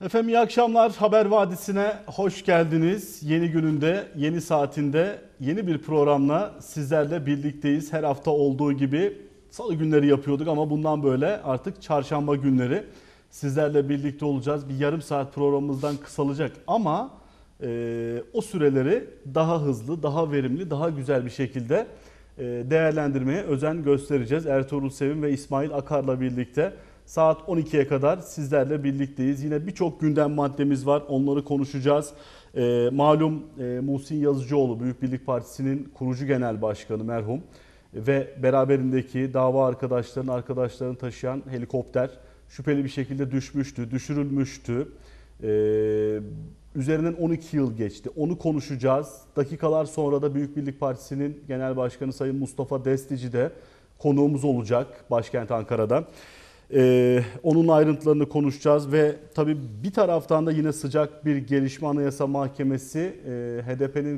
Efendim iyi akşamlar. Haber Vadisi'ne hoş geldiniz. Yeni gününde, yeni saatinde yeni bir programla sizlerle birlikteyiz. Her hafta olduğu gibi salı günleri yapıyorduk ama bundan böyle artık çarşamba günleri sizlerle birlikte olacağız. Bir yarım saat programımızdan kısalacak ama o süreleri daha hızlı, daha verimli, daha güzel bir şekilde değerlendirmeye özen göstereceğiz. Ertuğrul Sevim ve İsmail Akar'la birlikte. Saat 12'ye kadar sizlerle birlikteyiz. Yine birçok gündem maddemiz var. Onları konuşacağız. Malum Muhsin Yazıcıoğlu Büyük Birlik Partisi'nin kurucu genel başkanı merhum ve beraberindeki dava arkadaşlarını taşıyan helikopter şüpheli bir şekilde düşmüştü, düşürülmüştü. Üzerinden 12 yıl geçti. Onu konuşacağız. Dakikalar sonra da Büyük Birlik Partisi'nin genel başkanı Sayın Mustafa Destici de konuğumuz olacak başkent Ankara'da. Onun ayrıntılarını konuşacağız ve tabii bir taraftan da yine sıcak bir gelişme Anayasa Mahkemesi HDP'nin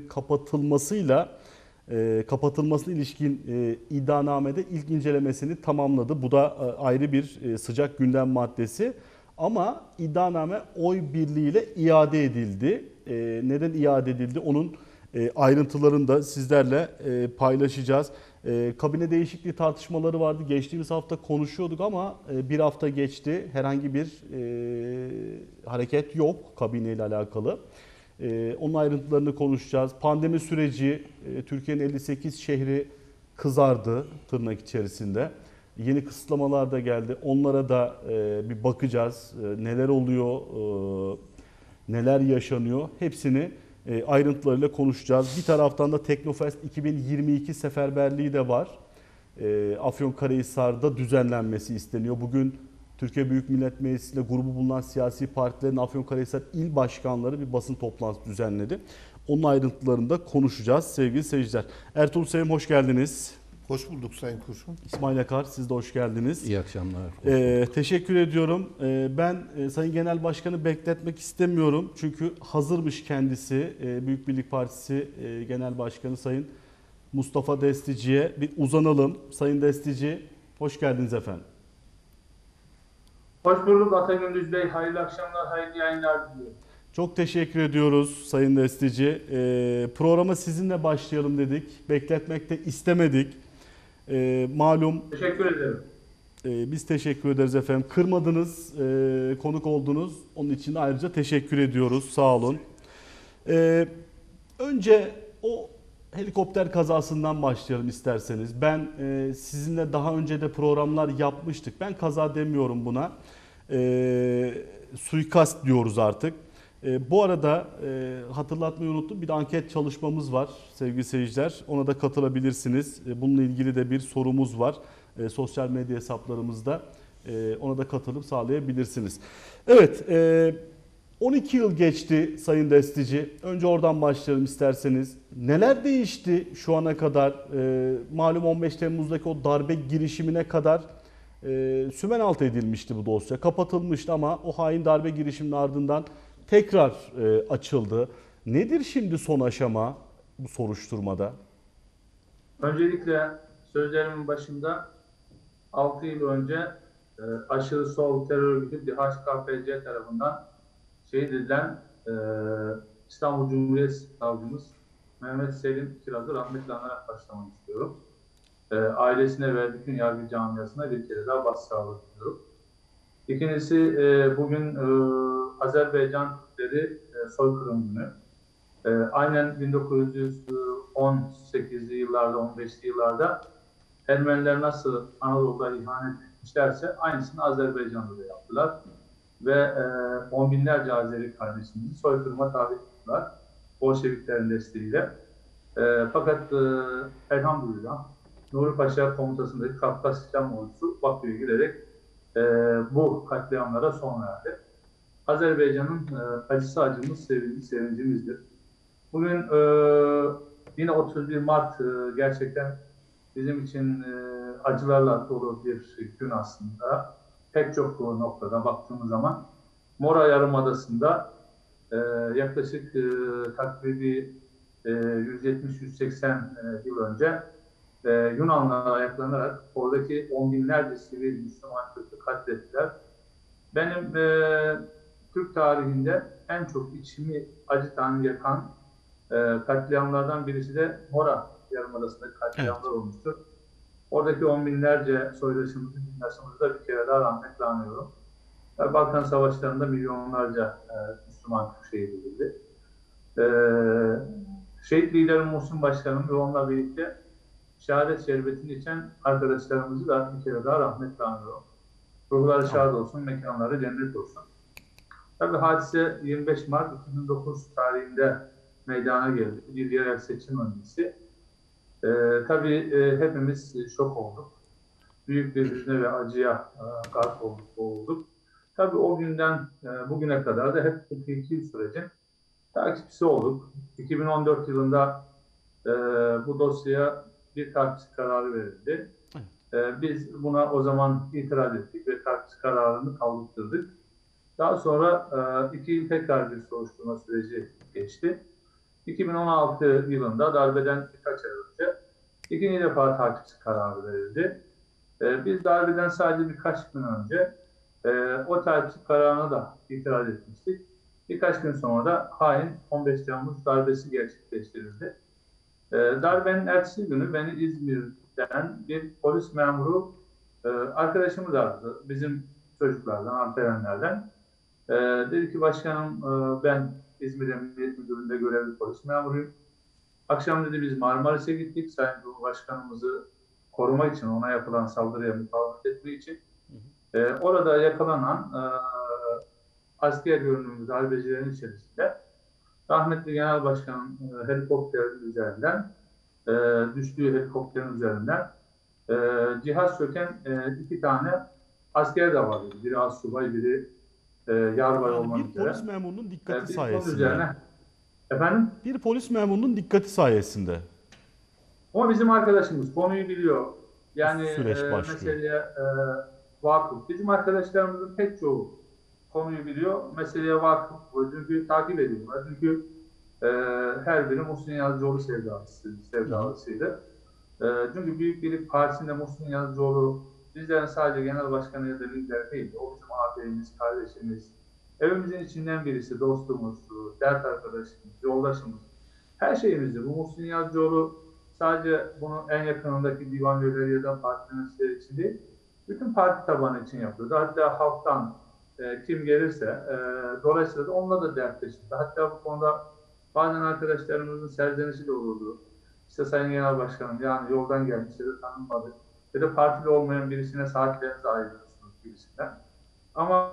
kapatılmasına ilişkin iddianamede ilk incelemesini tamamladı. Bu da ayrı bir sıcak gündem maddesi. Ama iddianame oy birliğiyle iade edildi. Neden iade edildi? Onun ayrıntılarını da sizlerle paylaşacağız. Kabine değişikliği tartışmaları vardı. Geçtiğimiz hafta konuşuyorduk ama bir hafta geçti. Herhangi bir hareket yok kabine ile alakalı. Onun ayrıntılarını konuşacağız. Pandemi süreci, Türkiye'nin 58 şehri kızardı tırnak içerisinde. Yeni kısıtlamalar da geldi. Onlara da bir bakacağız. Neler oluyor, neler yaşanıyor hepsini ayrıntılarıyla konuşacağız. Bir taraftan da Teknofest 2022 seferberliği de var. Afyonkarahisar'da düzenlenmesi isteniyor. Bugün Türkiye Büyük Millet Meclisi'nde grubu bulunan siyasi partilerin Afyonkarahisar il başkanları bir basın toplantısı düzenledi. Onun ayrıntılarını da konuşacağız sevgili seyirciler. Ertuğrul Sevim hoş geldiniz. Hoş bulduk Sayın Kurşun. İsmail Akar siz de hoş geldiniz. İyi akşamlar. Teşekkür ediyorum. Ben Sayın Genel Başkanı bekletmek istemiyorum. Çünkü hazırmış kendisi. Büyük Birlik Partisi Genel Başkanı Sayın Mustafa Destici'ye bir uzanalım. Sayın Destici hoş geldiniz efendim. Hoş bulduk Atagündüz Bey. Hayırlı akşamlar, hayırlı yayınlar diliyorum. Çok teşekkür ediyoruz Sayın Destici. Programa sizinle başlayalım dedik. Bekletmek de istemedik. Malum. Teşekkür ederim. Biz teşekkür ederiz efendim. Kırmadınız, konuk oldunuz. Onun için de ayrıca teşekkür ediyoruz. Sağ olun. Önce o helikopter kazasından başlayalım isterseniz. Ben sizinle daha önce de programlar yapmıştık. Ben kaza demiyorum buna. Suikast diyoruz artık. Bu arada hatırlatmayı unuttum. Bir de anket çalışmamız var sevgili seyirciler. Ona da katılabilirsiniz. Bununla ilgili de bir sorumuz var. Sosyal medya hesaplarımızda. Ona da katılıp sağlayabilirsiniz. Evet, 12 yıl geçti Sayın Destici. Önce oradan başlayalım isterseniz. Neler değişti şu ana kadar? Malum 15 Temmuz'daki o darbe girişimine kadar sümenalt edilmişti bu dosya. Kapatılmıştı ama o hain darbe girişiminin ardından tekrar açıldı. Nedir şimdi son aşama bu soruşturmada? Öncelikle sözlerimin başında 6 yıl önce aşırı sol terör örgütü DHKPC tarafından şehit edilen İstanbul Cumhuriyet Savcımız Mehmet Selim Kiraz'ı rahmetle anarak başlamak istiyorum. Ailesine ve bütün yargı camiasına bir kere daha başsağlığı diliyorum. İkincisi bugün Azerbaycan Türkleri soykırım günü. Aynen 1918'li yıllarda, 15'li yıllarda Ermeniler nasıl Anadolu'da ihanet etmişlerse aynısını Azerbaycan'da da yaptılar. Ve on binlerce Azeri kardeşimizi soykırıma tabi tuttular. Bolşeviklerin desteğiyle. Fakat elhamdülillah Nuri Paşa komutasındaki Kafkas İslam Ordusu Bakü'ye giderek bu katliamlara son verdi. Azerbaycan'ın acısı acımız, sevinci sevincimizdir. Bugün yine 31 Mart gerçekten bizim için acılarla dolu bir gün aslında. Pek çok noktada baktığımız zaman Mora Yarımadası'nda yaklaşık takribi 170-180 yıl önce Yunanlılara ayaklanarak oradaki on binlerce sivil Müslüman Türk'ü katlettiler. Benim Türk tarihinde en çok içimi acıtan, yakan katliamlardan birisi de Mora Yarımadası'ndaki Evet. katliamlar olmuştur. Oradaki on binlerce soydaşımızı, dindaşımızı da bir kere daha rahmetle anıyorum. Balkan Savaşları'nda milyonlarca Müslüman Türk şehit edildi. E, Şehit liderim Muhsin Başkanım ve onunla birlikte şehadet şerbetini içen arkadaşlarımızı da bir kere daha rahmetle anıyorum. Ruhları şad olsun, mekanları cennet olsun. Tabii hadise 25 Mart 2009 tarihinde meydana geldi. Bir yerel seçim öncesi. Tabii hepimiz şok olduk. Büyük bir hüzne ve acıya gark olduk. Tabii o günden bugüne kadar da hep hukuki sürecin takipçisi olduk. 2014 yılında bu dosyaya bir takipçi kararı verildi. Biz buna o zaman itiraz ettik ve takipçi kararını kaldırdık. Daha sonra 2 yıl tekrar bir soruşturma süreci geçti. 2016 yılında darbeden birkaç ay önce ikinci defa takipçi kararı verildi. Biz darbeden sadece birkaç gün önce o takipçi kararına da itiraz etmiştik. Birkaç gün sonra da hain 15 Temmuz darbesi gerçekleştirildi. Darbenin ertesi günü beni İzmir'den bir polis memuru arkadaşımız aradı. Bizim çocuklardan, Alperenlerden. Dedi ki başkanım ben İzmir Emniyet Müdürlüğü'nde görevli polis memuruyum. Akşam dedi biz Marmaris'e gittik. Sayın Cumhurbaşkanımızı korumak için, ona yapılan saldırıya mukavemet etmek için. Orada yakalanan asker görünümlü darbecilerin içerisinde rahmetli Genel Başkan'ın helikopterin üzerinden, düştüğü helikopterin üzerinden cihaz söken 2 tane asker de vardı. Biri astsubay, biri yarbay Yani olmak bir üzere. polis memurunun dikkati Biz bunun sayesinde. üzerine, efendim? Bir polis memurunun dikkati sayesinde Ama bizim arkadaşımız konuyu biliyor. Yani süreç başlıyor. meseleye vakıf. Bizim arkadaşlarımızın pek çoğu konuyu biliyor. Meseleye vakıf. Çünkü takip ediyorlar. Çünkü her biri Muhsin Yazıcıoğlu sevdalısıydı. Çünkü Büyük Birlik Partisi'nde Muhsin Yazıcıoğlu bizlerin sadece genel başkanı ya da lider değil. O bizim ağabeyimiz, kardeşimiz, evimizin içinden birisi, dostumuz, dert arkadaşımız, yoldaşımız. Her şeyimizdi. Bu Muhsin Yazıcıoğlu sadece bunun en yakınındaki divan üyeleri ya da parti yöneticileri için değil, bütün parti tabanı için yapıyordu. Hatta halktan kim gelirse, dolayısıyla da onunla da dertleşti. Hatta bu konuda bazen arkadaşlarımızın serzenişi de olurdu. İşte Sayın Genel Başkanım, yani yoldan gelmiş ya da tanınmadı ya da partili olmayan birisine saatlerinizi ayırıyorsunuz gibisinden. Ama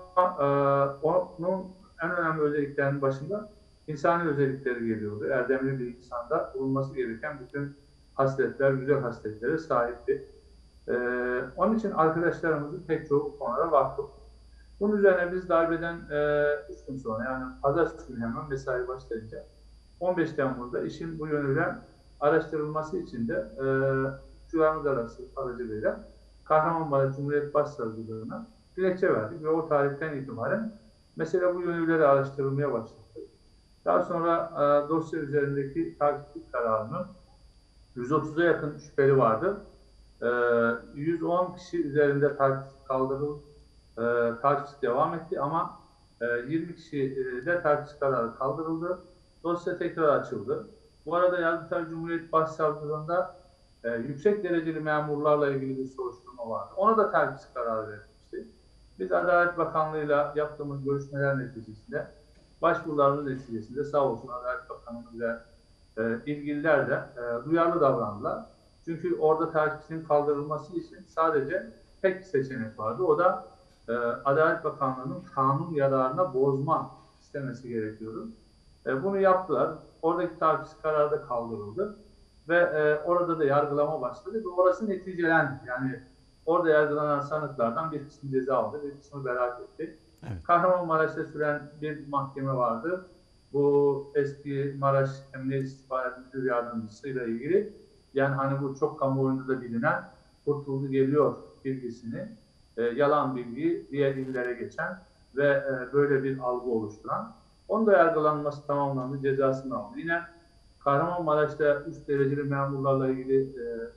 onun en önemli özelliklerinin başında insani özellikleri geliyordu. Erdemli bir insanda bulunması gereken bütün hasletler, güzel hasletlere sahipti. Onun için arkadaşlarımızın pek çoğu bu konulara vakıf. Bunun üzerine biz darbeden 3 gün sonra, yani pazartesi günü hemen mesai başlayınca 15 Temmuz'da işin bu yönüyle araştırılması için de suçlularımız aracılığıyla Kahramanmaraş Cumhuriyet Başsavcılığına dilekçe verdik ve o tarihten itibaren mesele bu yönüyle de araştırılmaya başladı. Daha sonra dosya üzerindeki takipçi kararının 130'a yakın şüpheli vardı. 110 kişi üzerinde takipçi kaldırılıp takipçi devam etti ama 20 kişi de takipçi kararı kaldırıldı. Dosya tekrar açıldı. Bu arada Yargıtay Cumhuriyet Başsavcılığında yüksek dereceli memurlarla ilgili bir soruşturma vardı. Ona da takipçi kararı verilmişti. Biz Adalet Bakanlığı'yla yaptığımız görüşmeler neticesinde, başvurularımız neticesinde sağ olsun Adalet Bakanımız ve ilgililer de duyarlı davrandılar. Çünkü orada takipçinin kaldırılması için sadece tek bir seçenek vardı. O da Adalet Bakanlığı'nın kanun yararına bozma istemesi gerekiyordu. Bunu yaptılar. Oradaki takipçi kararı da kaldırıldı. Ve orada da yargılama başladı ve orası neticelendi. Yani orada yargılanan sanıklardan bir kısmı ceza aldı, bir kısmı beraat etti. Evet. Kahramanmaraş'ta süren bir mahkeme vardı. Bu eski Maraş Emniyet İstihbarat Müdür Yardımcısıyla ilgili, yani hani bu çok kamuoyunda da bilinen kurtuldu geliyor bilgisini, yalan bilgiyi diğer illere geçen ve böyle bir algı oluşturan. Onun da yargılanması tamamlandı, cezasını aldı. Yine Kahramanmaraş'ta üst dereceli memurlarla ilgili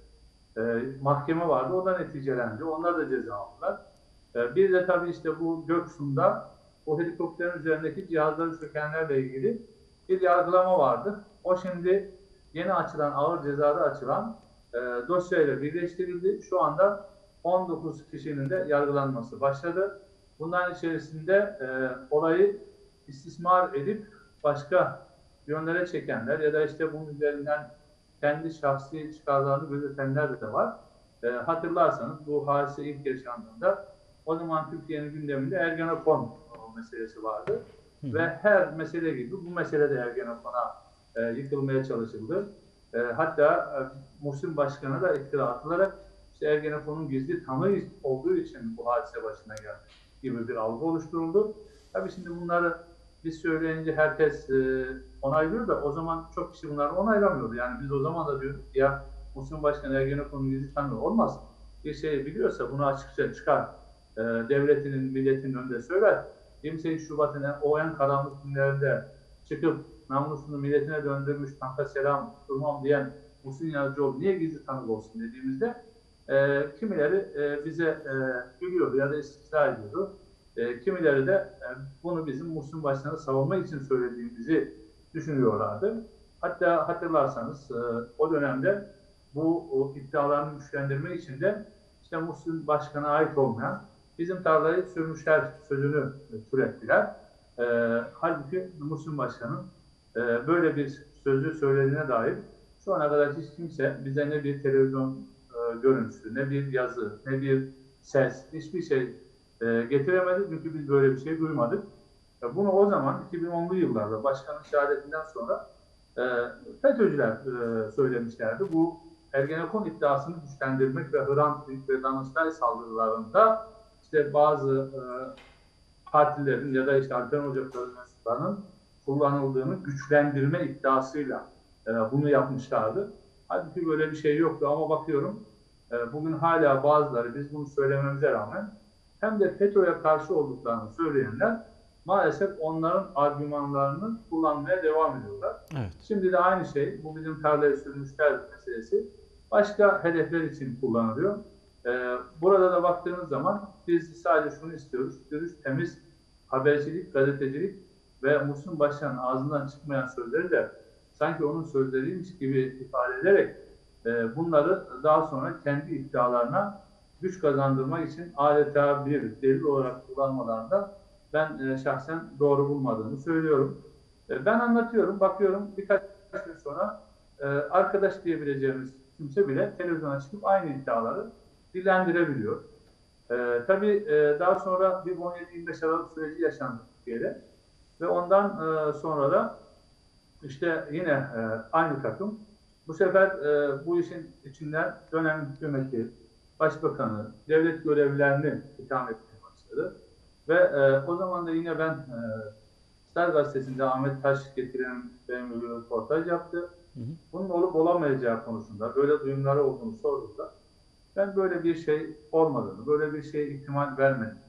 mahkeme vardı, o da neticelendi. Onlar da ceza aldılar. Bir de tabii işte bu Göksu'nda o helikopterin üzerindeki cihazları sökenlerle ilgili bir yargılama vardı. O şimdi yeni açılan, ağır cezada açılan dosyayla birleştirildi. Şu anda 19 kişinin de yargılanması başladı. Bunların içerisinde olayı istismar edip başka yönlere çekenler ya da işte bunun üzerinden kendi şahsi çıkarlarını gözetenler de var. Hatırlarsanız bu hadise ilk yaşandığında o zaman Türkiye'nin gündeminde Ergenekon meselesi vardı. Ve her mesele gibi bu mesele de Ergenekon'a yıkılmaya çalışıldı. Hatta Muhsin Başkan'a da iftira atılarak işte Ergenekon'un gizli tanığı olduğu için bu hadise başına geldi gibi bir algı oluşturuldu. Tabii şimdi bunları biz söyleyince herkes onaylıyor da o zaman çok kişi bunları onaylamıyordu. Yani biz o zaman da diyorduk ya Muhsin Başkan Ergenekon'un gizli tanığı olmaz. Bir şey biliyorsa bunu açıkça çıkar. Devletinin, milletinin önünde söyler. 28 Şubat'ın o en karanlık günlerinde çıkıp namusunu milletine döndürmüş, tanka selam durmam diyen Muhsin Yazıcıoğlu niye gizli tanık olsun dediğimizde kimileri bize gülüyordu ya da istisna ediyordu. Kimileri de bunu bizim Muhsin Başkan'ı savunmak için söylediğimizi düşünüyorlardı. Hatta hatırlarsanız o dönemde bu iddialarını güçlendirmek için de işte Muhsin Başkan'a ait olmayan bizim tarlayı sürmüşler sözünü türettiler. Halbuki Muhsin Başkan'ın böyle bir sözü söylediğine dair şu ana kadar hiç kimse bize ne bir televizyon görüntüsü, ne bir yazı, ne bir ses, hiçbir şey getiremedi. Çünkü biz böyle bir şey duymadık. Bunu o zaman 2010'lu yıllarda başkanın şehadetinden sonra FETÖ'cüler söylemişlerdi. Bu Ergenekon iddiasını güçlendirmek ve Hrant Dink ve Danıştay saldırılarında işte bazı partilerin ya da işte alternatif ocakların mensuplarının kullanıldığını güçlendirme iddiasıyla bunu yapmışlardı. Halbuki böyle bir şey yoktu ama bakıyorum bugün hala bazıları biz bunu söylememize rağmen hem de FETÖ'ye karşı olduklarını söyleyenler maalesef onların argümanlarını kullanmaya devam ediyorlar. Evet. Şimdi de aynı şey, bu bizim tarlaya sürmüşler meselesi başka hedefler için kullanılıyor. Burada da baktığınız zaman biz sadece şunu istiyoruz, dürüst, temiz habercilik, gazetecilik ve Muhsin Başkan'ın ağzından çıkmayan sözleri de sanki onun sözleriymiş gibi ifade ederek bunları daha sonra kendi iddialarına güç kazandırmak için adeta bir delil olarak kullanmalarında ben şahsen doğru bulmadığını söylüyorum. Ben anlatıyorum, bakıyorum birkaç gün sonra arkadaş diyebileceğimiz kimse bile televizyona çıkıp aynı iddiaları dillendirebiliyor. Tabii daha sonra bir 17-25 Aralık süreci yaşandı Türkiye'de ve ondan sonra da işte yine aynı takım bu sefer bu işin içinden dönem hükümeti, başbakanı, devlet görevlilerini itham etmeye başladı. Ve o zaman da yine ben Star Gazetesi'nde Ahmet Taş getiren benim bir röportaj yaptı. Bunun olup olamayacağı konusunda böyle duyumları olduğunu sorduğunda ben böyle bir şey olmadığını, böyle bir şeye ihtimal vermedim.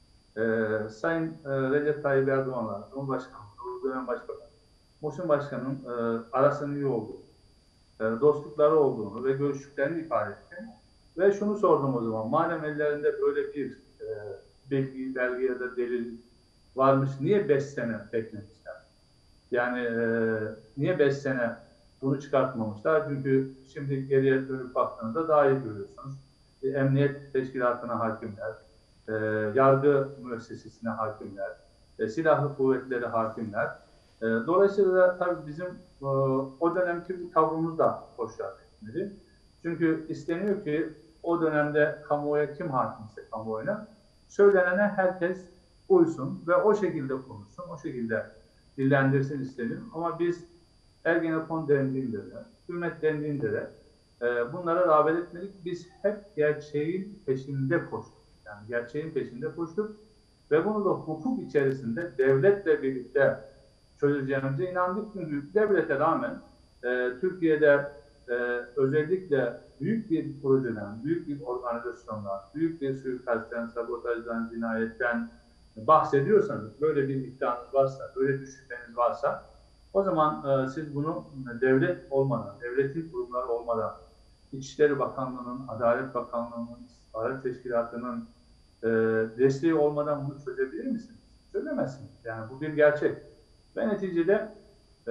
Sayın Recep Tayyip Erdoğan'la, Cumhurbaşkanı, o dönem Başbakanı, Muhsin Başkan'ın arasının iyi olduğu, dostlukları olduğunu ve görüştüklerini ifade etti. Ve şunu sordum o zaman, madem ellerinde böyle bir bilgi, belge ya da delil varmış, niye 5 sene beklemişler? Yani niye 5 sene bunu çıkartmamışlar? Çünkü şimdi geriye dönüp baktığınızda daha iyi görüyorsunuz. Emniyet teşkilatına hakimler, yargı müessesesine hakimler, silahlı kuvvetleri hakimler. Dolayısıyla da tabii bizim o dönemki bir tavrımız da hoşlar etmeli. Çünkü isteniyor ki o dönemde kamuoya kim hakimse kamuoyuna söylenene herkes uysun ve o şekilde konuşsun, o şekilde dillendirsin isteniyor. Ama biz Ergenekon dendiğinde de, hükümet dendiğinde de bunlara rağbet etmedik. Biz hep gerçeğin peşinde koştuk. Yani gerçeğin peşinde koştuk ve bunu da hukuk içerisinde devletle birlikte çözeceğimize inandık. Çünkü devlete rağmen Türkiye'de özellikle büyük bir projeden, büyük bir organizasyondan, büyük bir suikastten, sabotajdan, cinayetten bahsediyorsanız, böyle bir iddianız varsa, böyle bir şüpheniz varsa o zaman siz bunu devlet olmadan, devletin kurumları olmadan, İçişleri Bakanlığı'nın, Adalet Bakanlığı'nın, İstihbarat Teşkilatı'nın desteği olmadan bunu çözebilir misiniz? Söylemezsiniz. Yani bu bir gerçek. Ve neticede e,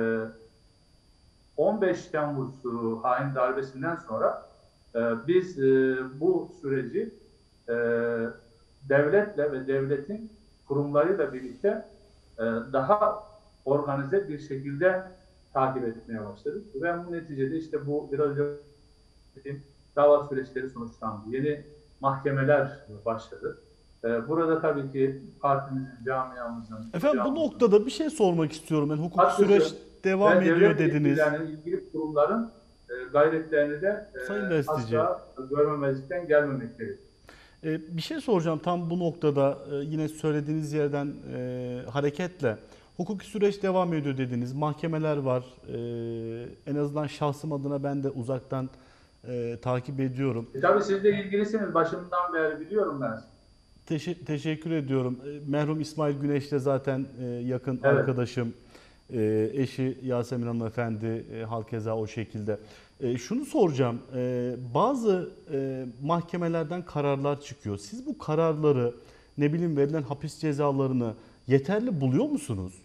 15 Temmuz hain darbesinden sonra biz bu süreci e, devletle ve devletin kurumlarıyla birlikte daha organize bir şekilde takip etmeye başladık. Ve bu neticede işte bu biraz önce dediğim dava süreçleri sonuçlandı. Yeni mahkemeler başladı. Burada tabii ki partimizin, camiamızın, Efendim bu camiamızın noktada bir şey sormak istiyorum. Yani hukuki süreç katkısı devam ve ediyor devlet dediniz. yetkililerinin, ilgili kurumların gayretlerini de Sayın Gazeteci, asla görmemezlikten gelmemektedir. bir şey soracağım tam bu noktada yine söylediğiniz yerden hareketle. Hukuki süreç devam ediyor dediniz. Mahkemeler var. En azından şahsım adına ben de uzaktan takip ediyorum. Tabii siz de ilgilisiniz. Başından beri biliyorum ben sizi. Teşekkür ediyorum. Merhum İsmail Güneş de zaten yakın Evet. arkadaşım. Eşi Yasemin Hanımefendi halkeza o şekilde. Şunu soracağım. Bazı mahkemelerden kararlar çıkıyor. Siz bu kararları ne bileyim verilen hapis cezalarını yeterli buluyor musunuz?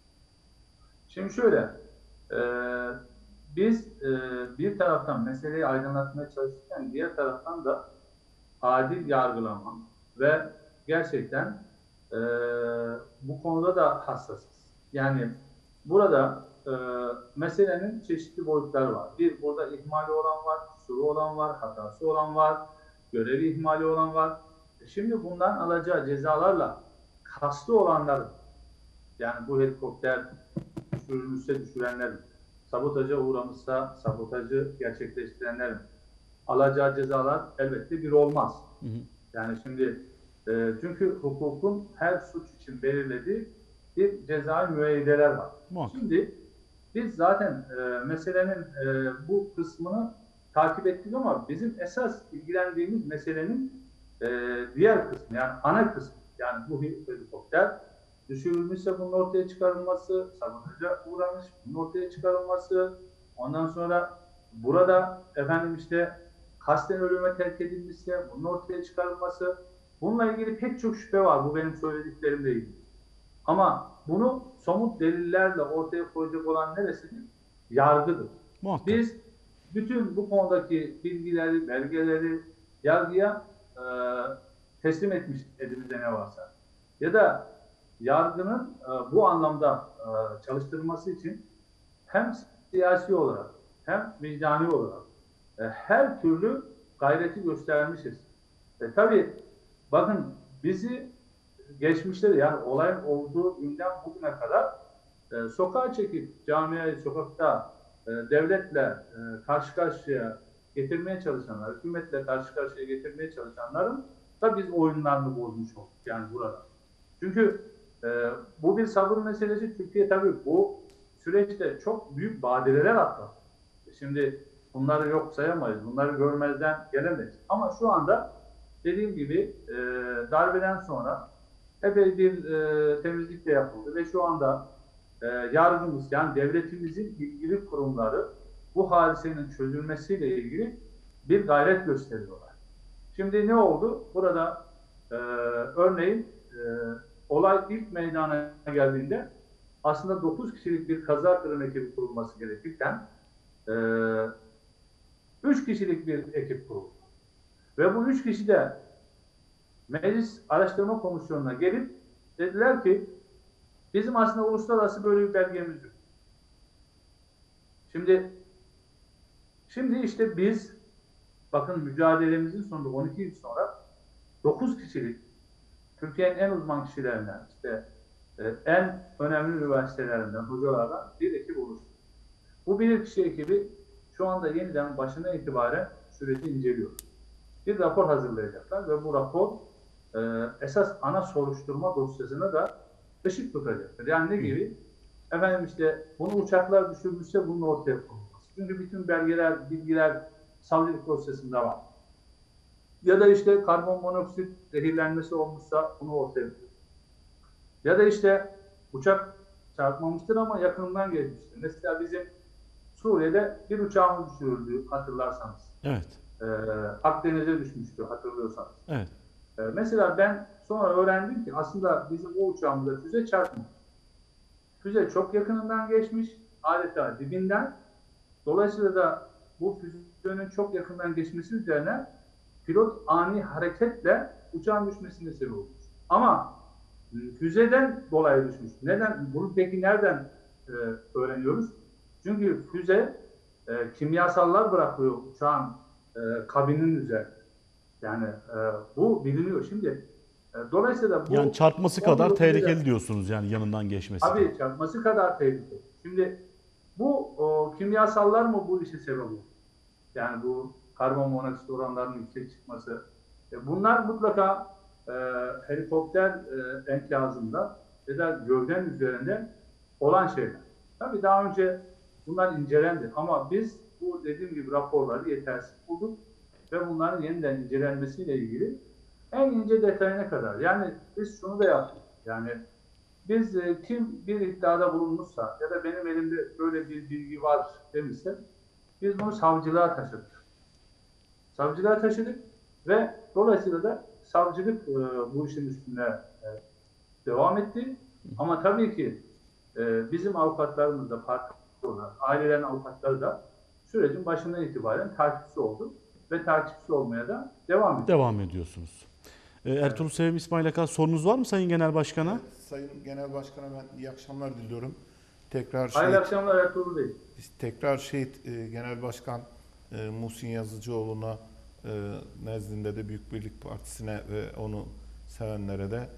Şimdi şöyle, e, biz bir taraftan meseleyi aydınlatmaya çalışırken diğer taraftan da adil yargılama ve gerçekten e, bu konuda da hassasız. Yani burada meselenin çeşitli boyutları var. Bir, burada ihmali olan var, kusuru olan var, hatası olan var, görevi ihmali olan var. Şimdi bundan alacağı cezalarla kastı olanların, yani bu helikopter düşürülmüşse düşürenlerin, sabotaja uğramışsa sabotajı gerçekleştirenlerin alacağı cezalar elbette bir olmaz. Hı hı. Yani şimdi çünkü hukukun her suç için belirlediği bir ceza müeyyideler var. Muhakkak. Şimdi biz zaten meselenin bu kısmını takip ettik ama bizim esas ilgilendiğimiz meselenin diğer kısmı, yani ana kısmı, yani bu helikopter düşürülmüşse bunun ortaya çıkarılması, sabotaja uğramış bunun ortaya çıkarılması, ondan sonra burada efendim işte kasten ölüme terk edilmişse bunun ortaya çıkarılması, bununla ilgili pek çok şüphe var bu benim söylediklerimle ilgili. Ama bunu somut delillerle ortaya koyacak olan neresidir? Yargıdır. Muhakkak. Biz bütün bu konudaki bilgileri, belgeleri yargıya teslim etmiş elimizde ne varsa. Ya da yargının bu anlamda çalıştırılması için hem siyasi olarak hem vicdani olarak her türlü gayreti göstermişiz. Tabii bakın bizi geçmişte de, yani olayın olduğu günden bugüne kadar sokağa çekip camiayı sokakta devletle karşı karşıya getirmeye çalışanlar, hükümetle karşı karşıya getirmeye çalışanların da biz oyunlarını bozmuş olduk yani burada. Çünkü bu bir sabır meselesi. Türkiye tabii bu süreçte çok büyük badireler atlattı. Şimdi bunları yok sayamayız, bunları görmezden gelemeyiz. Ama şu anda dediğim gibi darbeden sonra epey bir temizlik de yapıldı ve şu anda yargımız, yani devletimizin ilgili kurumları bu hadisenin çözülmesiyle ilgili bir gayret gösteriyorlar. Şimdi ne oldu? Burada örneğin olay ilk meydana geldiğinde aslında 9 kişilik bir kaza kırım ekibi kurulması gerekirken 3 kişilik bir ekip kuruldu. Ve bu 3 kişi de Meclis Araştırma Komisyonu'na gelip dediler ki bizim aslında uluslararası böyle bir belgemiz yok. Şimdi işte biz bakın mücadelemizin sonunda 12 yıl sonra 9 kişilik Türkiye'nin en uzman kişilerinden, işte en önemli üniversitelerinden, hocalardan bir ekip oluştu. Bu bir kişi ekibi şu anda yeniden başına itibaren süreci inceliyor. Bir rapor hazırlayacaklar ve bu rapor esas ana soruşturma dosyasına da ışık tutacaktır. Yani ne gibi? Efendim işte bunu uçaklar düşürmüşse bunun ortaya konulması. Çünkü bütün belgeler, bilgiler savcılık dosyasında var. Ya da işte karbon monoksit zehirlenmesi olmuşsa bunu ortaya koyuyor. Ya da işte uçak çarpmamıştır ama yakınından geçmiştir. Mesela bizim Suriye'de bir uçağımız düşürüldü hatırlarsanız. Evet. Akdeniz'e düşmüştü hatırlıyorsanız. Evet. Mesela ben sonra öğrendim ki aslında bizim o uçağımızda füze çarpmış. Füze çok yakınından geçmiş, adeta dibinden. Dolayısıyla da bu füzenin çok yakından geçmesi üzerine pilot ani hareketle uçağın düşmesine sebep olmuş. Ama füzeden dolayı düşmüş. Neden? Bunu peki nereden öğreniyoruz? Çünkü füze kimyasallar bırakıyor uçağın kabinin üzerine. Yani bu biliniyor. Şimdi dolayısıyla bu Yani çarpması kadar 19 tehlikeli diyorsunuz, yani yanından geçmesi. tabii çarpması kadar tehlikeli. Şimdi bu kimyasallar mı bu işe sebep oluyor? Yani bu karbon monoksit oranlarının yüksek çıkması. Bunlar mutlaka helikopter enkazında ya da gövden üzerinde olan şeyler. Tabii daha önce bunlar incelendi ama biz bu dediğim gibi raporları yetersiz bulduk ve bunların yeniden incelenmesiyle ilgili en ince detayına kadar. Yani biz şunu da yaptık. Yani biz kim bir iddiada bulunmuşsa ya da benim elimde böyle bir bilgi var demişse biz bunu savcılığa taşıdık. Savcılığa taşıdık ve dolayısıyla da savcılık bu işin üstüne devam etti. Ama tabii ki bizim avukatlarımız da farklı olarak, ailelerin avukatları da sürecin başından itibaren takipçisi oldu ve takipçisi olmaya da devam ediyor. Devam ediyorsunuz. Ertuğrul Sevim İsmail Akan, sorunuz var mı Sayın Genel Başkan'a? Sayın Genel Başkan'a ben iyi akşamlar diliyorum. Tekrar Hayırlı akşamlar Ertuğrul Bey. tekrar Genel Başkan Muhsin Yazıcıoğlu'na nezdinde de Büyük Birlik Partisi'ne ve onu sevenlere de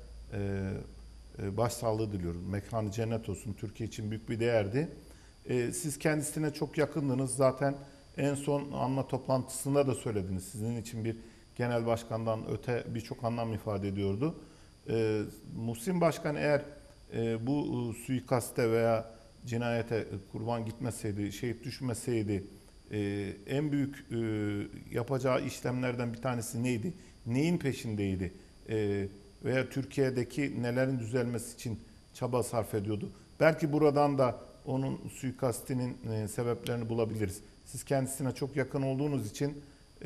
başsağlığı diliyorum. Mekanı cennet olsun. Türkiye için büyük bir değerdi. Siz kendisine çok yakındınız. Zaten en son anma toplantısında da söylediniz. Sizin için bir genel başkandan öte birçok anlam ifade ediyordu. Muhsin Başkan eğer bu suikaste veya cinayete kurban gitmeseydi, şehit düşmeseydi en büyük yapacağı işlemlerden bir tanesi neydi? Neyin peşindeydi? Veya Türkiye'deki nelerin düzelmesi için çaba sarf ediyordu? Belki buradan da onun suikastinin sebeplerini bulabiliriz. Siz kendisine çok yakın olduğunuz için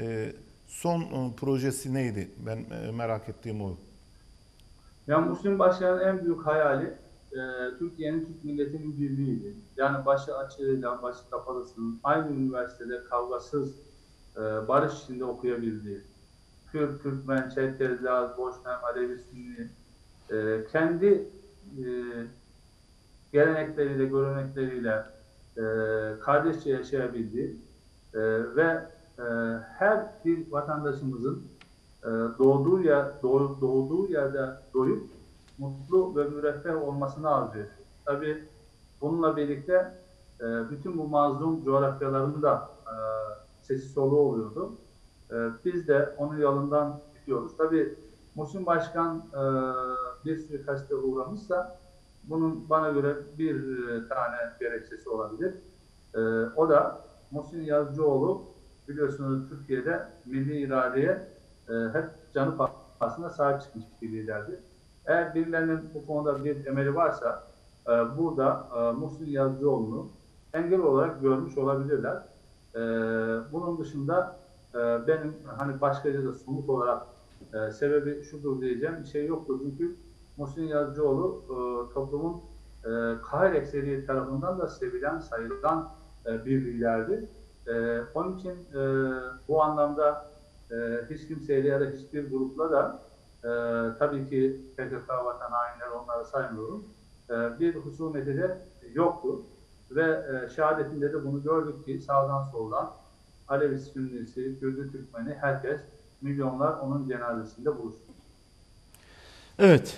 son projesi neydi? Ben merak ettiğim o. Yani Muhsin Başkan'ın en büyük hayali Türkiye'nin, Türk milletinin birliğiydi. Yani başı açığıyla başı kapalısının aynı üniversitede kavgasız barış içinde okuyabildiği, Kürt, Türkmen, Çerkez, Laz, Boşnak, Alevi, Sünni kendi gelenekleriyle, görenekleriyle kardeşçe yaşayabildiği ve her bir vatandaşımızın doğduğu yerde doyup mutlu ve müreffeh olmasını arzu ediyor. Tabii bununla birlikte bütün bu mazlum coğrafyaların da sesi soluğu oluyordu. Biz de onun yolundan gidiyoruz. Tabii Muhsin Başkan bir suikaste uğramışsa bunun bana göre bir tane gerekçesi olabilir. O da Muhsin Yazıcıoğlu biliyorsunuz Türkiye'de milli iradeye hep canı pahasına sahip çıkmış bir liderdi. Eğer birilerinin bu konuda bir emeli varsa burada Muhsin Yazıcıoğlu'nu engel olarak görmüş olabilirler. Bunun dışında benim hani başkaca da somut olarak sebebi şudur diyeceğim bir şey yoktur. Çünkü Muhsin Yazıcıoğlu toplumun kahir ekseriyet tarafından da sevilen, sayılan bir liderdi. Onun için bu anlamda hiç kimseyle ya da hiçbir grupla da tabii ki PKK, vatan hainleri onları saymıyorum. Bir husumeti de yoktu. Ve şehadetinde de bunu gördük ki sağdan soldan Alevi, Sünnisi, Kürdü, Türkmeni herkes milyonlar onun cenazesinde buluştu. Evet.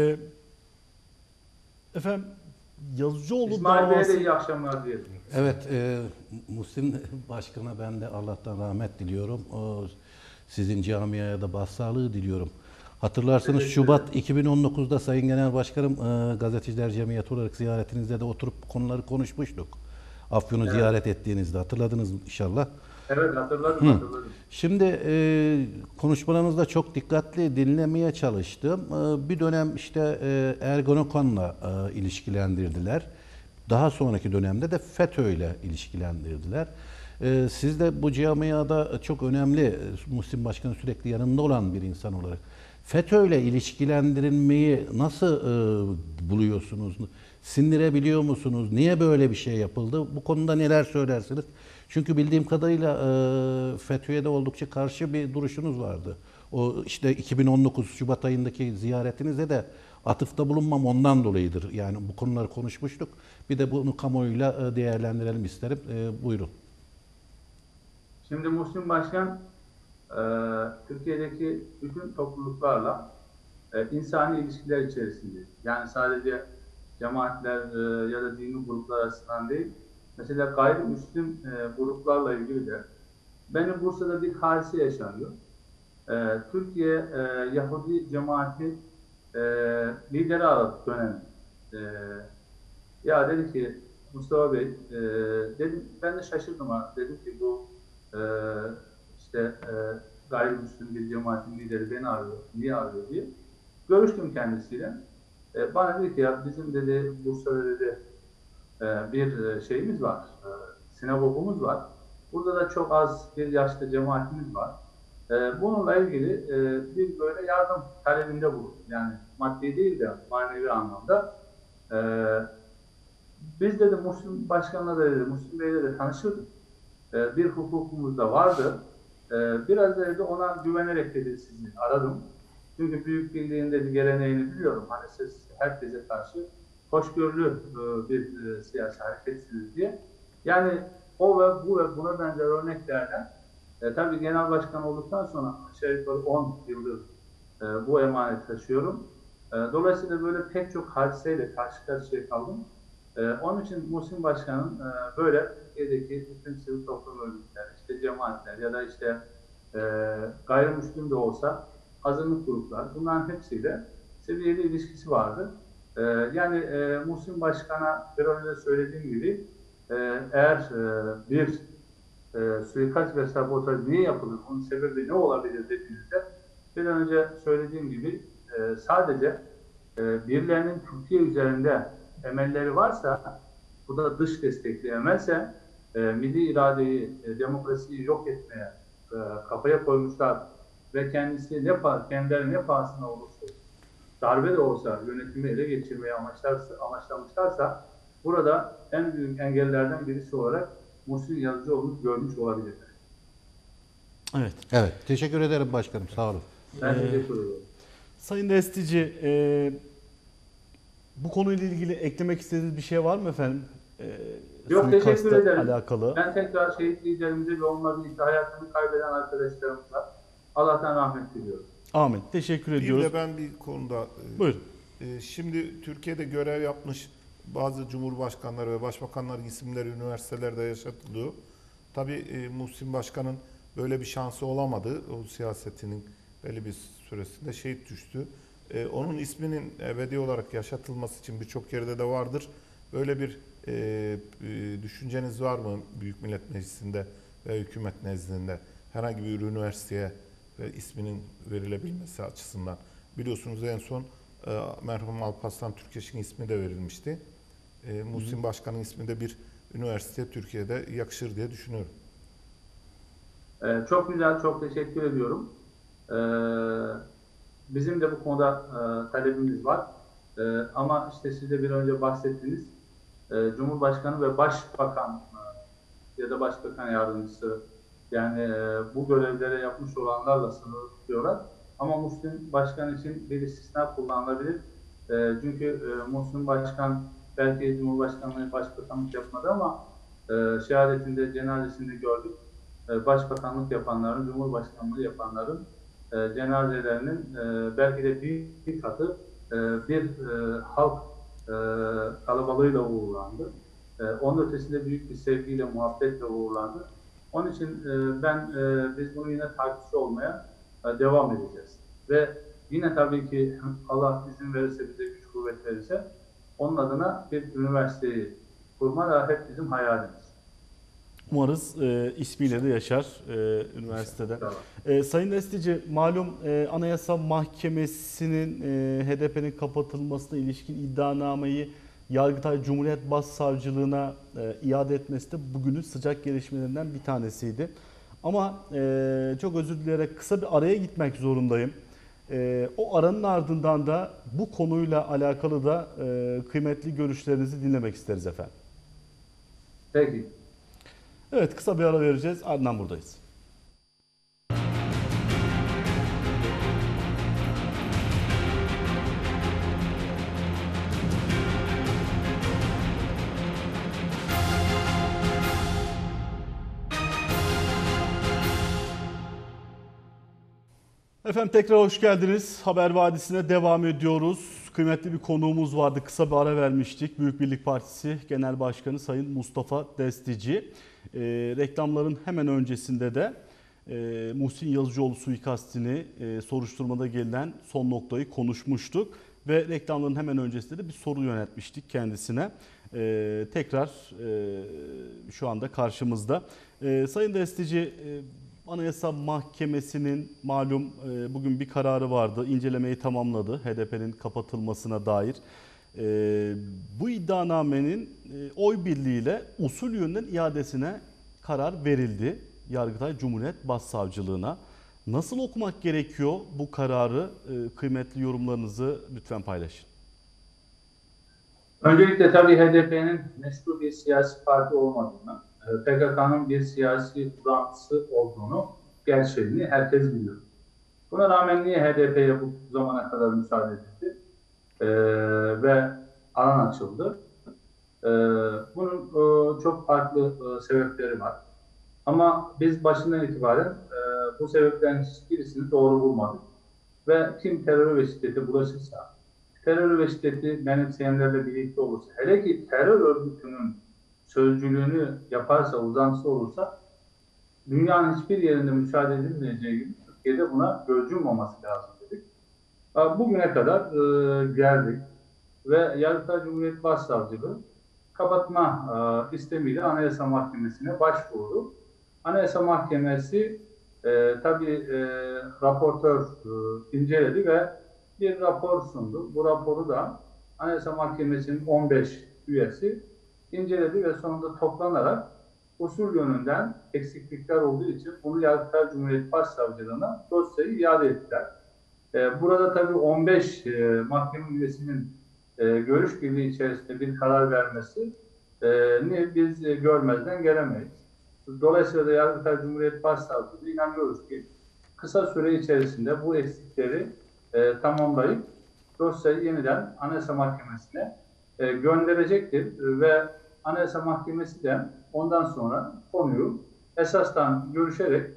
Efendim Yazıcıoğlu İsmail Bey'e davası... de iyi akşamlar diyelim. Evet, Muhsin Başkan'a ben de Allah'tan rahmet diliyorum. Sizin camiaya da başsağlığı diliyorum. Hatırlarsanız Şubat 2019'da Sayın Genel Başkanım Gazeteciler Cemiyeti olarak ziyaretinizde de oturup konuları konuşmuştuk. Afyon'u ziyaret ettiğinizde hatırladınız inşallah. Evet hatırladım. Şimdi konuşmalarınızda çok dikkatli dinlemeye çalıştım. Bir dönem işte Ergenekon'la ilişkilendirdiler. Daha sonraki dönemde de FETÖ ile ilişkilendirdiler. Siz de bu camiada çok önemli, Muhsin Başkan'ın sürekli yanında olan bir insan olarak FETÖ'yle ilişkilendirilmeyi nasıl buluyorsunuz? Sindirebiliyor musunuz? Niye böyle bir şey yapıldı? Bu konuda neler söylersiniz? Çünkü bildiğim kadarıyla FETÖ'ye de oldukça karşı bir duruşunuz vardı. O işte 2019 Şubat ayındaki ziyaretinizde de atıfta bulunmam ondan dolayıdır. Yani bu konuları konuşmuştuk. Bir de bunu kamuoyuyla değerlendirelim isterim. Buyurun. Şimdi Muhsin Başkan Türkiye'deki bütün topluluklarla insani ilişkiler içerisinde. Yani sadece cemaatler ya da dini gruplar arasından değil, mesela gayrimüslim gruplarla ilgili de benim Bursa'da bir hadise yaşanıyor. Türkiye Yahudi cemaati lideri aradı dönemi. E, Ya dedi ki Mustafa Bey, dedim ben de şaşırdım ha. Dedim ki bu e, işte gayrimüslim bir cemaatin lideri beni arıyor, niye arıyor diye. Görüştüm kendisiyle. Bana dedi ki ya bizim dedi Bursa'da dedi bir şeyimiz var, sinagogumuz var. Burada da çok az bir yaşlı cemaatimiz var. Bununla ilgili bir böyle yardım talebinde bulundum. Yani maddi değil de manevi anlamda. E, Biz dedi Muhsin Başkan'la da dedi, Muhsin Bey'le de tanışırdık. Bir hukukumuz da vardı. Biraz da dedi ona güvenerek dedi sizi aradım. Çünkü Büyük Birliğin dedi geleneğini biliyorum. Hani siz herkese karşı hoşgörülü bir siyasi hareketsiniz diye. Yani o ve bu ve buna benzer örneklerden tabii genel başkan olduktan sonra aşağı yukarı 10 yıldır bu emaneti taşıyorum. Dolayısıyla böyle pek çok hadiseyle karşı karşıya kaldım. Onun için Muhsin Başkan'ın böyle Türkiye'deki bütün sivil toplum örgütleri, işte cemaatler ya da işte gayrimüslim de olsa azınlık gruplar, bunların hepsiyle seviyeli ilişkisi vardı. Yani Muhsin Başkan'a bir önce söylediğim gibi eğer bir suikast ve sabotaj niye yapılır, onun sebebi ne olabilir dediğinizde bir önce söylediğim gibi sadece birilerinin Türkiye üzerinde emelleri varsa, bu da dış destekli emelse, milli iradeyi, demokrasiyi yok etmeye kafaya koymuşlar ve kendileri ne pahasına olursa, darbe de olsa yönetimi ele geçirmeye amaçlamışlarsa, burada en büyük engellerden birisi olarak Muhsin Yazıcıoğlu'nu görmüş olabilirler. Evet. Evet. Teşekkür ederim başkanım. Sağ olun. Ben teşekkür ederim. Sayın Destici, bu konuyla ilgili eklemek istediğiniz bir şey var mı efendim? Yok, teşekkür Suikastla ederim. alakalı. Ben tekrar şehit liderimize ve onunla birlikte hayatını kaybeden arkadaşlarımıza Allah'tan rahmet diliyorum. Amin. Teşekkür Bir ediyoruz. de ben bir konuda Buyurun. şimdi Türkiye'de görev yapmış bazı cumhurbaşkanları ve başbakanların isimleri üniversitelerde yaşatılıyor. Tabii Muhsin Başkan'ın böyle bir şansı olamadı. O siyasetinin belli bir süresinde şehit düştü. Onun isminin ebedi olarak yaşatılması için birçok yerde de vardır. Böyle bir düşünceniz var mı Büyük Millet Meclisi'nde ve hükümet nezdinde herhangi bir üniversiteye ve isminin verilebilmesi açısından? Biliyorsunuz en son merhum Alparslan Türkeş'in ismi de verilmişti. Muhsin Başkan'ın ismi de bir üniversiteye Türkiye'de yakışır diye düşünüyorum. Çok güzel, çok teşekkür ediyorum. Bizim de bu konuda talebimiz var. Ama işte siz de bir önce bahsettiniz. Cumhurbaşkanı ve Başbakan ya da Başbakan Yardımcısı, yani bu görevlere yapmış olanlarla sınırlı tutuyorlar. Ama Muhsin Başkan için bir istisna kullanılabilir. Çünkü Muhsin Başkan belki Cumhurbaşkanlığı Başbakanlık yapmadı ama şehadetinde, cenazesinde gördük. Başbakanlık yapanların, Cumhurbaşkanlığı yapanların cenazelerinin belki de bir katı bir halk kalabalığıyla uğurlandı. Onun ötesinde büyük bir sevgiyle, muhabbetle uğurlandı. Onun için biz bunu yine takipçi olmaya devam edeceğiz. Ve yine tabii ki Allah izin verirse, bize güç kuvvet verirse, onun adına bir üniversiteyi kurma da hep bizim hayalimiz. Umarız ismiyle de yaşar üniversitede. Tamam. Sayın Destici, malum Anayasa Mahkemesi'nin HDP'nin kapatılmasına ilişkin iddianameyi Yargıtay Cumhuriyet Başsavcılığına iade etmesi de bugünün sıcak gelişmelerinden bir tanesiydi. Ama çok özür dileyerek kısa bir araya gitmek zorundayım. O aranın ardından da bu konuyla alakalı da kıymetli görüşlerinizi dinlemek isteriz efendim. Peki. Evet, kısa bir ara vereceğiz. Ardından buradayız. Efendim tekrar hoş geldiniz. Haber Vadisi'ne devam ediyoruz. Kıymetli bir konuğumuz vardı. Kısa bir ara vermiştik. Büyük Birlik Partisi Genel Başkanı Sayın Mustafa Destici. Reklamların hemen öncesinde de Muhsin Yazıcıoğlu suikastini soruşturmada gelinen son noktayı konuşmuştuk. Ve reklamların hemen öncesinde de bir soru yöneltmiştik kendisine. Tekrar şu anda karşımızda. Sayın Destici, Anayasa Mahkemesi'nin malum bugün bir kararı vardı. İncelemeyi tamamladı HDP'nin kapatılmasına dair. Bu iddianamenin oy birliğiyle usul yönden iadesine karar verildi. Yargıtay Cumhuriyet Başsavcılığına. Nasıl okumak gerekiyor bu kararı? Kıymetli yorumlarınızı lütfen paylaşın. Öncelikle tabii HDP'nin meşru bir siyasi parti olmadığını, PKK'nın bir siyasi uzantısı olduğunu, gerçeğini herkes biliyor. Buna rağmen niye HDP'ye bu zamana kadar müsaade edildi ve alan açıldı? Bunun çok farklı sebepleri var. Ama biz başından itibaren bu sebeplerin hiçbirisini doğru bulmadık. Ve kim terör ve şiddete bulaşırsa, terör ve şiddeti benimseyenlerle birlikte olursa, hele ki terör örgütünün sözcülüğünü yaparsa, uzantısı olursa, dünyanın hiçbir yerinde müsaade edilmeyeceği gibi Türkiye'de buna göz yummaması lazım dedik. Bugüne kadar geldik ve Yargıtay Cumhuriyet Başsavcılığı kapatma istemiyle Anayasa Mahkemesi'ne başvurdu. Anayasa Mahkemesi tabii raportör inceledi ve bir rapor sundu. Bu raporu da Anayasa Mahkemesi'nin 15 üyesi inceledi ve sonunda toplanarak usul yönünden eksiklikler olduğu için bunu Yargıtay Cumhuriyet Başsavcılığına dosyayı iade ettiler. Burada tabii 15 mahkeme üyesinin görüş birliği içerisinde bir karar vermesi biz görmezden gelemeyiz. Dolayısıyla da Yargıtay Cumhuriyet Başsavcılığı inanıyoruz ki kısa süre içerisinde bu eksikleri tamamlayıp dosyayı yeniden Anayasa Mahkemesi'ne gönderecektir ve Anayasa Mahkemesi de ondan sonra konuyu esastan görüşerek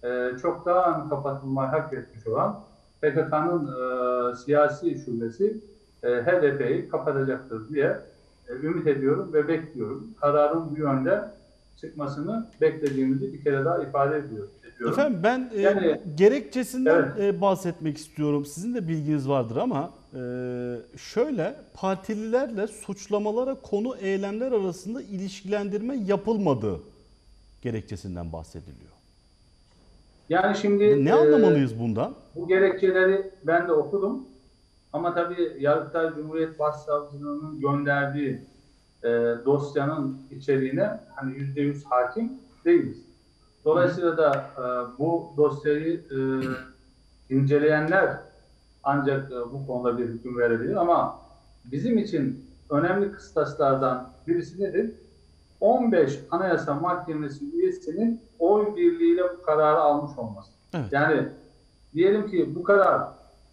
çoktan kapatılmayı hak etmiş olan PKK'nın siyasi şubesi HDP'yi kapatacaktır diye ümit ediyorum ve bekliyorum. Kararın bu yönde çıkmasını beklediğimizi bir kere daha ifade ediyorum. Efendim ben gerekçesinden bahsetmek istiyorum. Sizin de bilginiz vardır ama şöyle, partililerle suçlamalara konu eylemler arasında ilişkilendirme yapılmadığı gerekçesinden bahsediliyor. Yani şimdi ne anlamalıyız bundan? Bu gerekçeleri ben de okudum. Ama tabii Yargıtay Cumhuriyet Başsavcılığı'nın gönderdiği dosyanın içeriğine hani %100 hakim değiliz. Dolayısıyla da bu dosyayı inceleyenler ancak bu konuda bir hüküm verebilir ama bizim için önemli kıstaslardan birisi nedir? 15 Anayasa Mahkemesi üyesinin oy birliğiyle bu kararı almış olması. Evet. Yani diyelim ki bu karar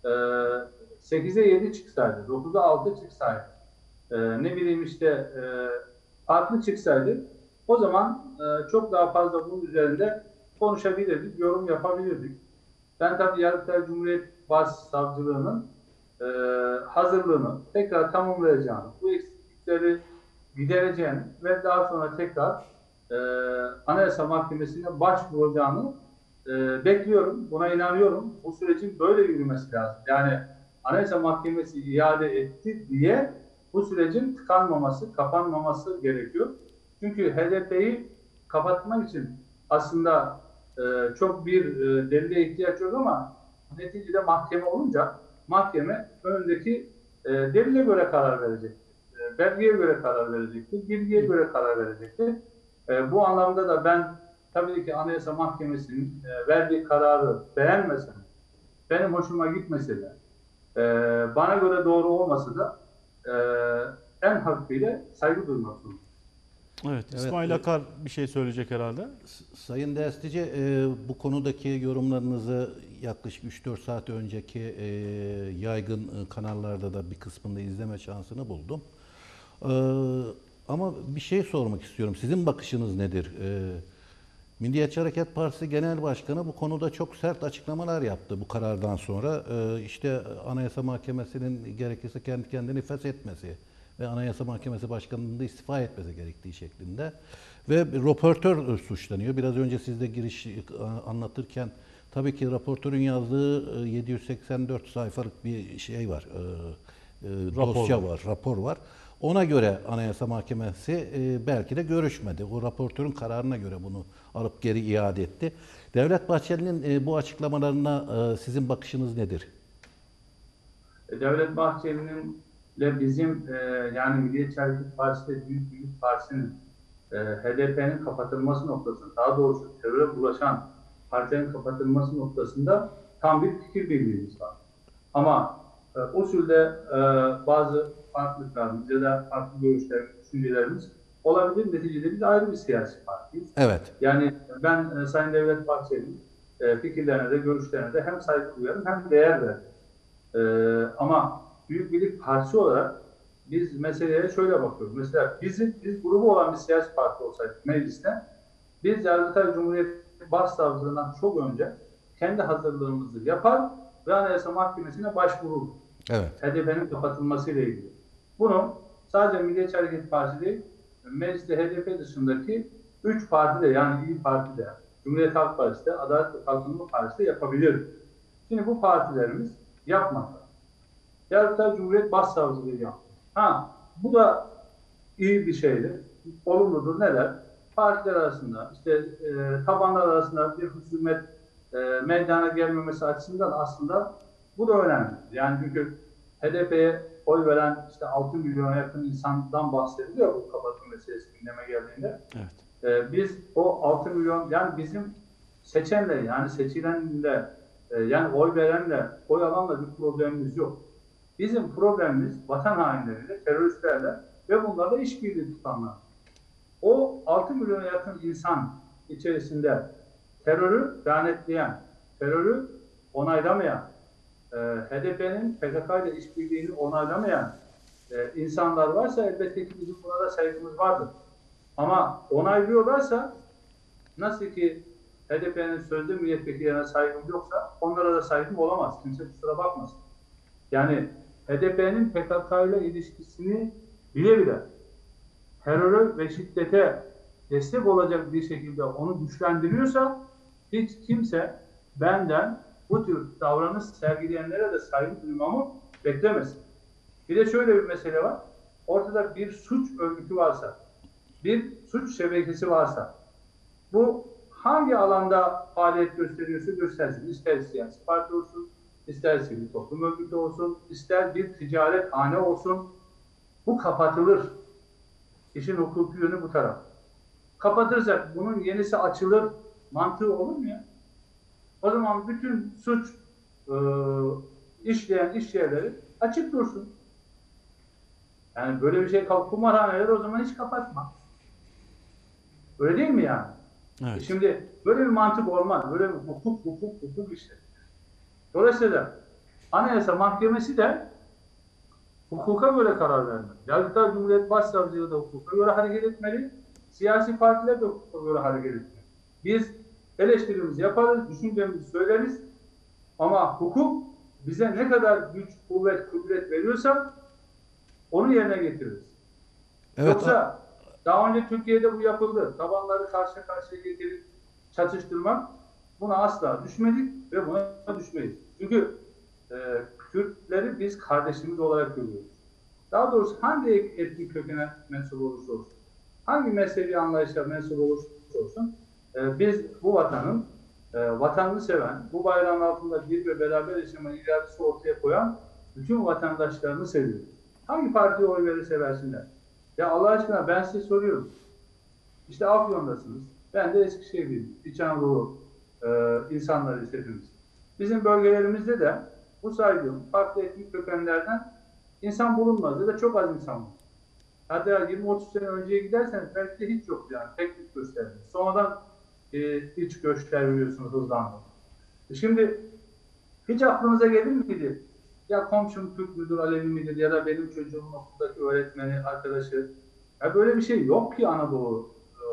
8'e 7 çıksaydı, 9'a 6 çıksaydı, ne bileyim işte farklı çıksaydı, o zaman çok daha fazla bunun üzerinde konuşabilirdik, yorum yapabilirdik. Ben tabii Yargıtay Cumhuriyet Başsavcılığı'nın hazırlığını tekrar tamamlayacağını, bu eksiklikleri gidereceğini ve daha sonra tekrar Anayasa Mahkemesi'ne başvuracağını bekliyorum, buna inanıyorum. Bu sürecin böyle yürümesi lazım. Yani Anayasa Mahkemesi iade etti diye bu sürecin tıkanmaması, kapanmaması gerekiyor. Çünkü HDP'yi kapatmak için aslında çok bir delile ihtiyaç yok ama neticede mahkeme olunca mahkeme önündeki delile göre karar verecektir. Belgeye göre karar verecektir, bilgiye göre karar verecektir. Bu anlamda da ben tabii ki Anayasa Mahkemesi'nin verdiği kararı beğenmesem benim hoşuma gitmese de, bana göre doğru olmasa da en hafifiyle saygı duymak zorunda. Evet, Evet, İsmail Akar bir şey söyleyecek herhalde. Sayın Destici, bu konudaki yorumlarınızı yaklaşık 3-4 saat önceki yaygın kanallarda da bir kısmında izleme şansını buldum. Ama bir şey sormak istiyorum. Sizin bakışınız nedir? Milliyetçi Hareket Partisi Genel Başkanı bu konuda çok sert açıklamalar yaptı bu karardan sonra. İşte Anayasa Mahkemesi'nin gerekirse kendi kendini feshetmesi ve Anayasa Mahkemesi Başkanı'nın da istifa etmesi gerektiği şeklinde. Ve röportör suçlanıyor. Biraz önce siz de giriş anlatırken tabii ki röportörün yazdığı 784 sayfalık bir şey var. Dosya var, rapor var. Ona göre Anayasa Mahkemesi belki de görüşmedi. O raportörün kararına göre bunu alıp geri iade etti. Devlet Bahçeli'nin bu açıklamalarına sizin bakışınız nedir? Devlet Bahçeli'nin ile bizim yani Milliyetçi Hareket Partisi ve Büyük Birlik Partisi'nin HDP'nin kapatılması noktasında, daha doğrusu teröre bulaşan partilerin kapatılması noktasında tam bir fikir birliğimiz var. Ama usulde bazı farklılıklarımız ya da farklı görüşlerimiz, düşüncelerimiz olabilir. Neticede biz ayrı bir siyasi partiyiz. Evet. Yani ben Sayın Devlet Bahçeli'nin fikirlerine de görüşlerine de hem saygı duyarım hem değer veririm. Ama Büyük Birlik Partisi olarak biz meseleye şöyle bakıyoruz. Mesela biz grubu olan bir siyasi parti olsaydık mecliste, biz Yargıtay Cumhuriyet Başsavcılığından çok önce kendi hazırlığımızı yapar ve Anayasa Mahkemesi'ne başvururuz. Evet. HDP'nin kapatılmasıyla ilgili. Bunu sadece Milliyetçi Hareket Partisi değil, mecliste HDP dışındaki 3 parti de, yani İYİ Parti de, Cumhuriyet Halk Partisi de, Adalet ve Kalkınma Partisi de yapabilir. Şimdi bu partilerimiz yapmadı. Yargıtay Cumhuriyet Başsavcılığı yaptı. Bu da iyi bir şeydir. Olumludur. Neler? Partiler arasında, işte tabanlar arasında bir husumet meydana gelmemesi açısından aslında bu da önemli. Yani çünkü HDP'ye oy veren işte 6 milyona yakın insandan bahsediliyor bu kapatma meselesi gündeme geldiğinde. Evet. Biz o 6 milyon, yani bizim seçenle, yani seçilenle, yani oy verenle, oy alanla bir problemimiz yok. Bizim problemimiz vatan hainleriyle, teröristlerle ve bunlarla işbirliği tutanlar. O 6 milyona yakın insan içerisinde terörü lanetleyen, terörü onaylamayan, HDP'nin PKK ile işbirliğini onaylamayan insanlar varsa elbette ki bizim buna da saygımız vardır. Ama onaylıyorlarsa, nasıl ki HDP'nin sözde milletvekillerine saygım yoksa onlara da saygım olamaz. Kimse kusura bakmasın. Yani HDP'nin PKK ile ilişkisini bile bile teröre ve şiddete destek olacak bir şekilde onu güçlendiriyorsa hiç kimse benden bu tür davranış sergileyenlere de saygı duymamı beklemesin. Bir de şöyle bir mesele var. Ortada bir suç örgütü varsa, bir suç şebekesi varsa, bu hangi alanda faaliyet gösteriyorsa göstersin. İster siyasi parti olsun, ister sivil toplum örgütü olsun, ister bir ticaret hane olsun, bu kapatılır. İşin hukuki yönü bu taraf. Kapatırsak bunun yenisi açılır mantığı olur mu ya? O zaman bütün suç işleyen iş yerleri açık dursun. Yani böyle bir şey, kumarhaneleri o zaman hiç kapatma. Öyle değil mi yani? Evet. Şimdi böyle bir mantık olmaz. Böyle bir hukuk işte. Dolayısıyla Anayasa Mahkemesi de hukuka göre karar vermeli. Yargıtay Cumhuriyet Başsavcılığı da hukuka göre hareket etmeli. Siyasi partiler de hukuka göre hareket etmeli. Biz eleştirimizi yaparız, düşüncemizi söyleriz. Ama hukuk bize ne kadar güç, kuvvet, kudret veriyorsa onu yerine getiririz. Evet. Yoksa daha önce Türkiye'de bu yapıldı. Tabanları karşı karşıya getirip çatıştırmak, buna asla düşmedik ve buna düşmeyiz. Çünkü Kürtleri biz kardeşimiz olarak görüyoruz. Daha doğrusu hangi etnik kökene mensup olursa olsun, hangi mezhebi anlayışa mensup olursa olsun, biz bu vatanın, vatanını seven, bu bayrağın altında bir ve beraber yaşama iradesi ortaya koyan bütün vatandaşlarını seviyoruz. Hangi partiye oy verirse versinler. Ya Allah aşkına ben size soruyorum. İşte Afyon'dasınız. Ben de Eskişehir'liyim. İç Anadolu insanlarıyız hepimiz. Bizim bölgelerimizde de bu saydığım farklı etnik kökenlerden insan bulunmaz ya da çok az insan var. Hatta 20-30 sene önceye giderseniz belki de hiç yok yani. Tek tük göstermiyor. Sonradan iç göçler biliyorsunuz hızlandı. Şimdi hiç aklınıza gelir miydi? Ya komşum Türk müdür, Alevi midir ya da benim çocuğumun okuldaki öğretmeni, arkadaşı. Ya böyle bir şey yok ki Anadolu.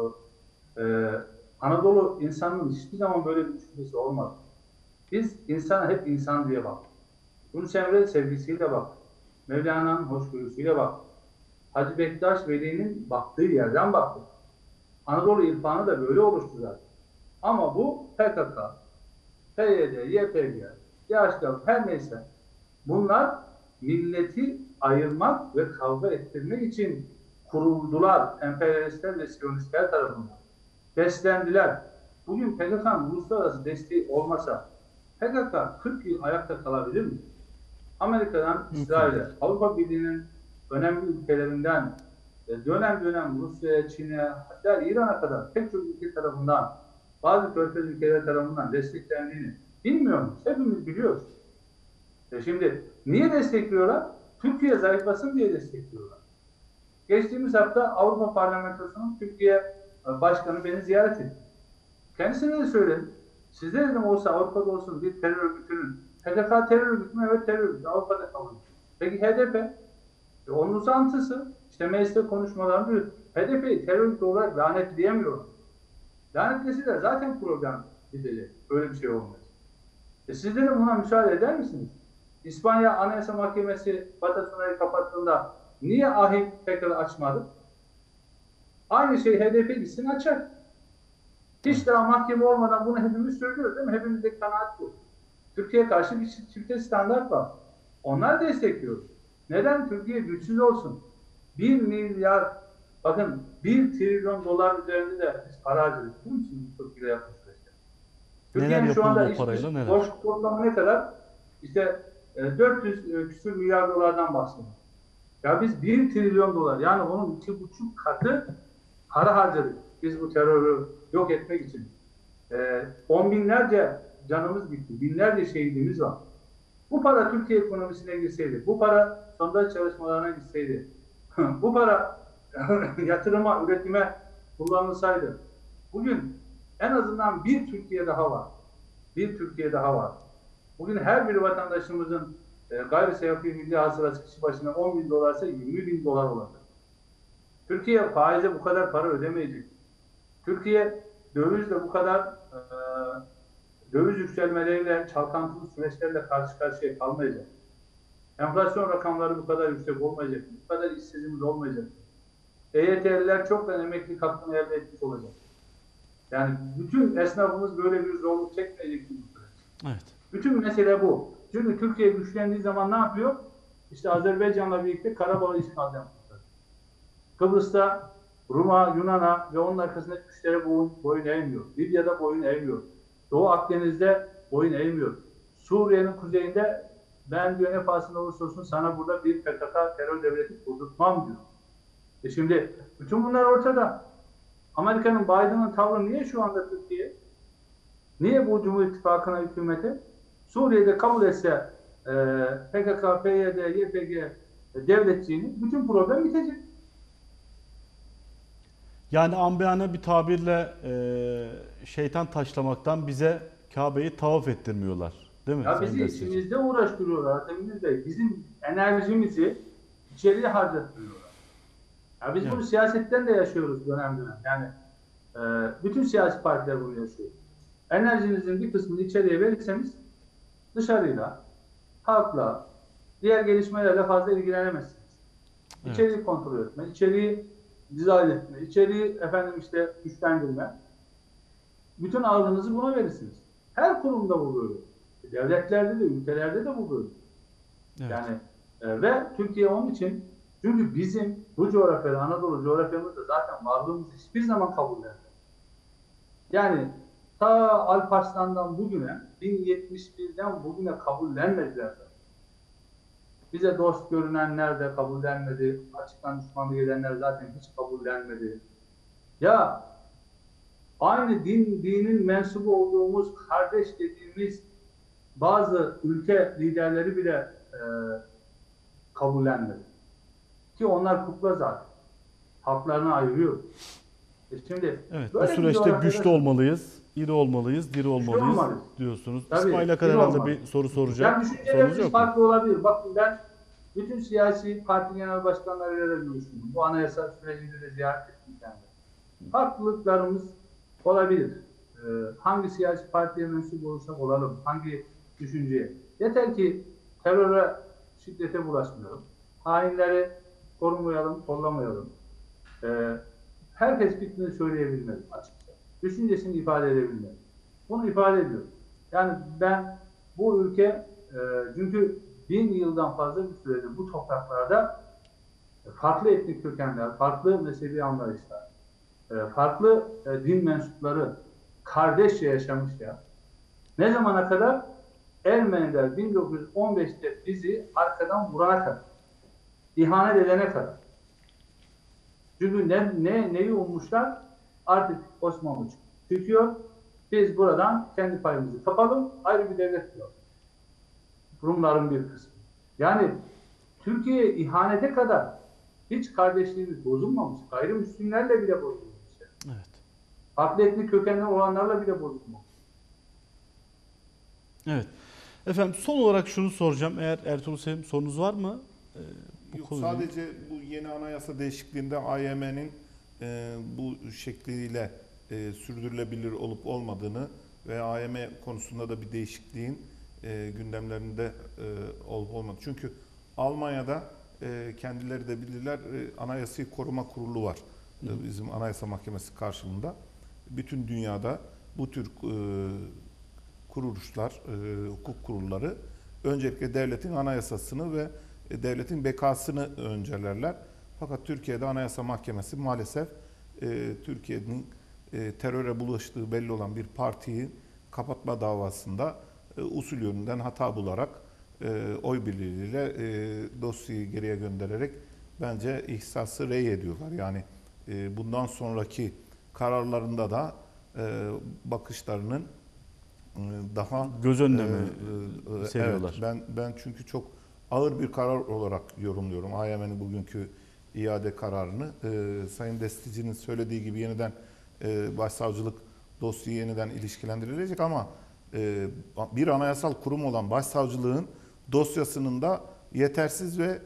Anadolu insanının hiçbir zaman böyle bir düşüncesi olmadı. Biz insana hep insan diye baktık. Yunus Emre sevgisiyle baktık. Mevlana'nın hoşgörüsüyle baktık. Hacı Bektaş Veli'nin baktığı yerden baktık. Anadolu irfanı da böyle oluştu zaten. Ama bu PKK, PYD, YPG, DHK her neyse bunlar milleti ayırmak ve kavga ettirmek için kuruldular emperyalistler ve siyonistler tarafından. Beslendiler. Bugün PKK'nın uluslararası desteği olmasa PKK 40 yıl ayakta kalabilir mi? Amerika'dan İsrail'e, Avrupa Birliği'nin önemli ülkelerinden dönem dönem Rusya'ya, Çin'e, hatta İran'a kadar pek çok ülke tarafından, bazı körfez ülkeler tarafından desteklendiğini bilmiyor muyuz? Hepimiz biliyoruz. Şimdi niye destekliyorlar? Türkiye zayıflasın diye destekliyorlar. Geçtiğimiz hafta Avrupa Parlamentosu'nun Türkiye Başkanı beni ziyaret etti. Kendisine de söyledim. Sizde dedim olsa Avrupa'da olsun bir terör örgütünün, PKK terör örgütü mü? Evet terör örgütü. Avrupa'da kabul. Peki HDP? Onun uzantısı. İşte mecliste konuşmalarını duyuyor. HDP'yi terör örgütü olarak lanetleyemiyorum. Lanetleseler zaten problem gidecek. Böyle bir şey olmaz. Siz de buna müsaade eder misiniz? İspanya Anayasa Mahkemesi Batasuna'yı kapattığında niye ahim tekrar açmadı? Aynı şey HDP gitsin açar. Hiç daha mahkeme olmadan bunu hepimiz söylüyoruz değil mi? Hepimizde kanaat bu. Türkiye'ye karşı bir çifte standart var. Onlar destekliyor. Neden? Türkiye güçsüz olsun. 1 milyar, bakın 1 trilyon dolar üzerinde de biz para harcadık. Bunun için Türkiye'de yapmış. Türkiye'nin şu anda borç toplamı ne kadar? İşte 400 küsur milyar dolardan bahsediyoruz. Ya biz 1 trilyon dolar yani onun 2,5 katı para harcadık. Biz bu terörü yok etmek için. 10 binlerce canımız gitti. Binlerce şehidimiz var. Bu para Türkiye ekonomisine girseydi, bu para sondaj çalışmalarına gitseydi, bu para yatırıma, üretime kullanılsaydı, bugün en azından bir Türkiye daha var. Bir Türkiye daha var. Bugün her bir vatandaşımızın gayri safi milli hasılası kişi başına 10 bin dolarsa 20 bin dolar olacak. Türkiye faize bu kadar para ödemeyecek. Türkiye dövizle bu kadar döviz yükselmeleriyle, çalkantılı süreçlerle karşı karşıya kalmayacak. Enflasyon rakamları bu kadar yüksek olmayacak. Bu kadar işsizimiz olmayacak. EYT'liler çoktan emeklilik hakkını elde etmiş olacak. Yani bütün esnafımız böyle bir zorluk çekmeyecek. Evet. Bütün mesele bu. Çünkü Türkiye güçlendiği zaman ne yapıyor? İşte Azerbaycan'la birlikte Karabağ'ı işgalden kurtarıyor. Kıbrıs'ta Rum'a, Yunan'a ve onun arkasındaki güçlere boyun eğmiyor. Libya'da boyun eğmiyor. Doğu Akdeniz'de boyun eğmiyor. Suriye'nin kuzeyinde ben diyor ne pahasına olursa olsun sana burada bir PKK terör devleti kurdurtmam diyor. Şimdi bütün bunlar ortada. Amerika'nın Biden'ın tavrı niye şu anda Türkiye? Niye bu Cumhur İttifakı'na hükümeti? Suriye'de kabul etse PKK, PYD, YPG devletçiğini bütün problem bitecek. Yani amiyane bir tabirle şeytan taşlamaktan bize Kabe'yi tavaf ettirmiyorlar. Değil mi? Ya bizi içimizde uğraştırıyorlar. Bizim enerjimizi içeriye harcattırıyorlar. Ya biz bunu siyasetten de yaşıyoruz dönem dönem. Yani bütün siyasi partiler bunu yaşıyor. Enerjinizin bir kısmını içeriye verirseniz dışarıyla, halkla, diğer gelişmelerle fazla ilgilenemezsiniz. İçeriği kontrol etme, içeriği dizayn etme, içeriği güçlendirme. Bütün ağırlığınızı buna verirsiniz. Her kurumda bu böyle. Devletlerde de, ülkelerde de bu böyle. Evet. Yani ve Türkiye onun için çünkü bizim bu coğrafyada, Anadolu coğrafyamızda zaten varlığımız hiçbir zaman kabullenmedi. Yani ta Alparslan'dan bugüne, 1071'den bugüne kabullenmediler. Bize dost görünenler de kabullenmedi, açıktan düşmanlık edenler zaten hiç kabullenmedi. Ya aynı dinin mensubu olduğumuz, kardeş dediğimiz bazı ülke liderleri bile kabullenmedi. Ki onlar kukla zaten. Haklarını ayırıyor. Şimdi Evet, bu böyle bir süreçte coğrafyada güçlü olmalıyız, iri olmalıyız, diri olmalıyız olmalıyız. diyorsunuz. Tabii, İsmail Akar biri herhalde olmalı. bir soru soracak. Yani Sorunuz düşüncelerimiz yok mu? farklı olabilir. Bakın ben bütün siyasi parti genel başkanlarıyla da görüştüm. Bu anayasa sürecinde de ziyaret ettim kendimi. Farklılıklarımız olabilir. Hangi siyasi partiye mensup olursak olalım, hangi düşünceye. Yeter ki teröre, şiddete bulaşmayalım. Hainleri korumayalım, kollamayalım. Herkes fikrini söyleyebilmeli açıkça. Düşüncesini ifade edebilmeli. Bunu ifade ediyorum. Yani ben bu ülke çünkü 1000 yıldan fazla bir süredir bu topraklarda farklı etnik kökenler, farklı mezhebi anlayışlar, farklı din mensupları kardeşçe yaşamış ya. Ne zamana kadar? Ermeniler 1915'te bizi arkadan vurana kadar, ihanet edene kadar. Çünkü neyi ummuşlar? Artık Osmanlı çıkıyor. Biz buradan kendi payımızı kapalım, ayrı bir devlet kuralım. Rumların bir kısmı. Yani Türkiye'ye ihanete kadar hiç kardeşliğimiz bozulmamış. Gayrimüslimlerle bile bozulmamış. Evet. Farklı etnik kökenli olanlarla bile bozulmamış. Evet. Efendim son olarak şunu soracağım. Eğer Ertuğrul Selim sorunuz var mı? Bu Yok, konuyla- sadece bu yeni anayasa değişikliğinde AYM'nin bu şekliyle sürdürülebilir olup olmadığını ve AYM konusunda da bir değişikliğin gündemlerinde olup olmadığı. Çünkü Almanya'da kendileri de bilirler, Anayasayı Koruma Kurulu var. Bizim Anayasa Mahkemesi karşılığında. Bütün dünyada bu tür kuruluşlar, hukuk kurulları öncelikle devletin anayasasını ve devletin bekasını öncelerler. Fakat Türkiye'de Anayasa Mahkemesi maalesef Türkiye'nin teröre bulaştığı belli olan bir partiyi kapatma davasında usul yönünden hata bularak oy birliğiyle dosyayı geriye göndererek bence ihsası rey ediyorlar. Yani bundan sonraki kararlarında da bakışlarının daha Göz önüne mi evet, seriyorlar? ben çünkü çok ağır bir karar olarak yorumluyorum AYM'nin bugünkü iade kararını. Sayın Destici'nin söylediği gibi yeniden başsavcılık dosyayı yeniden ilişkilendirilecek ama bir anayasal kurum olan başsavcılığın dosyasının da yetersiz ve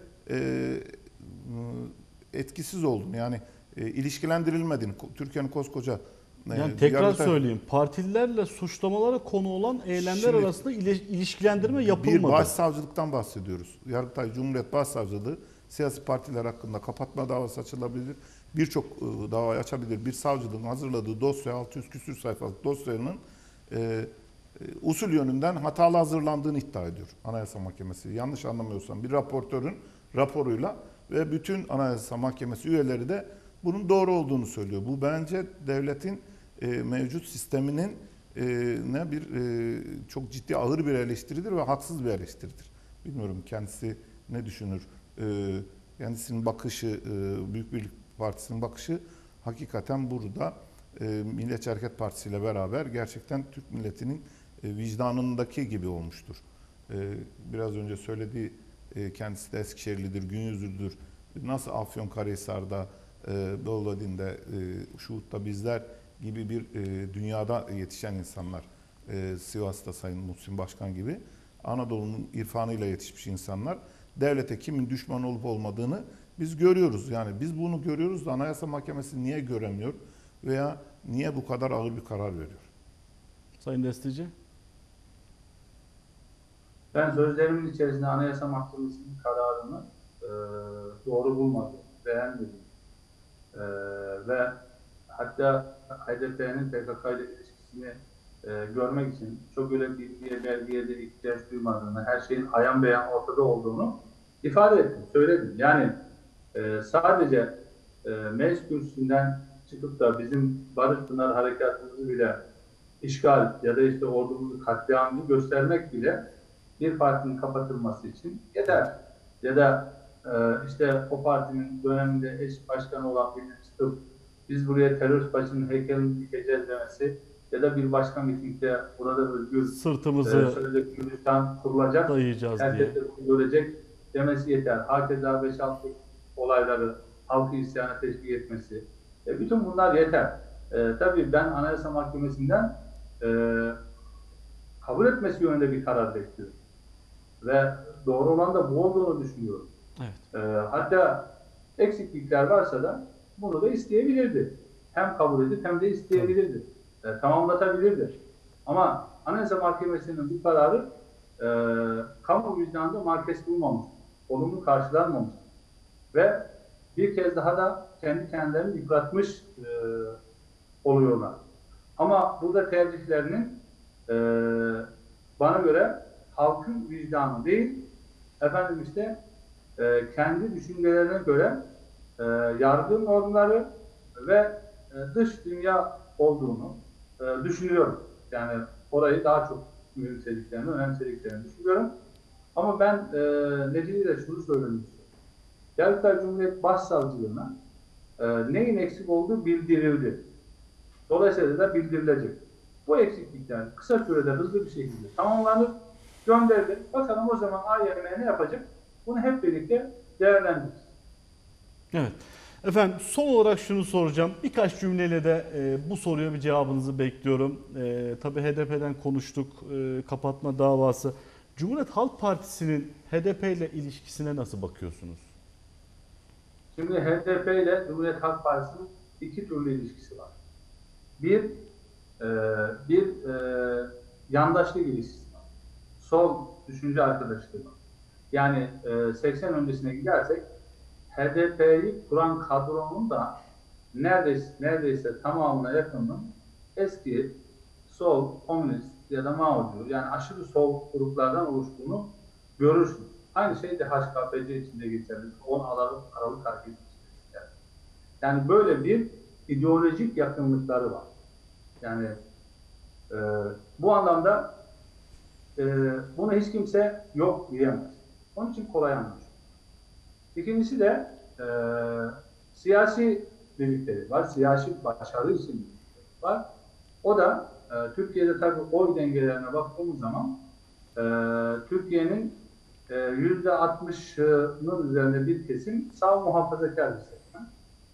etkisiz olduğunu, yani ilişkilendirilmediğini, Türkiye'nin koskoca Yani tekrar Yargıtay- söyleyeyim. Partililerle suçlamalara konu olan eylemler Şimdi arasında ilişkilendirme bir yapılmadı. başsavcılıktan bahsediyoruz. Yargıtay Cumhuriyet Başsavcılığı siyasi partiler hakkında kapatma davası açılabilir. Birçok davayı açabilir. Bir savcılığın hazırladığı dosya, 600 küsür sayfalık dosyanın usul yönünden hatalı hazırlandığını iddia ediyor Anayasa Mahkemesi. Yanlış anlamıyorsam bir raportörün raporuyla ve bütün Anayasa Mahkemesi üyeleri de bunun doğru olduğunu söylüyor. Bu bence devletin mevcut sisteminin ne bir çok ciddi ağır bir eleştiridir ve haksız bir eleştiridir. Bilmiyorum kendisi ne düşünür. Kendisinin bakışı, Büyük Birlik Partisi'nin bakışı hakikaten burada Milliyetçi Hareket Partisi ile beraber gerçekten Türk milletinin vicdanındaki gibi olmuştur. Biraz önce söylediği, kendisi de Eskişehirlidir, gün yüzlüdür. Nasıl Afyonkarahisar'da, Bolu'da, Şuhut'ta bizler gibi bir dünyada yetişen insanlar, Sivas'ta Sayın Muhsin Başkan gibi Anadolu'nun irfanıyla yetişmiş insanlar, devlete kimin düşman olup olmadığını biz görüyoruz. Yani biz bunu görüyoruz da Anayasa Mahkemesi niye göremiyor veya niye bu kadar ağır bir karar veriyor? Sayın Destici. Ben sözlerimin içerisinde Anayasa Mahkemesi'nin kararını doğru bulmadım, beğenmedim. Ve hatta HDP'nin PKK ile ilişkisini görmek için çok öyle bilgiye, belgeye de ihtiyaç duymadığını, her şeyin ayan beyan ortada olduğunu ifade ettim, söyledim. Yani sadece meclis kürsüsünden çıkıp da bizim Barış Pınar harekatımızı bile işgal ya da işte ordumuzu katliamını göstermek bile bir partinin kapatılması için yeter. Ya da işte o partinin döneminde eş başkanı olan birinin çıkıp biz buraya terörist başının heykelini dikeceğiz demesi ya da bir başka mitingde burada özgür Sırtımızı sözde Kürdistan kurulacak, dayayacağız diye. herkes de görecek demesi yeter. Hakeza 5-6 olayları halkı isyana teşvik etmesi. Bütün bunlar yeter. Tabii ben Anayasa Mahkemesi'nden kabul etmesi yönünde bir karar bekliyorum. Ve doğru olan da bu olduğunu düşünüyorum. Evet. Hatta eksiklikler varsa da bunu da isteyebilirdi. Hem kabul edip hem de isteyebilirdi. Tamamlatabilirdi. Ama Anayasa Mahkemesi'nin bu kararı kamu vicdanında markes bulmamış, olumlu karşılanmamış ve bir kez daha da kendi kendilerini yıpratmış oluyorlar. Ama burada tercihlerinin bana göre halkın vicdanı değil, efendim işte kendi düşüncelerine göre yargı normları ve dış dünya olduğunu düşünüyorum. Yani orayı daha çok mühimsediklerini, önemsediklerini düşünüyorum. Ama ben neticede şunu söylemek istiyorum. Yargıtay Cumhuriyet Başsavcılığına neyin eksik olduğu bildirildi. Dolayısıyla da bildirilecek. Bu eksiklikler kısa sürede hızlı bir şekilde tamamlanır, gönderilir. Bakalım o zaman AYM ne yapacak? Bunu hep birlikte değerlendiririz. Evet. Efendim son olarak şunu soracağım. Birkaç cümleyle de bu soruya bir cevabınızı bekliyorum. Tabii HDP'den konuştuk. Kapatma davası. Cumhuriyet Halk Partisi'nin HDP ile ilişkisine nasıl bakıyorsunuz? Şimdi HDP ile Cumhuriyet Halk Partisi'nin iki türlü ilişkisi var. Bir yandaşlık ilişkisi var. Sol düşünce arkadaşlığı var. Yani 80 öncesine gidersek HDP'yi kuran kadronun da neredeyse tamamına yakının eski sol, komünist ya da Mao'cu yani aşırı sol gruplardan oluştuğunu görürsünüz. Aynı şey de HKPC içinde geçerli. 10 Aralık hareketi içinde geçerli. Yani böyle bir ideolojik yakınlıkları var. Yani bu anlamda bunu hiç kimse yok diyemez. Onun için kolay anlaşılır. İkincisi de siyasi birliktelik var. Siyasi başarı için birliktelik var. O da Türkiye'de tabii oy dengelerine baktığımız zaman Türkiye'nin %60'ının üzerinde bir kesim sağ muhafazakar bir seçmen.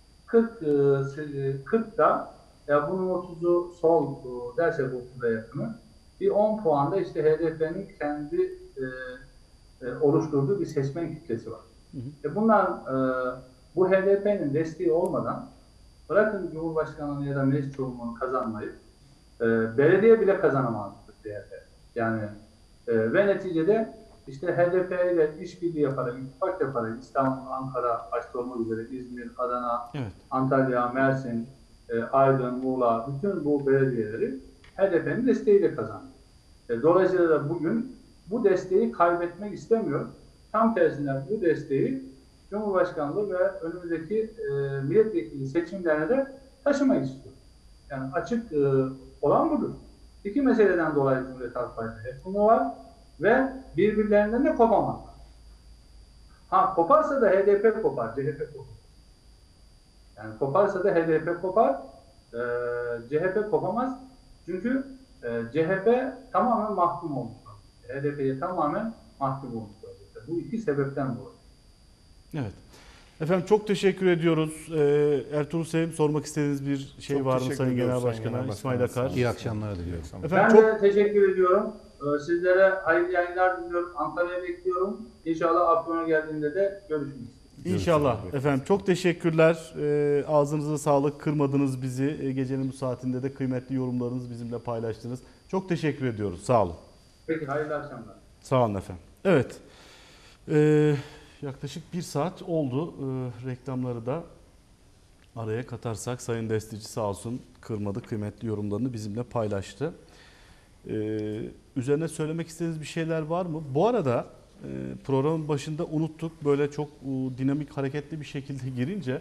40 da ya bunun 30'u sol dersek 30'a yakını bir 10 puanda işte HDP'nin kendi oluşturduğu bir seçmen kitlesi var. Bunlar bu HDP'nin desteği olmadan bırakın Cumhurbaşkanlığı ya da meclis çoğunluğunu kazanmayı belediye bile kazanamazdı CHP. Yani ve neticede işte HDP ile işbirliği yaparak, ittifak yaparak İstanbul, Ankara başta olmak üzere İzmir, Adana, Evet. Antalya, Mersin, Aydın, Muğla bütün bu belediyeleri HDP'nin desteğiyle kazandı. Dolayısıyla da bugün bu desteği kaybetmek istemiyor. Tam tersine bu desteği Cumhurbaşkanlığı ve önümüzdeki milletvekili seçimlerine de taşımak istiyor. Yani açık olan budur. İki meseleden dolayı Cumhuriyet Halk Partisi yapımı var ve birbirlerinden de kopamazlar. Koparsa da HDP kopar, CHP kopar. Yani koparsa da HDP kopar, CHP kopamaz. Çünkü CHP tamamen mahkum olmuş. HDP'ye tamamen mahkum olmuş. Bu iki sebepten dolayı. Evet. Efendim çok teşekkür ediyoruz. Ertuğrul Sevim sormak istediğiniz bir şey Çok var mı teşekkür Sayın ediyoruz Genel Sayın Başkan'a? Genel İsmail Başkan'a. Akar. İyi akşamlar diliyorum. Efendim Ben çok de teşekkür ediyorum. Sizlere hayırlı yayınlar diliyorum. Antalya'ya bekliyorum. İnşallah Afyon'a geldiğinde de görüşürüz. İnşallah. Görüşürüz. Efendim çok teşekkürler. Ağzınıza sağlık. Kırmadınız bizi. Gecenin bu saatinde de kıymetli yorumlarınızı bizimle paylaştınız. Çok teşekkür ediyoruz. Sağ olun. Peki hayırlı akşamlar. Sağ olun efendim. Evet. Yaklaşık bir saat oldu. Reklamları da araya katarsak Sayın Destici sağ olsun kırmadı. Kıymetli yorumlarını bizimle paylaştı. Üzerine söylemek istediğiniz bir şeyler var mı? Bu arada programın başında unuttuk. Böyle çok dinamik, hareketli bir şekilde girince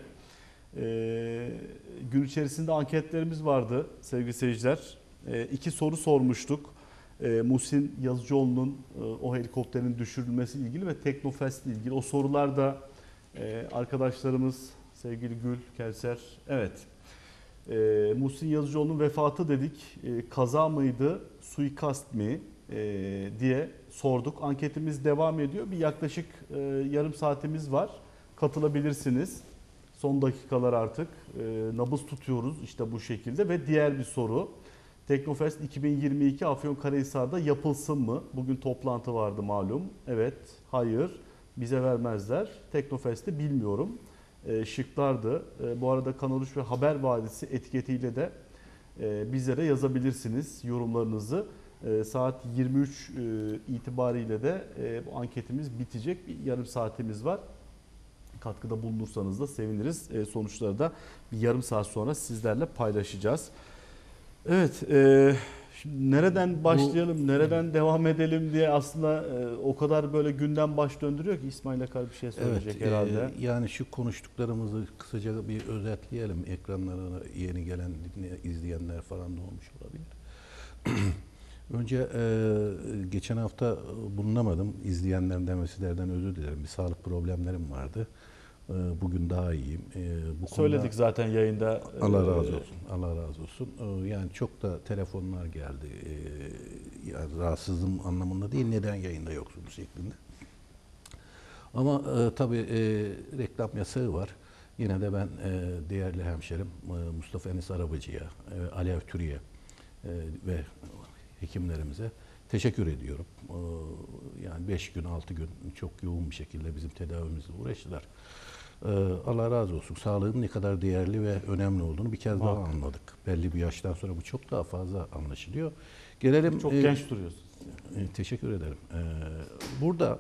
gün içerisinde anketlerimiz vardı sevgili seyirciler. 2 soru sormuştuk. Muhsin Yazıcıoğlu'nun o helikopterin düşürülmesi ilgili ve Teknofest ile ilgili. O sorular da arkadaşlarımız sevgili Gül, Kevser, evet Muhsin Yazıcıoğlu'nun vefatı dedik. Kaza mıydı, suikast mi diye sorduk. Anketimiz devam ediyor. Bir yaklaşık yarım saatimiz var. Katılabilirsiniz. Son dakikalar artık. Nabız tutuyoruz işte bu şekilde. Ve diğer bir soru. Teknofest 2022 Afyonkarahisar'da yapılsın mı? Bugün toplantı vardı malum. Evet, hayır. Bize vermezler. Teknofest'i bilmiyorum. Şıklardı. Bu arada Kanal 3 ve Haber Vadisi etiketiyle de bizlere yazabilirsiniz yorumlarınızı. Saat 23 itibariyle de bu anketimiz bitecek. Bir yarım saatimiz var. Katkıda bulunursanız da seviniriz. Sonuçları da bir yarım saat sonra sizlerle paylaşacağız. Evet, şimdi nereden başlayalım, nereden devam edelim diye aslında o kadar böyle gündem baş döndürüyor ki İsmail Akar bir şey söyleyecek herhalde. Yani şu konuştuklarımızı kısaca bir özetleyelim. Ekranlara yeni gelen, izleyenler falan da olmuş olabilir. Önce geçen hafta bulunamadım. İzleyenlerin demesilerden özür dilerim. Bir sağlık problemlerim vardı. Bugün daha iyiyim. Bu Söyledik konuda, zaten yayında. Allah razı olsun. Allah razı olsun. Yani çok da telefonlar geldi. Yani rahatsızlığım anlamında değil, neden yayında yoksunuz şeklinde. Ama tabii reklam yasağı var. Yine de ben değerli hemşerim Mustafa Enis Arabacı'ya, Alev Türü'ye ve hekimlerimize teşekkür ediyorum. Yani 5 gün, 6 gün çok yoğun bir şekilde bizim tedavimizle uğraştılar. Allah razı olsun. Sağlığın ne kadar değerli ve önemli olduğunu bir kez daha anladık. Belli bir yaştan sonra bu çok daha fazla anlaşılıyor. Gelelim. Çok genç duruyorsun. Teşekkür ederim. Burada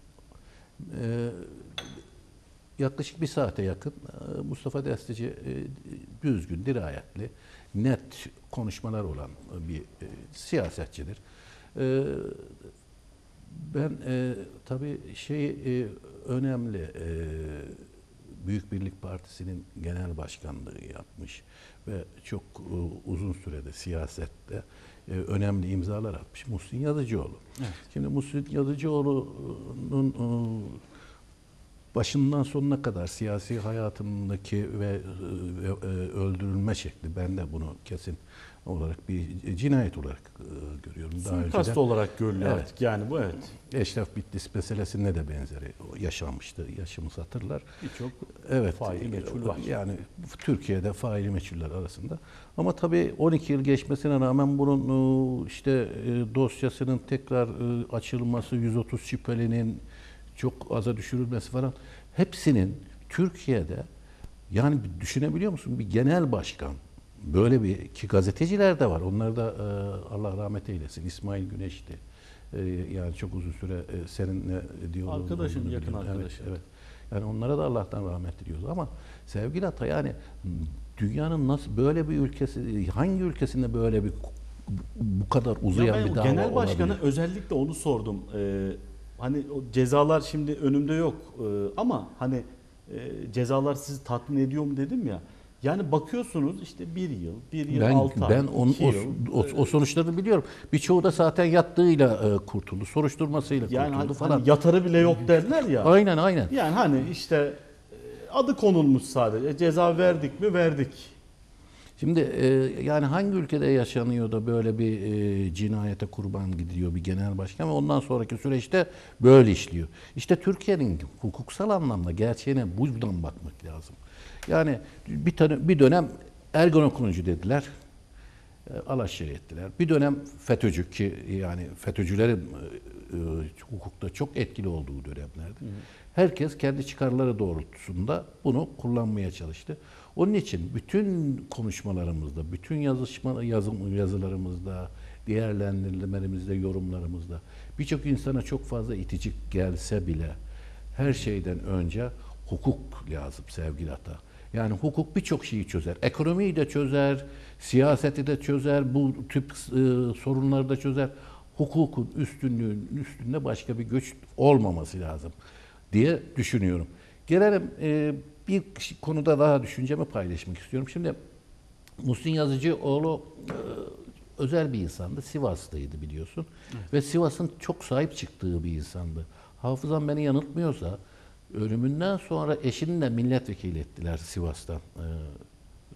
yaklaşık bir saate yakın Mustafa Desteci düzgün, dirayetli, net konuşmalar olan bir siyasetçidir. Ben tabii önemli, Büyük Birlik Partisi'nin genel başkanlığı yapmış ve çok uzun sürede siyasette önemli imzalar atmış Muhsin Yazıcıoğlu. Evet. Şimdi Muhsin Yazıcıoğlu'nun başından sonuna kadar siyasi hayatındaki ve öldürülme şekli, ben de bunu kesin olarak bir cinayet olarak görüyorum. Suikast olarak görülüyor evet. artık yani bu, evet. Eşref Bitlis meselesinde de benzeri yaşanmıştı. Yaşımız hatırlar. Birçok evet, faili meçhul var. Yani Türkiye'de faili meçhuller arasında. Ama tabii 12 yıl geçmesine rağmen bunun dosyasının tekrar açılması, 130 şüphelinin çok aza düşürülmesi falan, hepsinin Türkiye'de, yani düşünebiliyor musun, bir genel başkan, böyle bir, ki gazeteciler de var, onlar da Allah rahmet eylesin, İsmail Güneş'ti. Yani çok uzun süre seninle diyalog arkadaşım, yakın arkadaşım. Evet, evet. Yani onlara da Allah'tan rahmet diliyoruz. Ama sevgili Ata, yani dünyanın nasıl böyle bir ülkesi, hangi ülkesinde böyle bir bu kadar uzayan bir dava olabilir? Genel başkanı özellikle onu sordum. Hani o cezalar şimdi önümde yok ama hani cezalar sizi tatmin ediyor mu dedim ya. Yani bakıyorsunuz işte 1 yıl, 6 ay, 2 yıl. O sonuçları biliyorum. Birçoğu da zaten yattığıyla kurtuldu, soruşturmasıyla yani kurtuldu falan. Hani yatarı bile yok derler ya. Aynen. Yani hani işte adı konulmuş sadece. Ceza verdik mi? Verdik. Şimdi yani hangi ülkede yaşanıyor da böyle bir cinayete kurban gidiyor bir genel başkan ve ondan sonraki süreçte böyle işliyor. İşte Türkiye'nin hukuksal anlamda gerçeğine buradan bakmak lazım. Yani bir dönem Ergenekon dediler, alaşağı ettiler. Bir dönem FETÖ'cü, ki yani FETÖ'cülerin hukukta çok etkili olduğu dönemlerdi. Herkes kendi çıkarları doğrultusunda bunu kullanmaya çalıştı. Onun için bütün konuşmalarımızda, bütün yazılarımızda, değerlendirmelerimizde, yorumlarımızda birçok insana çok fazla itici gelse bile her şeyden önce hukuk lazım sevgili Ata. Yani hukuk birçok şeyi çözer. Ekonomiyi de çözer, siyaseti de çözer, bu tip sorunları da çözer. Hukukun üstünde başka bir güç olmaması lazım diye düşünüyorum. Gelelim bir konuda daha düşüncemi paylaşmak istiyorum. Şimdi Muhsin Yazıcıoğlu özel bir insandı. Sivas'taydı biliyorsun. Evet. Ve Sivas'ın çok sahip çıktığı bir insandı. Hafızam beni yanıltmıyorsa ölümünden sonra eşini de milletvekili ettiler Sivas'tan.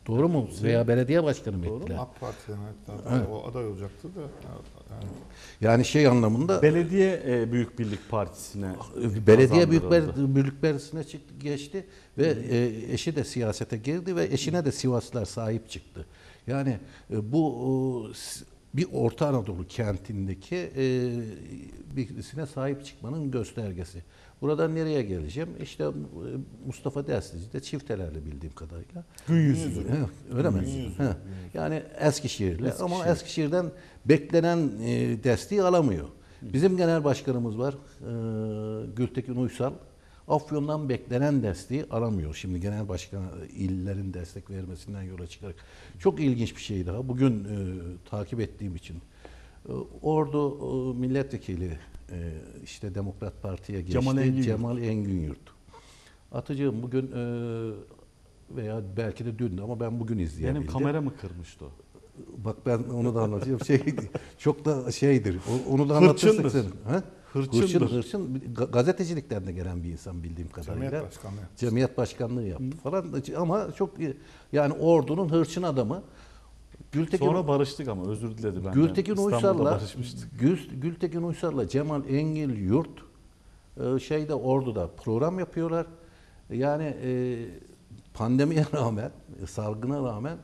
Doğru mu? Veya belediye başkanı mı ettiler? AK Parti'den hatta o aday olacaktı da yani Yani şey anlamında Belediye Büyük Birlik Partisi'ne belediye kazandırıldı. Büyük Meclisi'ne geçti ve eşi de siyasete girdi ve eşine de Sivaslılar sahip çıktı. Yani bu bir Orta Anadolu kentindeki birisine sahip çıkmanın göstergesi. Buradan nereye geleceğim? İşte Mustafa Destici de Çiftelerli bildiğim kadarıyla. Gün yüzü. Öyle mi? He. Yani Eskişehirli ama Eskişehir'den beklenen desteği alamıyor. Bizim genel başkanımız var, Gültekin Uysal. Afyon'dan beklenen desteği alamıyor. Şimdi genel başkan illerin destek vermesinden yola çıkarak. Çok ilginç bir şey daha. Bugün takip ettiğim için. Ordu milletvekili işte Demokrat Parti'ye geçti. Cemal Engin-Yurt. Atıcığım bugün veya belki de dün ama ben bugün izleyebildim. Benim kamera mı kırmıştı o? Bak ben onu da anlatacağım. Çok da şeydir. Onu da anlatırsak Hırçındır. sen. Ha? Hırçındır. Hırçın. Gazetecilikten de gelen bir insan bildiğim kadarıyla. Cemiyet başkanlığı yaptı. Cemiyet başkanlığı yaptı falan. Ama çok yani ordunun hırçın adamı. Sonra barıştık ama özür diledi benden. Gültekin İstanbul'da Uysal'la barışmıştık. Gültekin Uysal'la Cemal Engin-Yurt şeyde Ordu'da program yapıyorlar. Yani pandemiye rağmen, salgına rağmen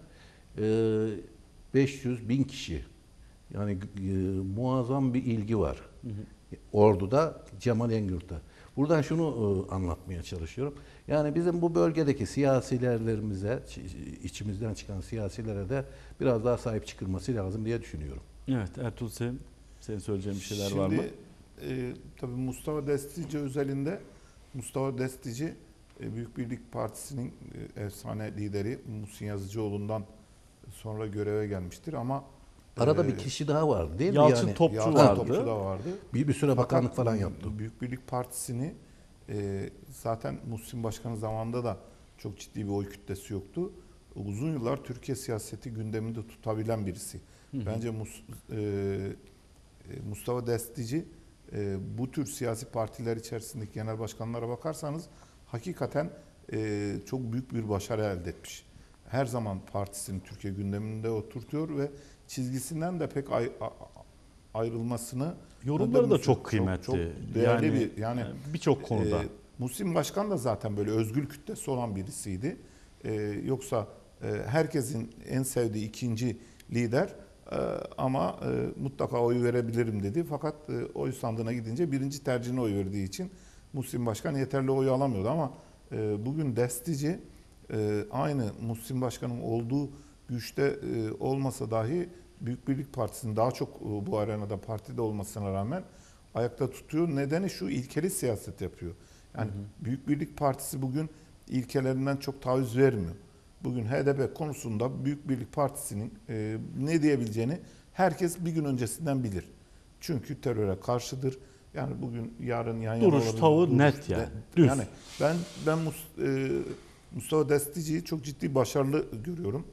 500.000 kişi. Yani muazzam bir ilgi var. Ordu'da, Cemal Engin-Yurt'ta. Buradan şunu anlatmaya çalışıyorum. Yani bizim bu bölgedeki siyasilerimize, içimizden çıkan siyasilere de biraz daha sahip çıkılması lazım diye düşünüyorum. Evet Ertuğrul senin söyleyeceğin bir şeyler var mı? Şimdi tabii Mustafa Destici özelinde Mustafa Destici Büyük Birlik Partisi'nin efsane lideri Muhsin Yazıcıoğlu'ndan sonra göreve gelmiştir ama Arada bir kişi daha vardı değil mi? Yalçın Yani Topçu Yalçın vardı. Topçu da vardı. bir süre bakanlık Fakat falan yaptı. Büyük Birlik Partisi'ni zaten Muhsin Başkanı zamanında da çok ciddi bir oy kütlesi yoktu. Uzun yıllar Türkiye siyaseti gündeminde tutabilen birisi. Bence Mustafa Destici bu tür siyasi partiler içerisindeki genel başkanlara bakarsanız hakikaten çok büyük bir başarı elde etmiş. Her zaman partisini Türkiye gündeminde oturtuyor ve çizgisinden de pek ayrılmasını Yorumları da çok kıymetli. Çok değerli Yani, bir yani birçok konuda. Muhsin Başkan da zaten böyle özgür kütlesi olan birisiydi. Yoksa herkesin en sevdiği ikinci lider ama mutlaka oy verebilirim dedi. Fakat oy sandığına gidince birinci tercihine oy verdiği için Muhsin Başkan yeterli oy alamıyordu ama bugün Destici aynı Muhsin Başkan'ın olduğu güçte olmasa dahi Büyük Birlik Partisi'nin daha çok bu arenada partide olmasına rağmen ayakta tutuyor. Nedeni şu, ilkeli siyaset yapıyor. Yani Büyük Birlik Partisi bugün ilkelerinden çok taviz vermiyor. Bugün HDP konusunda Büyük Birlik Partisi'nin ne diyebileceğini herkes bir gün öncesinden bilir. Çünkü teröre karşıdır. Yani bugün yarın yan yana Duruş, olabilir. tavır net yani. Düz. Yani ben Mustafa Destici'yi çok ciddi başarılı görüyorum.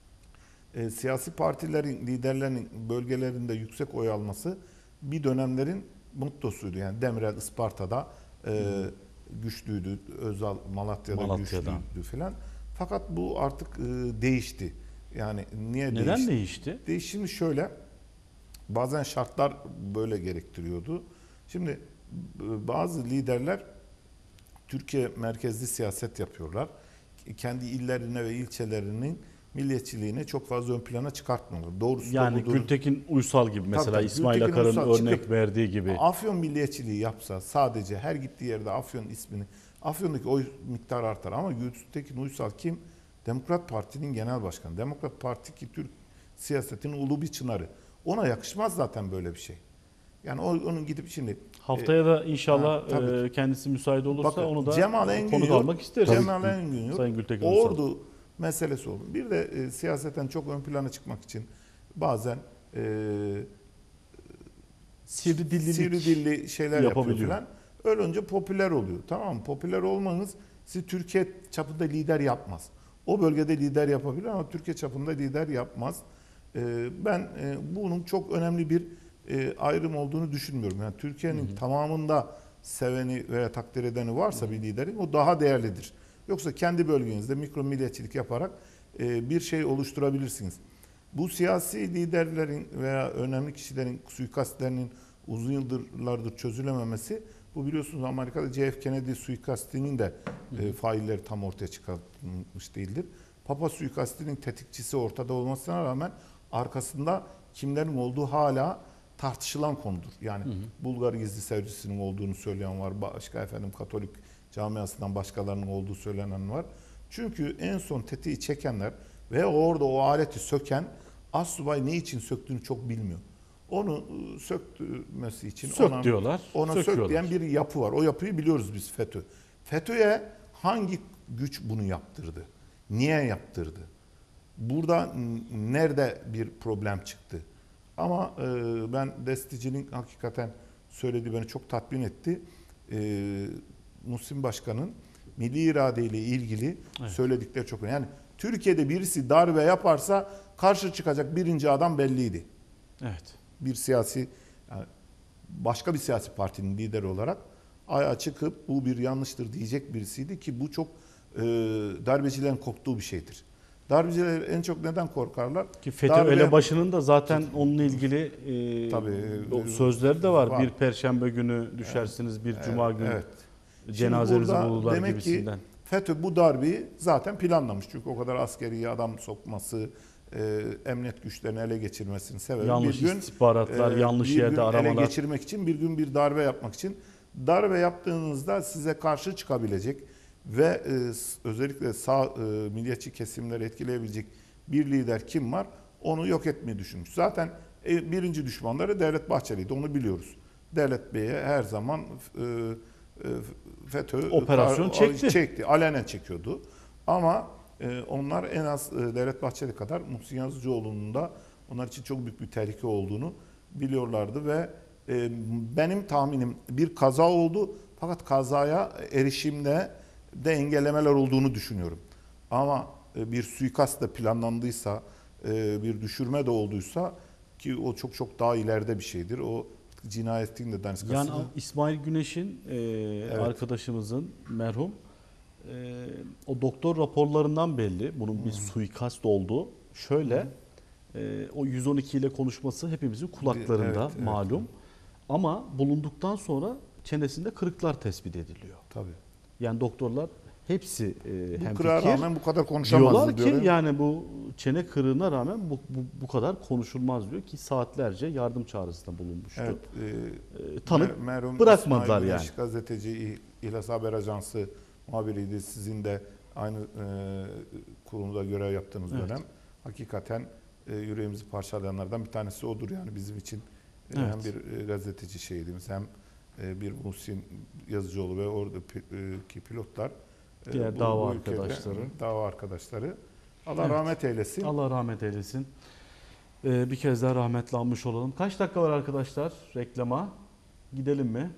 Siyasi partilerin liderlerinin bölgelerinde yüksek oy alması bir dönemlerin muttosuydu. Yani Demirel Isparta'da güçlüydü, Özal Malatya'da güçlüydü filan. Fakat bu artık değişti. Yani niye değişti? Neden değişti? Değişimi şöyle, bazen şartlar böyle gerektiriyordu. Şimdi bazı liderler Türkiye merkezli siyaset yapıyorlar. Kendi illerine ve ilçelerinin milliyetçiliğini çok fazla ön plana çıkartmıyorlar. Doğrusu Yani budur. Gültekin Uysal gibi mesela Tabii, İsmail Gültekin Akar'ın Uysal örnek çıkıp verdiği gibi. Afyon milliyetçiliği yapsa sadece her gittiği yerde Afyon ismini, Afyon'daki oy miktarı artar ama Gültekin Uysal kim? Demokrat Parti'nin genel başkanı. Demokrat Parti ki Türk siyasetinin ulu bir çınarı. Ona yakışmaz zaten böyle bir şey. Yani onun gidip şimdi Haftaya da inşallah tabii. kendisi müsait olursa bakın, onu da Cemal konuk Engin-Yurt, almak isteriz. Cemal Engin-Yurt, Sayın Gültekin Uysal. Ordu meselesi oldu. Bir de siyaseten çok ön plana çıkmak için bazen Sivri dilli şeyler yapıyor yapabiliyor. falan. Öyle önce popüler oluyor. Tamam mı? Popüler olmanız sizi Türkiye çapında lider yapmaz. O bölgede lider yapabilir ama Türkiye çapında lider yapmaz. Ben bunun çok önemli bir ayrım olduğunu düşünmüyorum. Yani Türkiye'nin tamamında seveni veya takdir edeni varsa bir liderin o daha değerlidir. Yoksa kendi bölgenizde mikro milliyetçilik yaparak bir şey oluşturabilirsiniz. Bu siyasi liderlerin veya önemli kişilerin suikastlerinin uzun yıllardır çözülememesi, bu biliyorsunuz Amerika'da JF Kennedy suikastinin de failleri tam ortaya çıkartılmış değildir. Papa suikastinin tetikçisi ortada olmasına rağmen arkasında kimlerin olduğu hala tartışılan konudur. Yani Bulgar gizli servicinin olduğunu söyleyen var. Başka Katolik camiasından başkalarının olduğu söylenen var. Çünkü en son tetiği çekenler ve orada o aleti söken astsubay ne için söktüğünü çok bilmiyor. Onu sökmesi için Sök diyorlar, ona söküyorlar. sök diyen bir yapı var. O yapıyı biliyoruz biz, FETÖ. FETÖ'ye hangi güç bunu yaptırdı? Niye yaptırdı? Burada nerede bir problem çıktı? Ama ben Destici'nin hakikaten söylediği beni çok tatmin etti. Muhsin Başkan'ın milli iradeyle ilgili söyledikleri çok önemli. Yani Türkiye'de birisi darbe yaparsa karşı çıkacak birinci adam belliydi. Evet. Bir siyasi, yani başka bir siyasi partinin lideri olarak ayağa çıkıp bu bir yanlıştır diyecek birisiydi ki bu çok darbecilerin korktuğu bir şeydir. Darbeciler en çok neden korkarlar? Ki FETÖ elebaşının da zaten onunla ilgili o sözleri de var. Bir perşembe günü düşersiniz, bir cuma günü cenazenizi bulurlar demek gibisinden. Ki FETÖ bu darbeyi zaten planlamış. Çünkü o kadar askeri adam sokması, emniyet güçlerini ele geçirmesinin sebebi yanlış bir gün istihbaratlar, yanlış bir yerde gün aramalar. ele geçirmek için, bir gün bir darbe yapmak için. Darbe yaptığınızda size karşı çıkabilecek ve özellikle sağ milliyetçi kesimleri etkileyebilecek bir lider kim var? Onu yok etmeyi düşünmüş. Zaten birinci düşmanları Devlet Bahçeli'ydi, onu biliyoruz. Devlet Bey'e her zaman FETÖ operasyon çekti. Alenen çekiyordu. Ama onlar en az Devlet Bahçeli kadar Muhsin Yazıcıoğlu'nun da onlar için çok büyük bir tehlike olduğunu biliyorlardı ve benim tahminim bir kaza oldu, fakat kazaya erişimde de engellemeler olduğunu düşünüyorum. Ama bir suikast da planlandıysa, bir düşürme de olduysa, ki o çok çok daha ileride bir şeydir. O cinayetin de daniskası. Yani İsmail Güneş'in arkadaşımızın merhum o doktor raporlarından belli bunun bir suikast olduğu. Şöyle o 112 ile konuşması hepimizin kulaklarında malum. Ama bulunduktan sonra çenesinde kırıklar tespit ediliyor. Tabii. Yani doktorlar hepsi bu kırığa rağmen bu kadar konuşamazdı diyorlar ki yani bu çene kırığına rağmen bu kadar konuşulmaz diyor ki saatlerce yardım çağrısında bulunmuştu. Evet, tanık merhum bırakmadılar İsmail yani. Güneş gazeteci, İhlas Haber Ajansı muhabiriydi. Sizin de aynı kurumda görev yaptığınız dönem. Hakikaten yüreğimizi parçalayanlardan bir tanesi odur yani bizim için. Hem bir gazeteci şehidimiz hem bir Muhsin Yazıcıoğlu ve oradaki pilotlar, diğer dava arkadaşları. Allah rahmet eylesin. Allah rahmet eylesin. Bir kez daha rahmetli anmış olalım. Kaç dakika var arkadaşlar reklama? Gidelim mi?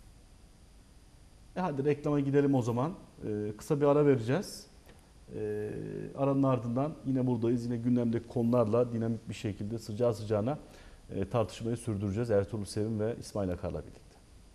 Hadi reklama gidelim o zaman. Kısa bir ara vereceğiz. Aranın ardından yine buradayız. Yine gündemdeki konularla dinamik bir şekilde sıcağı sıcağına tartışmayı sürdüreceğiz. Ertuğrul Sevim ve İsmail Akar'la birlikte.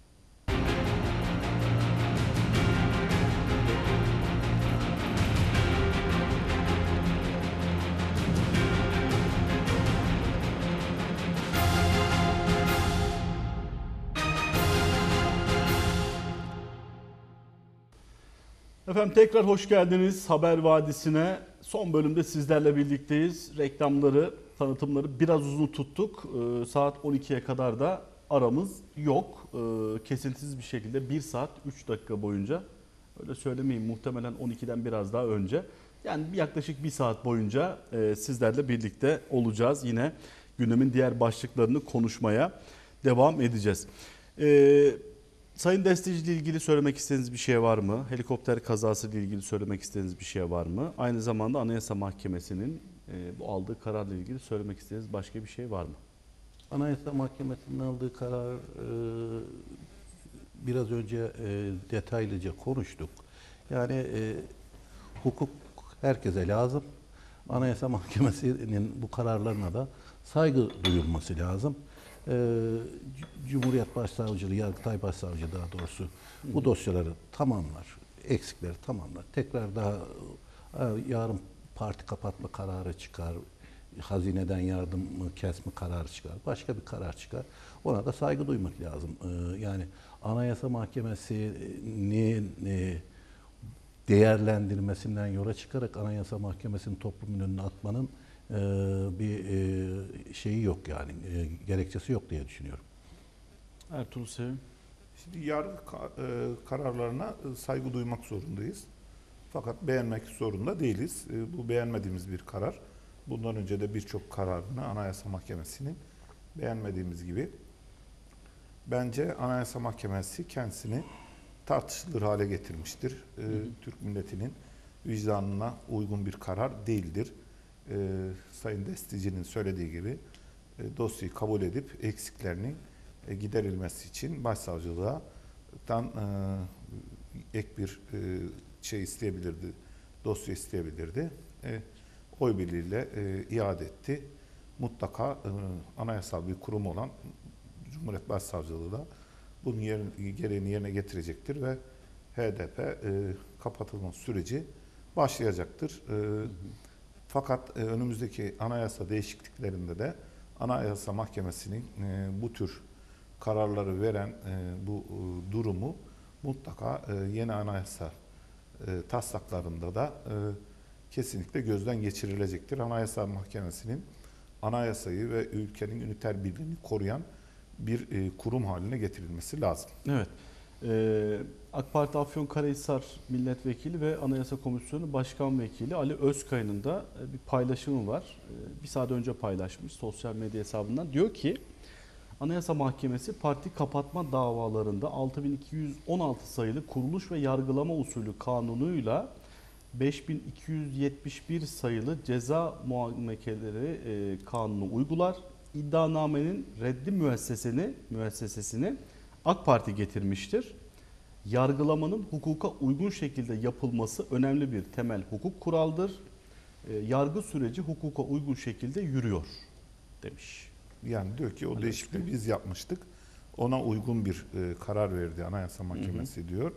Efendim tekrar hoş geldiniz Haber Vadisi'ne. Son bölümde sizlerle birlikteyiz. Reklamları, tanıtımları biraz uzun tuttuk. Saat 12'ye kadar da aramız yok. Kesintisiz bir şekilde 1 saat 3 dakika boyunca, öyle söylemeyeyim, muhtemelen 12'den biraz daha önce. Yani yaklaşık 1 saat boyunca sizlerle birlikte olacağız. Yine gündemin diğer başlıklarını konuşmaya devam edeceğiz. Sayın Destici ile ilgili söylemek istediğiniz bir şey var mı? Helikopter kazası ile ilgili söylemek istediğiniz bir şey var mı? Aynı zamanda Anayasa Mahkemesi'nin bu aldığı kararla ilgili söylemek istediğiniz başka bir şey var mı? Anayasa Mahkemesi'nin aldığı karar biraz önce detaylıca konuştuk. Yani hukuk herkese lazım. Anayasa Mahkemesi'nin bu kararlarına da saygı duyulması lazım. Cumhuriyet Başsavcılığı, Yargıtay Başsavcılığı daha doğrusu bu dosyaları tamamlar, eksikleri tamamlar. Tekrar daha yarın parti kapatma kararı çıkar, hazineden yardım kesme kararı çıkar, başka bir karar çıkar. Ona da saygı duymak lazım. Yani Anayasa Mahkemesi'nin değerlendirmesinden yola çıkarak Anayasa Mahkemesi'nin toplumun önüne atmanın bir şeyi yok yani, gerekçesi yok diye düşünüyorum. Ertuğrul Sevim. Şimdi yargı kararlarına saygı duymak zorundayız. Fakat beğenmek zorunda değiliz. Bu beğenmediğimiz bir karar. Bundan önce de birçok kararını Anayasa Mahkemesi'nin beğenmediğimiz gibi. Bence Anayasa Mahkemesi kendisini tartışılır hale getirmiştir. Türk milletinin vicdanına uygun bir karar değildir. Sayın Destici'nin söylediği gibi dosyayı kabul edip eksiklerinin giderilmesi için Başsavcılıktan ek bir şey isteyebilirdi, dosya isteyebilirdi. Oy birliğiyle iade etti. Mutlaka anayasal bir kurum olan Cumhuriyet Başsavcılığı da bunun gereğini yerine getirecektir ve HDP kapatılma süreci başlayacaktır. Fakat önümüzdeki anayasa değişikliklerinde de Anayasa Mahkemesi'nin bu tür kararları veren bu durumu mutlaka yeni anayasa taslaklarında da kesinlikle gözden geçirilecektir. Anayasa Mahkemesi'nin anayasayı ve ülkenin üniter birliğini koruyan bir kurum haline getirilmesi lazım. Evet. AK Parti Afyonkarahisar Milletvekili ve Anayasa Komisyonu Başkan Vekili Ali Özkaya'nın da bir paylaşımı var. Bir saat önce paylaşmış sosyal medya hesabından. Diyor ki Anayasa Mahkemesi parti kapatma davalarında 6216 sayılı kuruluş ve yargılama usulü kanunuyla 5271 sayılı ceza muhakemeleri kanunu uygular. İddianamenin reddi müessesesini AK Parti getirmiştir. Yargılamanın hukuka uygun şekilde yapılması önemli bir temel hukuk kuraldır. Yargı süreci hukuka uygun şekilde yürüyor demiş. Yani diyor ki o değişikliği biz yapmıştık. Ona uygun bir karar verdi Anayasa Mahkemesi diyor.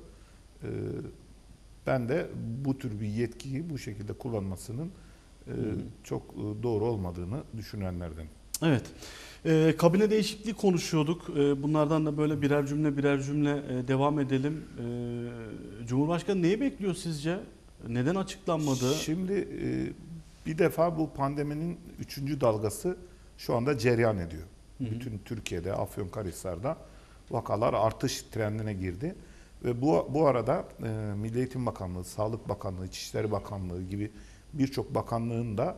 Ben de bu tür bir yetkiyi bu şekilde kullanmasının çok doğru olmadığını düşünenlerden. Evet. Kabine değişikliği konuşuyorduk. Bunlardan da böyle birer cümle devam edelim. Cumhurbaşkanı neyi bekliyor sizce? Neden açıklanmadı? Şimdi bir defa bu pandeminin 3. dalgası şu anda cereyan ediyor. Bütün Türkiye'de, Afyonkarahisar'da vakalar artış trendine girdi. Ve bu arada Milli Eğitim Bakanlığı, Sağlık Bakanlığı, İçişleri Bakanlığı gibi birçok bakanlığın da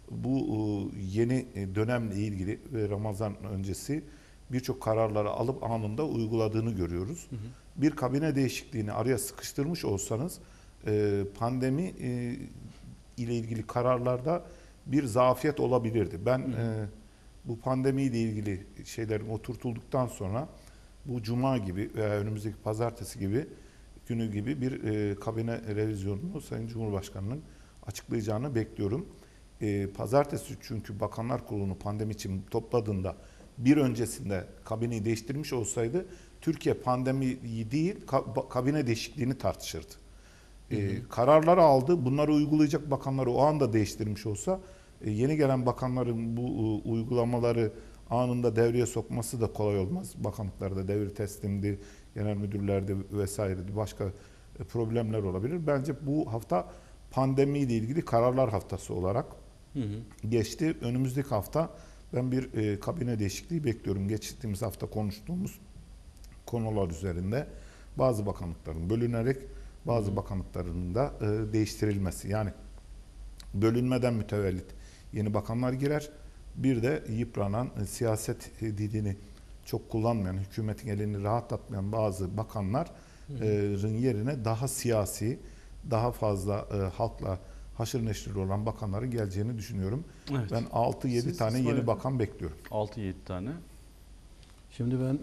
bu yeni dönemle ilgili ve Ramazan öncesi birçok kararları alıp anında uyguladığını görüyoruz. Bir kabine değişikliğini araya sıkıştırmış olsanız pandemi ile ilgili kararlarda bir zafiyet olabilirdi. Ben bu pandemiyle ilgili şeylerin oturtulduktan sonra bu cuma gibi veya önümüzdeki pazartesi günü gibi bir kabine revizyonunu Sayın Cumhurbaşkanı'nın açıklayacağını bekliyorum. Pazartesi çünkü Bakanlar Kurulu'nu pandemi için topladığında bir öncesinde kabineyi değiştirmiş olsaydı Türkiye pandemiyi değil kabine değişikliğini tartışırdı. Kararları aldı. Bunları uygulayacak bakanları o anda değiştirmiş olsa yeni gelen bakanların bu uygulamaları anında devreye sokması da kolay olmaz. Bakanlıklarda devir teslimdi, genel müdürlerde vesaire başka problemler olabilir. Bence bu hafta pandemiyle ilgili kararlar haftası olarak geçti. Önümüzdeki hafta ben bir kabine değişikliği bekliyorum. Geçtiğimiz hafta konuştuğumuz konular üzerinde bazı bakanlıkların bölünerek bazı bakanlıkların da değiştirilmesi. Yani bölünmeden mütevellit yeni bakanlar girer. Bir de yıpranan siyaset dilini çok kullanmayan, hükümetin elini rahatlatmayan bazı bakanların yerine daha siyasi, daha fazla halkla haşır neşir olan bakanların geleceğini düşünüyorum. Evet. Ben 6-7 tane yeni bakan bekliyorum. 6-7 tane. Şimdi ben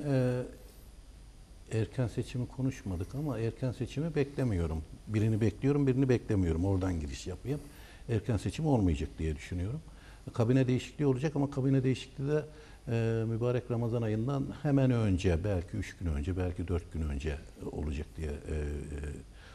erken seçimi konuşmadık ama erken seçimi beklemiyorum. Birini bekliyorum, birini beklemiyorum. Oradan giriş yapayım. Erken seçim olmayacak diye düşünüyorum. Kabine değişikliği olacak ama kabine değişikliği de mübarek Ramazan ayından hemen önce, belki 3 gün önce, belki 4 gün önce olacak diye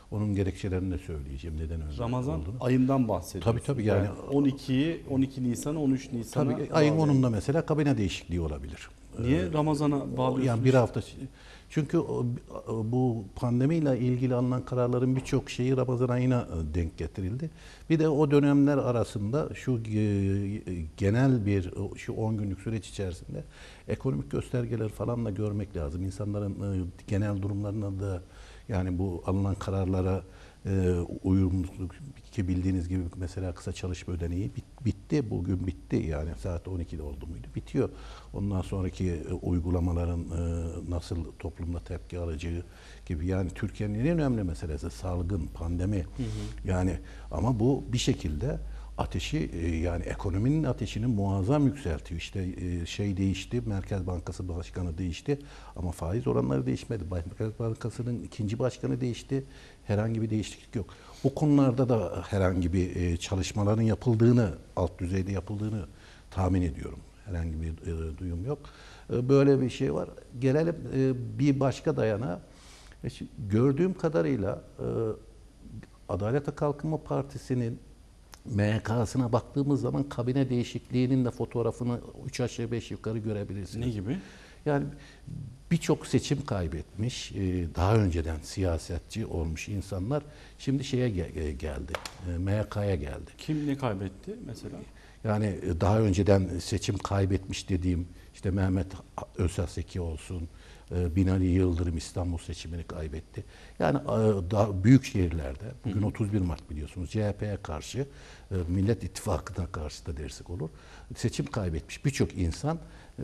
Onun gerekçelerini de söyleyeceğim. Neden öyle Ramazan olduğunu. ayından bahsediyorsunuz. Tabii yani 12 Nisan'a 13 Nisan'a tabii ayın bağlı. 10'unda mesela kabine değişikliği olabilir. Niye Ramazan'a bağlıyorsunuz? Yani bir hafta, çünkü bu pandemiyle ilgili alınan kararların birçok şeyi Ramazan ayına denk getirildi. Bir de o dönemler arasında şu genel bir şu 10 günlük süreç içerisinde ekonomik göstergeler falan da görmek lazım. İnsanların genel durumlarına da, yani bu alınan kararlara uyumluluk, ki bildiğiniz gibi mesela kısa çalışma ödeneği bitti. Bugün bitti, yani saat 12'de oldu muydu? Bitiyor. Ondan sonraki uygulamaların nasıl toplumda tepki alacağı gibi, yani Türkiye'nin en önemli meselesi salgın, pandemi. Yani ama bu bir şekilde ateşi, yani ekonominin ateşini muazzam yükseltiyor. İşte şey değişti, Merkez Bankası Başkanı değişti ama faiz oranları değişmedi. Merkez Bankası'nın ikinci başkanı değişti. Herhangi bir değişiklik yok. Bu konularda da herhangi bir çalışmaların yapıldığını, alt düzeyde yapıldığını tahmin ediyorum. Herhangi bir duyum yok. Böyle bir şey var. Gelelim bir başka dayanağa. Gördüğüm kadarıyla Adalet ve Kalkınma Partisi'nin MYK'sına baktığımız zaman kabine değişikliğinin de fotoğrafını 3 aşağı 5 yukarı görebilirsiniz. Ne gibi? Yani birçok seçim kaybetmiş, daha önceden siyasetçi olmuş insanlar şimdi şeye geldi, MYK'ya geldi. Kim ne kaybetti mesela? Yani daha önceden seçim kaybetmiş dediğim, işte Mehmet Özaseki olsun, Binali Yıldırım İstanbul seçimini kaybetti. Yani daha büyük şehirlerde, bugün 31 Mart biliyorsunuz, CHP'ye karşı, Millet İttifakı'na karşı da dersek olur, seçim kaybetmiş birçok insan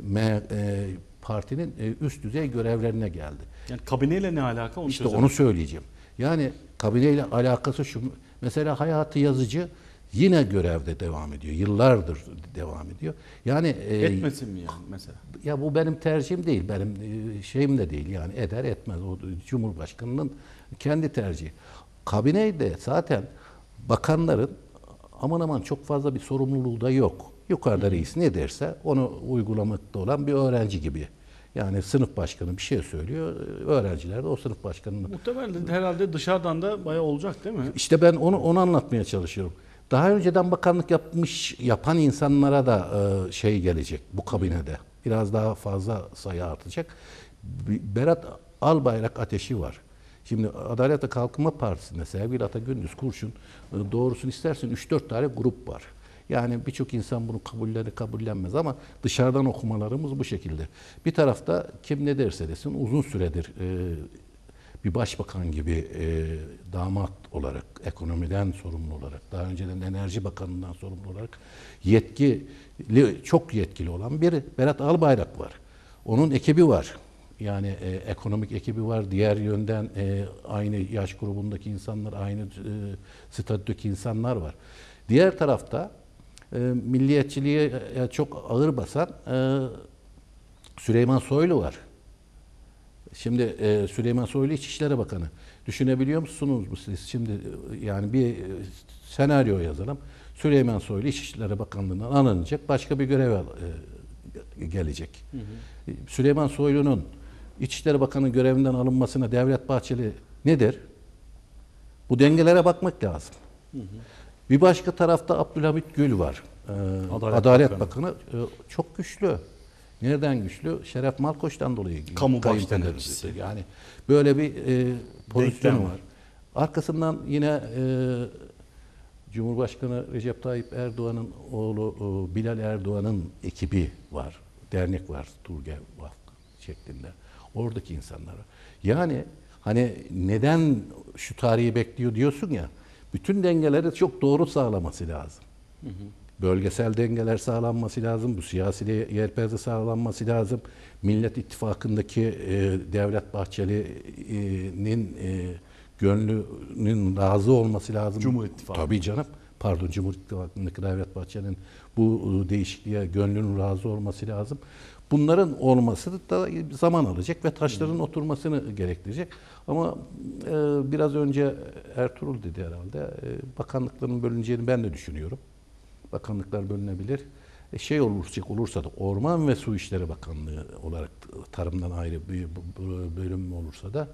partinin üst düzey görevlerine geldi. Yani kabineyle ne alaka onu İşte çözemedim. onu söyleyeceğim. Yani kabineyle alakası şu, mesela Hayati Yazıcı yine görevde devam ediyor. Yıllardır devam ediyor. Yani Etmesin mi yani mesela? ya bu benim tercihim değil, benim şeyim de değil, yani eder etmez, o Cumhurbaşkanı'nın kendi tercihi. Kabinede zaten bakanların aman aman çok fazla bir sorumluluğu da yok. Yukarıda reis ne derse onu uygulamakta olan bir öğrenci gibi. Yani sınıf başkanı bir şey söylüyor, öğrenciler de o sınıf başkanının... Muhtemelen herhalde dışarıdan da bayağı olacak değil mi? İşte ben onu anlatmaya çalışıyorum. Daha önceden bakanlık yapan insanlara da şey gelecek bu kabinede. Biraz daha fazla sayı artacak. Berat Albayrak ateşi var. Şimdi Adalet ve Kalkınma Partisi'nde sevgili Ata Gündüz Kurşun, doğrusunu istersen 3-4 tane grup var. Yani birçok insan bunu kabullenmez ama dışarıdan okumalarımız bu şekilde. Bir tarafta kim ne derse desin uzun süredir bir başbakan gibi damat olarak, ekonomiden sorumlu olarak, daha önceden Enerji Bakanı'ndan sorumlu olarak çok yetkili olan bir Berat Albayrak var. Onun ekibi var. Yani ekonomik ekibi var. Diğer yönden aynı yaş grubundaki insanlar, aynı statüdeki insanlar var. Diğer tarafta milliyetçiliğe çok ağır basan Süleyman Soylu var. Şimdi Süleyman Soylu İçişleri Bakanı. Düşünebiliyor musunuz bu siz? Şimdi yani bir senaryo yazalım. Süleyman Soylu İçişleri Bakanlığı'ndan alınacak, başka bir göreve gelecek. Süleyman Soylu'nun İçişleri Bakanı görevinden alınmasına Devlet Bahçeli ne der? Bu dengelere bakmak lazım. Bir başka tarafta Abdülhamit Gül var. Adalet Bakanı çok güçlü. Nereden güçlü? Şeref Malkoç'tan dolayı. Kamu başdenetçisi. Yani böyle bir pozisyonu var. Arkasından yine Cumhurbaşkanı Recep Tayyip Erdoğan'ın oğlu Bilal Erdoğan'ın ekibi var. Dernek var. Turgay Vakfı şeklinde. Oradaki insanlar var. Yani hani neden şu tarihi bekliyor diyorsun ya, bütün dengeleri çok doğru sağlaması lazım. Bölgesel dengeler sağlanması lazım. Bu siyasi yelpaze sağlanması lazım. Millet İttifakı'ndaki Devlet Bahçeli'nin gönlünün razı olması lazım. Cumhur İttifakı. Tabii canım. Pardon, Cumhur İttifakı'ndaki Devlet Bahçeli'nin bu değişikliğe gönlünün razı olması lazım. Bunların olması da zaman alacak ve taşların oturmasını gerektirecek. Ama biraz önce Ertuğrul dedi herhalde. Bakanlıkların bölüneceğini ben de düşünüyorum. Bakanlıklar bölünebilir. Şey olursa da Orman ve Su İşleri Bakanlığı olarak tarımdan ayrı bir bölüm olursa da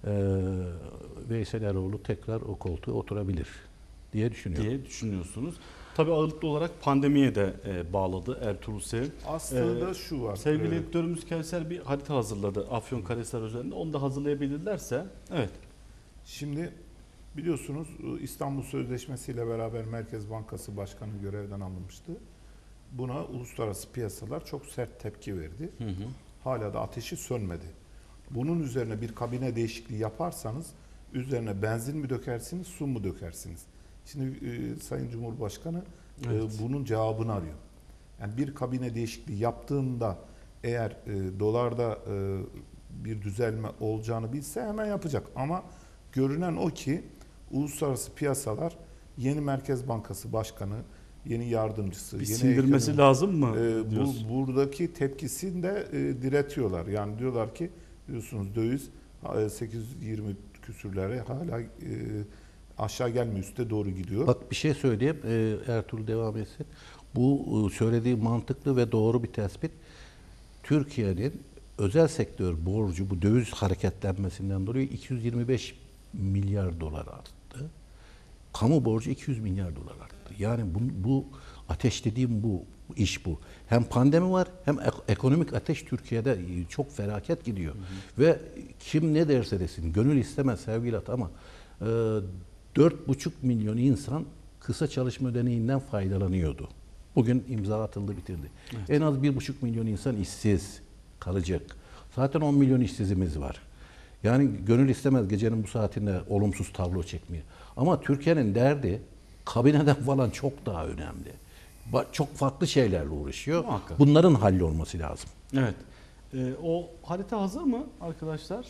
Veysel Eroğlu tekrar o koltuğa oturabilir diye düşünüyorum. diye düşünüyorsunuz. Tabii ağırlıklı olarak pandemiye de bağladı Ertuğrul Sevim. Aslında şu var. Sevgili editörümüz Kevser bir harita hazırladı Afyonkarahisar üzerinde. Onu da hazırlayabilirlerse. Evet. Şimdi biliyorsunuz İstanbul Sözleşmesi ile beraber Merkez Bankası Başkanı görevden alınmıştı. Buna uluslararası piyasalar çok sert tepki verdi. Hala da ateşi sönmedi. Bunun üzerine bir kabine değişikliği yaparsanız üzerine benzin mi dökersiniz, su mu dökersiniz? Şimdi Sayın Cumhurbaşkanı bunun cevabını arıyor. Yani bir kabine değişikliği yaptığında eğer dolarda bir düzelme olacağını bilse hemen yapacak. Ama görünen o ki uluslararası piyasalar yeni Merkez Bankası Başkanı, yeni yardımcısı, Bir yeni sindirmesi lazım mı diyorsun? buradaki tepkisini de diretiyorlar. Yani diyorlar ki biliyorsunuz döviz 820 küsürlere hala aşağı gelmiyor, üste doğru gidiyor. Bak bir şey söyleyeyim, Ertuğrul devam etsin. Bu söylediği mantıklı ve doğru bir tespit. Türkiye'nin özel sektör borcu bu döviz hareketlenmesinden dolayı 225 milyar dolar arttı. Kamu borcu 200 milyar dolar arttı. Yani bu ateş dediğim bu iş bu. Hem pandemi var hem ekonomik ateş Türkiye'de çok felaket gidiyor. Ve kim ne derse desin gönül istemez sevgilat ama 4,5 milyon insan kısa çalışma ödeneğinden faydalanıyordu. Bugün imza atıldı, bitirdi. Evet. En az 1,5 milyon insan işsiz kalacak. Zaten 10 milyon işsizimiz var. Yani gönül istemez gecenin bu saatinde olumsuz tablo çekmiyor. Ama Türkiye'nin derdi kabineden falan çok daha önemli. Çok farklı şeylerle uğraşıyor. Muhakkak. Bunların hallolması lazım. Evet. O harita hazır mı arkadaşlar?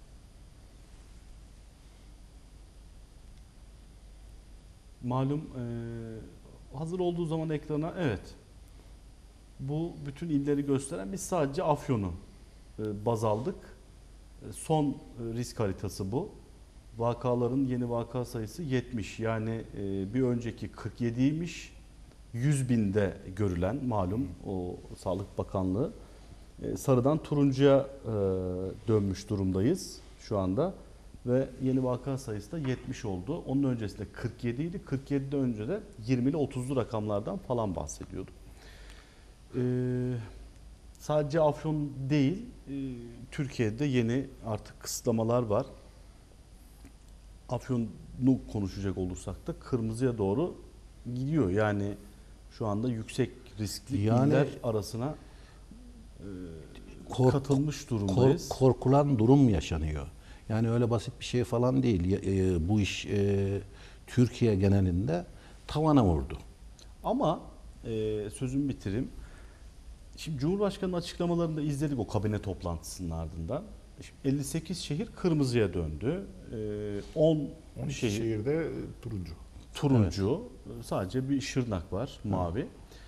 Malum hazır olduğu zaman ekrana evet. Bu bütün illeri gösteren biz sadece Afyon'u baz aldık. Son risk haritası bu. Vakaların yeni vaka sayısı 70. Yani bir önceki 47'ymiş. 100 binde görülen malum o Sağlık Bakanlığı. Sarıdan turuncuya dönmüş durumdayız şu anda. Ve yeni vaka sayısı da 70 oldu. Onun öncesinde 47 idi. 47'den önce de 20'li 30'lu rakamlardan falan bahsediyorduk. Sadece Afyon değil, Türkiye'de yeni artık kısıtlamalar var. Afyon'u konuşacak olursak da kırmızıya doğru gidiyor. Yani şu anda yüksek riskli iller arasına katılmış durumdayız. Korkulan durum yaşanıyor. Yani öyle basit bir şey falan değil. Bu iş Türkiye genelinde tavana vurdu. Ama sözümü bitireyim. Şimdi Cumhurbaşkanı'nın açıklamalarını da izledik o kabine toplantısının ardından. Şimdi 58 şehir kırmızıya döndü. 10 şehirde turuncu. Evet. Sadece bir Şırnak var mavi.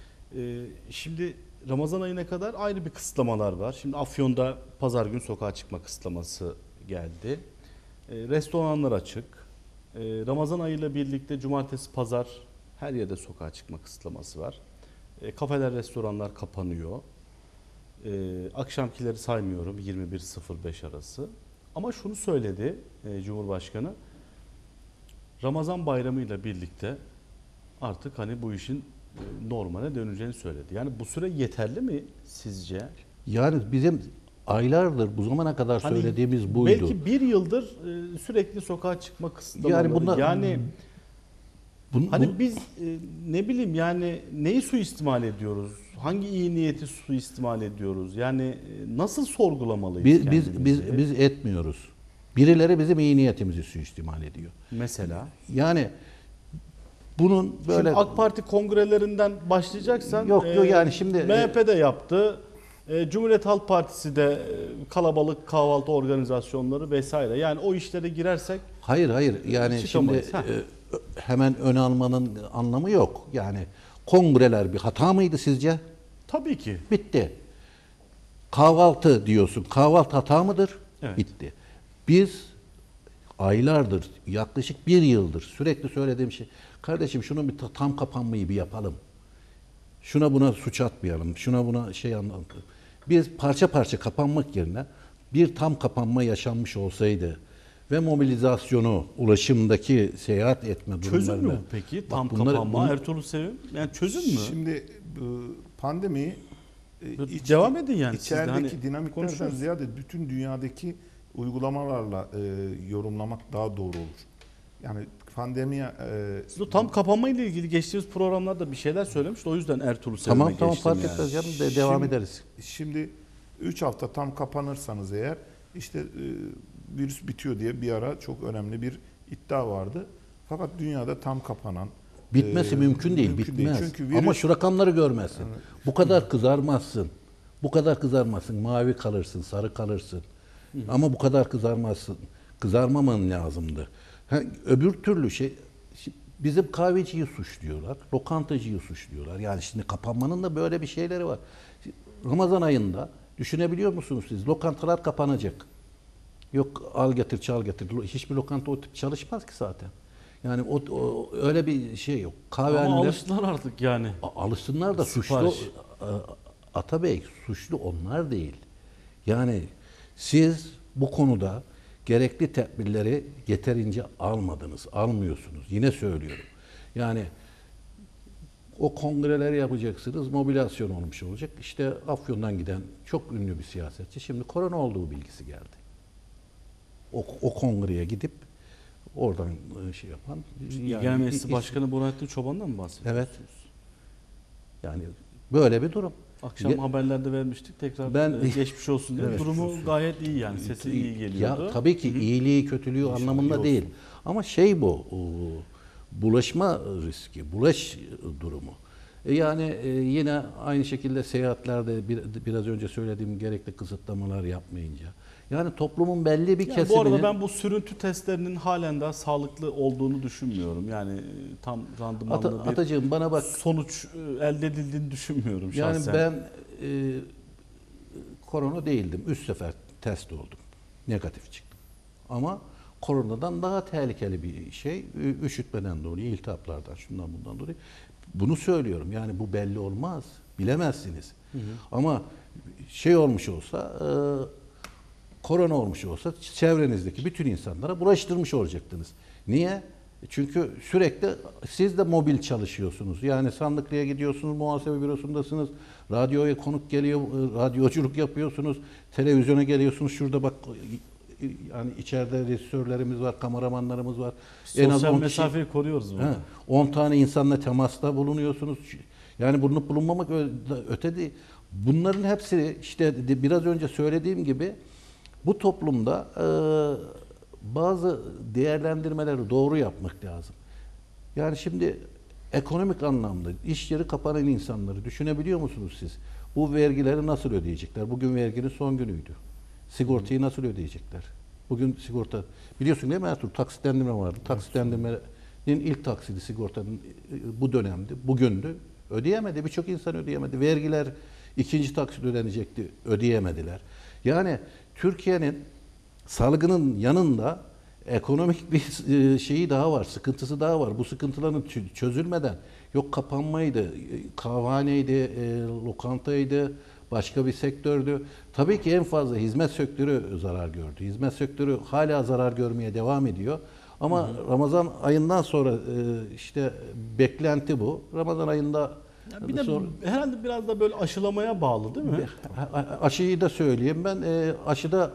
Şimdi Ramazan ayına kadar ayrı bir kısıtlamalar var. Şimdi Afyon'da pazar günü sokağa çıkma kısıtlaması geldi. Restoranlar açık. Ramazan ayıyla birlikte cumartesi, pazar her yerde sokağa çıkma kısıtlaması var. Kafeler, restoranlar kapanıyor. Akşamkileri saymıyorum 21.05 arası. Ama şunu söyledi Cumhurbaşkanı. Ramazan bayramıyla birlikte artık hani bu işin normale döneceğini söyledi. Yani bu süre yeterli mi sizce? Yani bizim aylardır bu zamana kadar hani söylediğimiz buydu. Belki bir yıldır sürekli sokağa çıkma kısıtlamaları. Yani biz ne bileyim yani neyi suistimal ediyoruz? Hangi iyi niyeti suistimal ediyoruz? Yani nasıl sorgulamalıyız kendimizi? Biz etmiyoruz. Birileri bizim iyi niyetimizi suistimal ediyor. Mesela? Yani bunun böyle... Şimdi AK Parti kongrelerinden başlayacaksan yok yani şimdi MHP de yaptı. Cumhuriyet Halk Partisi de kalabalık kahvaltı organizasyonları vesaire. Yani o işlere girersek Hayır yani çıkamayız. Şimdi hemen ön almanın anlamı yok. Yani kongreler bir hata mıydı sizce? Tabii ki. Bitti. Kahvaltı diyorsun. Kahvaltı hata mıdır? Evet. Bitti. Biz aylardır, yaklaşık bir yıldır sürekli söylediğim şey, kardeşim şunu bir tam kapanmayı bir yapalım. Şuna buna suç atmayalım. Şuna buna şey anlatalım. Biz parça parça kapanmak yerine bir tam kapanma yaşanmış olsaydı ve mobilizasyonu, ulaşımdaki seyahat etme durumlarını. Çözüm mü bu peki? Tam bunlar- kapanma, bunlar- Ertuğrul Sevim. Yani çözüm mü? Şimdi pandemiyi Devam edin yani siz de. içerideki Hani dinamiklerden konuşuruz. ziyade bütün dünyadaki uygulamalarla yorumlamak daha doğru olur. Yani pandemiye Siz o tam kapanma ile ilgili geçtiğimiz programlarda bir şeyler söylemişti. O yüzden Ertuğrul Sevim'e Tamam geçtim fark yani. etmez canım, devam Şimdi- ederiz. Şimdi 3 hafta tam kapanırsanız eğer işte virüs bitiyor diye bir ara çok önemli bir iddia vardı. Fakat dünyada tam kapanan Bitmesi mümkün değil, bitmez. Çünkü virüs, Ama şu rakamları görmezsin. Bu kadar kızarmazsın. Bu kadar kızarmazsın. Mavi kalırsın, sarı kalırsın. Ama bu kadar kızarmazsın. Kızarmaman lazımdı. Öbür türlü bizim kahveciyi suçluyorlar, lokantacıyı suçluyorlar. Yani şimdi kapanmanın da böyle bir şeyleri var. Ramazan ayında düşünebiliyor musunuz siz? Lokantalar kapanacak. Yok al getir, çal getir. Hiçbir lokanta o tip çalışmaz ki zaten. Yani öyle bir şey yok. Ama Kahvehaneler alıştılar artık yani. alışsınlar da suçlu Sipariş. Atabey suçlu onlar değil. Yani siz bu konuda gerekli tedbirleri yeterince almadınız, almıyorsunuz. Yine söylüyorum. Yani o kongreleri yapacaksınız, mobilyasyon olmuş olacak. İşte Afyon'dan giden çok ünlü bir siyasetçi şimdi korona olduğu bilgisi geldi. O kongreye gidip oradan şey yapan. İlgen Meclisi Başkanı Burhanettin Çoban'dan mı bahsediyorsunuz? Evet. Yani böyle bir durum. Akşam Ya- haberlerde vermiştik. Tekrar Ben- geçmiş olsun diye. Evet. Durumu gayet iyi yani. Sesi iyi geliyordu. Ya tabii ki iyiliği, kötülüğü anlamında iyi değil. Ama bu bulaşma riski, bulaş durumu. Yani yine aynı şekilde seyahatlerde biraz önce söylediğim gerekli kısıtlamalar yapmayınca. Yani toplumun belli bir Yani kesiminin... bu arada ben bu sürüntü testlerinin halen daha sağlıklı olduğunu düşünmüyorum. Yani tam randımanlı bir Atacığım bana bak. sonuç elde edildiğini düşünmüyorum Yani şahsen. ben korona değildim. 3 sefer test oldum. Negatif çıktım. Ama koronadan daha tehlikeli bir şey. Üşütmeden dolayı, iltihaplardan, şundan bundan dolayı. Bunu söylüyorum. Yani bu belli olmaz. Bilemezsiniz. Ama olmuş olsa, korona olmuş olsa çevrenizdeki bütün insanlara bulaştırmış olacaktınız. Niye? Çünkü sürekli siz de mobil çalışıyorsunuz. Yani sandıklıya gidiyorsunuz, muhasebe bürosundasınız, radyoya konuk geliyor, radyoculuk yapıyorsunuz, televizyona geliyorsunuz. Şurada bak yani içeride rejisörlerimiz var, kameramanlarımız var. Sosyal 10 mesafeyi koruyoruz burada. 10 tane insanla temasta bulunuyorsunuz. Yani bulunup bulunmamak öte değil. Bunların hepsi işte biraz önce söylediğim gibi bu toplumda bazı değerlendirmeleri doğru yapmak lazım. Yani şimdi ekonomik anlamda iş yeri kapanan insanları düşünebiliyor musunuz siz? Bu vergileri nasıl ödeyecekler? Bugün verginin son günüydü. Sigortayı nasıl ödeyecekler? Bugün sigorta, biliyorsun değil mi Ertuğrul? Taksitlendirme vardı. Taksitlendirmenin ilk taksidi sigortanın bu dönemdi, bugündü. Ödeyemedi. Birçok insan ödeyemedi. Vergiler ikinci taksit ödenecekti. Ödeyemediler. Yani Türkiye'nin salgının yanında ekonomik bir şeyi daha var, sıkıntısı daha var. Bu sıkıntıların çözülmeden yok kapanmaydı, kahvehaneydi, lokantaydı, başka bir sektördü. Tabii ki en fazla hizmet sektörü zarar gördü. Hizmet sektörü hala zarar görmeye devam ediyor. Ama Ramazan ayından sonra işte beklenti bu. Ramazan ayında Ya bir de herhalde biraz da böyle aşılamaya bağlı değil mi? aşıyı da söyleyeyim ben. Aşıda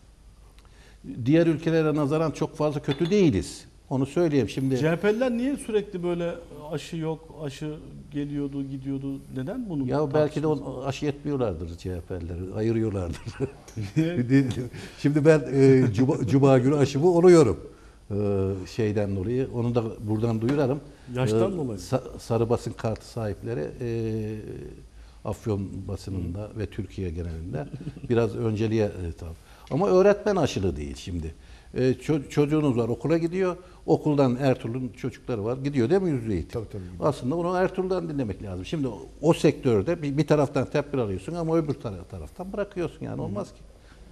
diğer ülkelere nazaran çok fazla kötü değiliz. Onu söyleyeyim şimdi. CHP'liler niye sürekli böyle aşı yok, aşı geliyordu, gidiyordu? Neden bunu Ya belki de tartışıyorsunuz? aşı etmiyorlardır CHP'lileri, ayırıyorlardır. Şimdi ben Cuma günü aşımı oluyorum. Şeyden dolayı, onu da buradan duyuralım. Yaştan dolayı. Sarı basın kartı sahipleri Afyon basınında ve Türkiye genelinde biraz önceliğe tabi. Ama öğretmen aşılı değil şimdi. Çocuğunuz var, okula gidiyor. Okuldan Ertuğrul'un çocukları var. Gidiyor değil mi yüzde eğitim? Tabii. Aslında onu Ertuğrul'dan dinlemek lazım. Şimdi o sektörde bir taraftan tedbir alıyorsun ama öbür taraftan bırakıyorsun yani olmaz ki.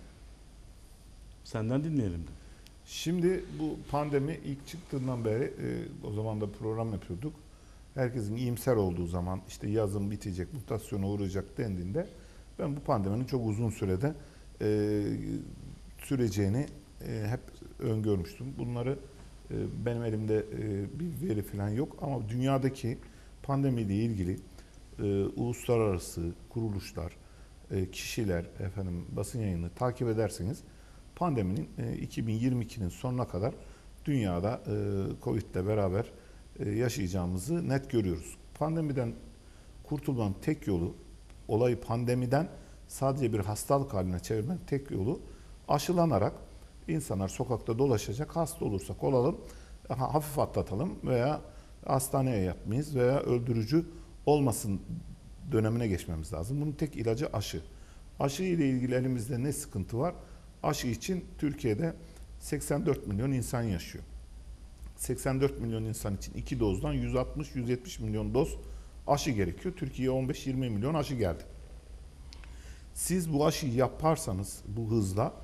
Senden dinleyelim de. Şimdi bu pandemi ilk çıktığından beri o zaman da program yapıyorduk. Herkesin iyimser olduğu zaman işte yazın bitecek, mutasyona uğrayacak dendiğinde ben bu pandeminin çok uzun sürede süreceğini hep öngörmüştüm. Bunları benim elimde bir veri falan yok ama dünyadaki pandemiyle ilgili uluslararası kuruluşlar, kişiler, basın yayını takip ederseniz pandeminin 2022'nin sonuna kadar dünyada Covid ile beraber yaşayacağımızı net görüyoruz. Pandemiden kurtulmanın tek yolu, olayı pandemiden sadece bir hastalık haline çevirmenin tek yolu aşılanarak insanlar sokakta dolaşacak, hasta olursak olalım, hafif atlatalım veya hastaneye yatmayız veya öldürücü olmasın dönemine geçmemiz lazım. Bunun tek ilacı aşı. Aşı ile ilgili elimizde ne sıkıntı var? Aşı için Türkiye'de 84 milyon insan yaşıyor. 84 milyon insan için 2 dozdan 160-170 milyon doz aşı gerekiyor. Türkiye'ye 15-20 milyon aşı geldi. Siz bu aşıyı yaparsanız bu hızla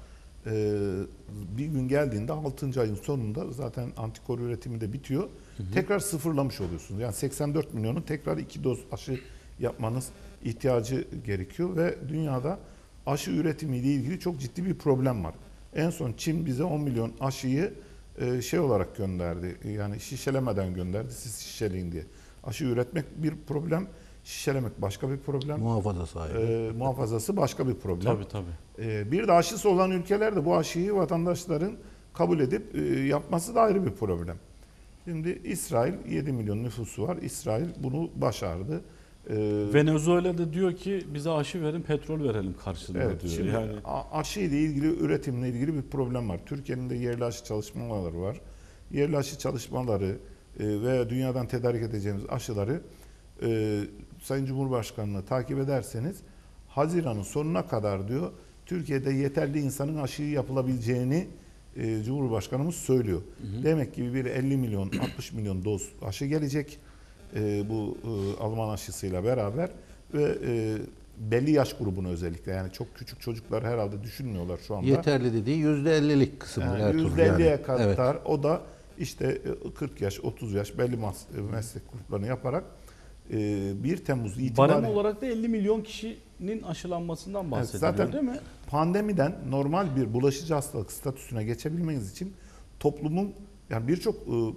bir gün geldiğinde 6. ayın sonunda zaten antikor üretimi de bitiyor. Tekrar sıfırlamış oluyorsunuz. Yani 84 milyonun tekrar 2 doz aşı yapmanız ihtiyacı gerekiyor ve dünyada aşı üretimiyle ilgili çok ciddi bir problem var. En son Çin bize 10 milyon aşıyı şey olarak gönderdi. Yani şişelemeden gönderdi. Siz şişeleyin diye. Aşı üretmek bir problem, şişelemek başka bir problem. Muhafaza sahibi. Muhafazası başka bir problem. Tabii. Bir de aşısı olan ülkelerde bu aşıyı vatandaşların kabul edip yapması da ayrı bir problem. Şimdi İsrail 7 milyon nüfusu var. İsrail bunu başardı. Venezuela da diyor ki bize aşı verin, petrol verelim karşılığında Evet, diyor. şimdi Yani aşı ile ilgili, üretimle ilgili bir problem var. Türkiye'nin de yerli aşı çalışmaları var. Yerli aşı çalışmaları veya dünyadan tedarik edeceğimiz aşıları Sayın Cumhurbaşkanı'nı takip ederseniz Haziran'ın sonuna kadar diyor Türkiye'de yeterli insanın aşıyı yapılabileceğini Cumhurbaşkanımız söylüyor. Demek ki bir 50 milyon 60 milyon doz aşı gelecek bu Alman aşısıyla beraber ve belli yaş grubunu özellikle yani çok küçük çocuklar herhalde düşünmüyorlar şu anda. Yeterli dediği %50'lik kısmı. Yani %50'ye kadar o da işte 40 yaş 30 yaş belli meslek gruplarını yaparak 1 Temmuz itibariyle. barem olarak da 50 milyon kişinin aşılanmasından bahsediliyor zaten değil mi? Pandemiden normal bir bulaşıcı hastalık statüsüne geçebilmeniz için toplumun yani birçok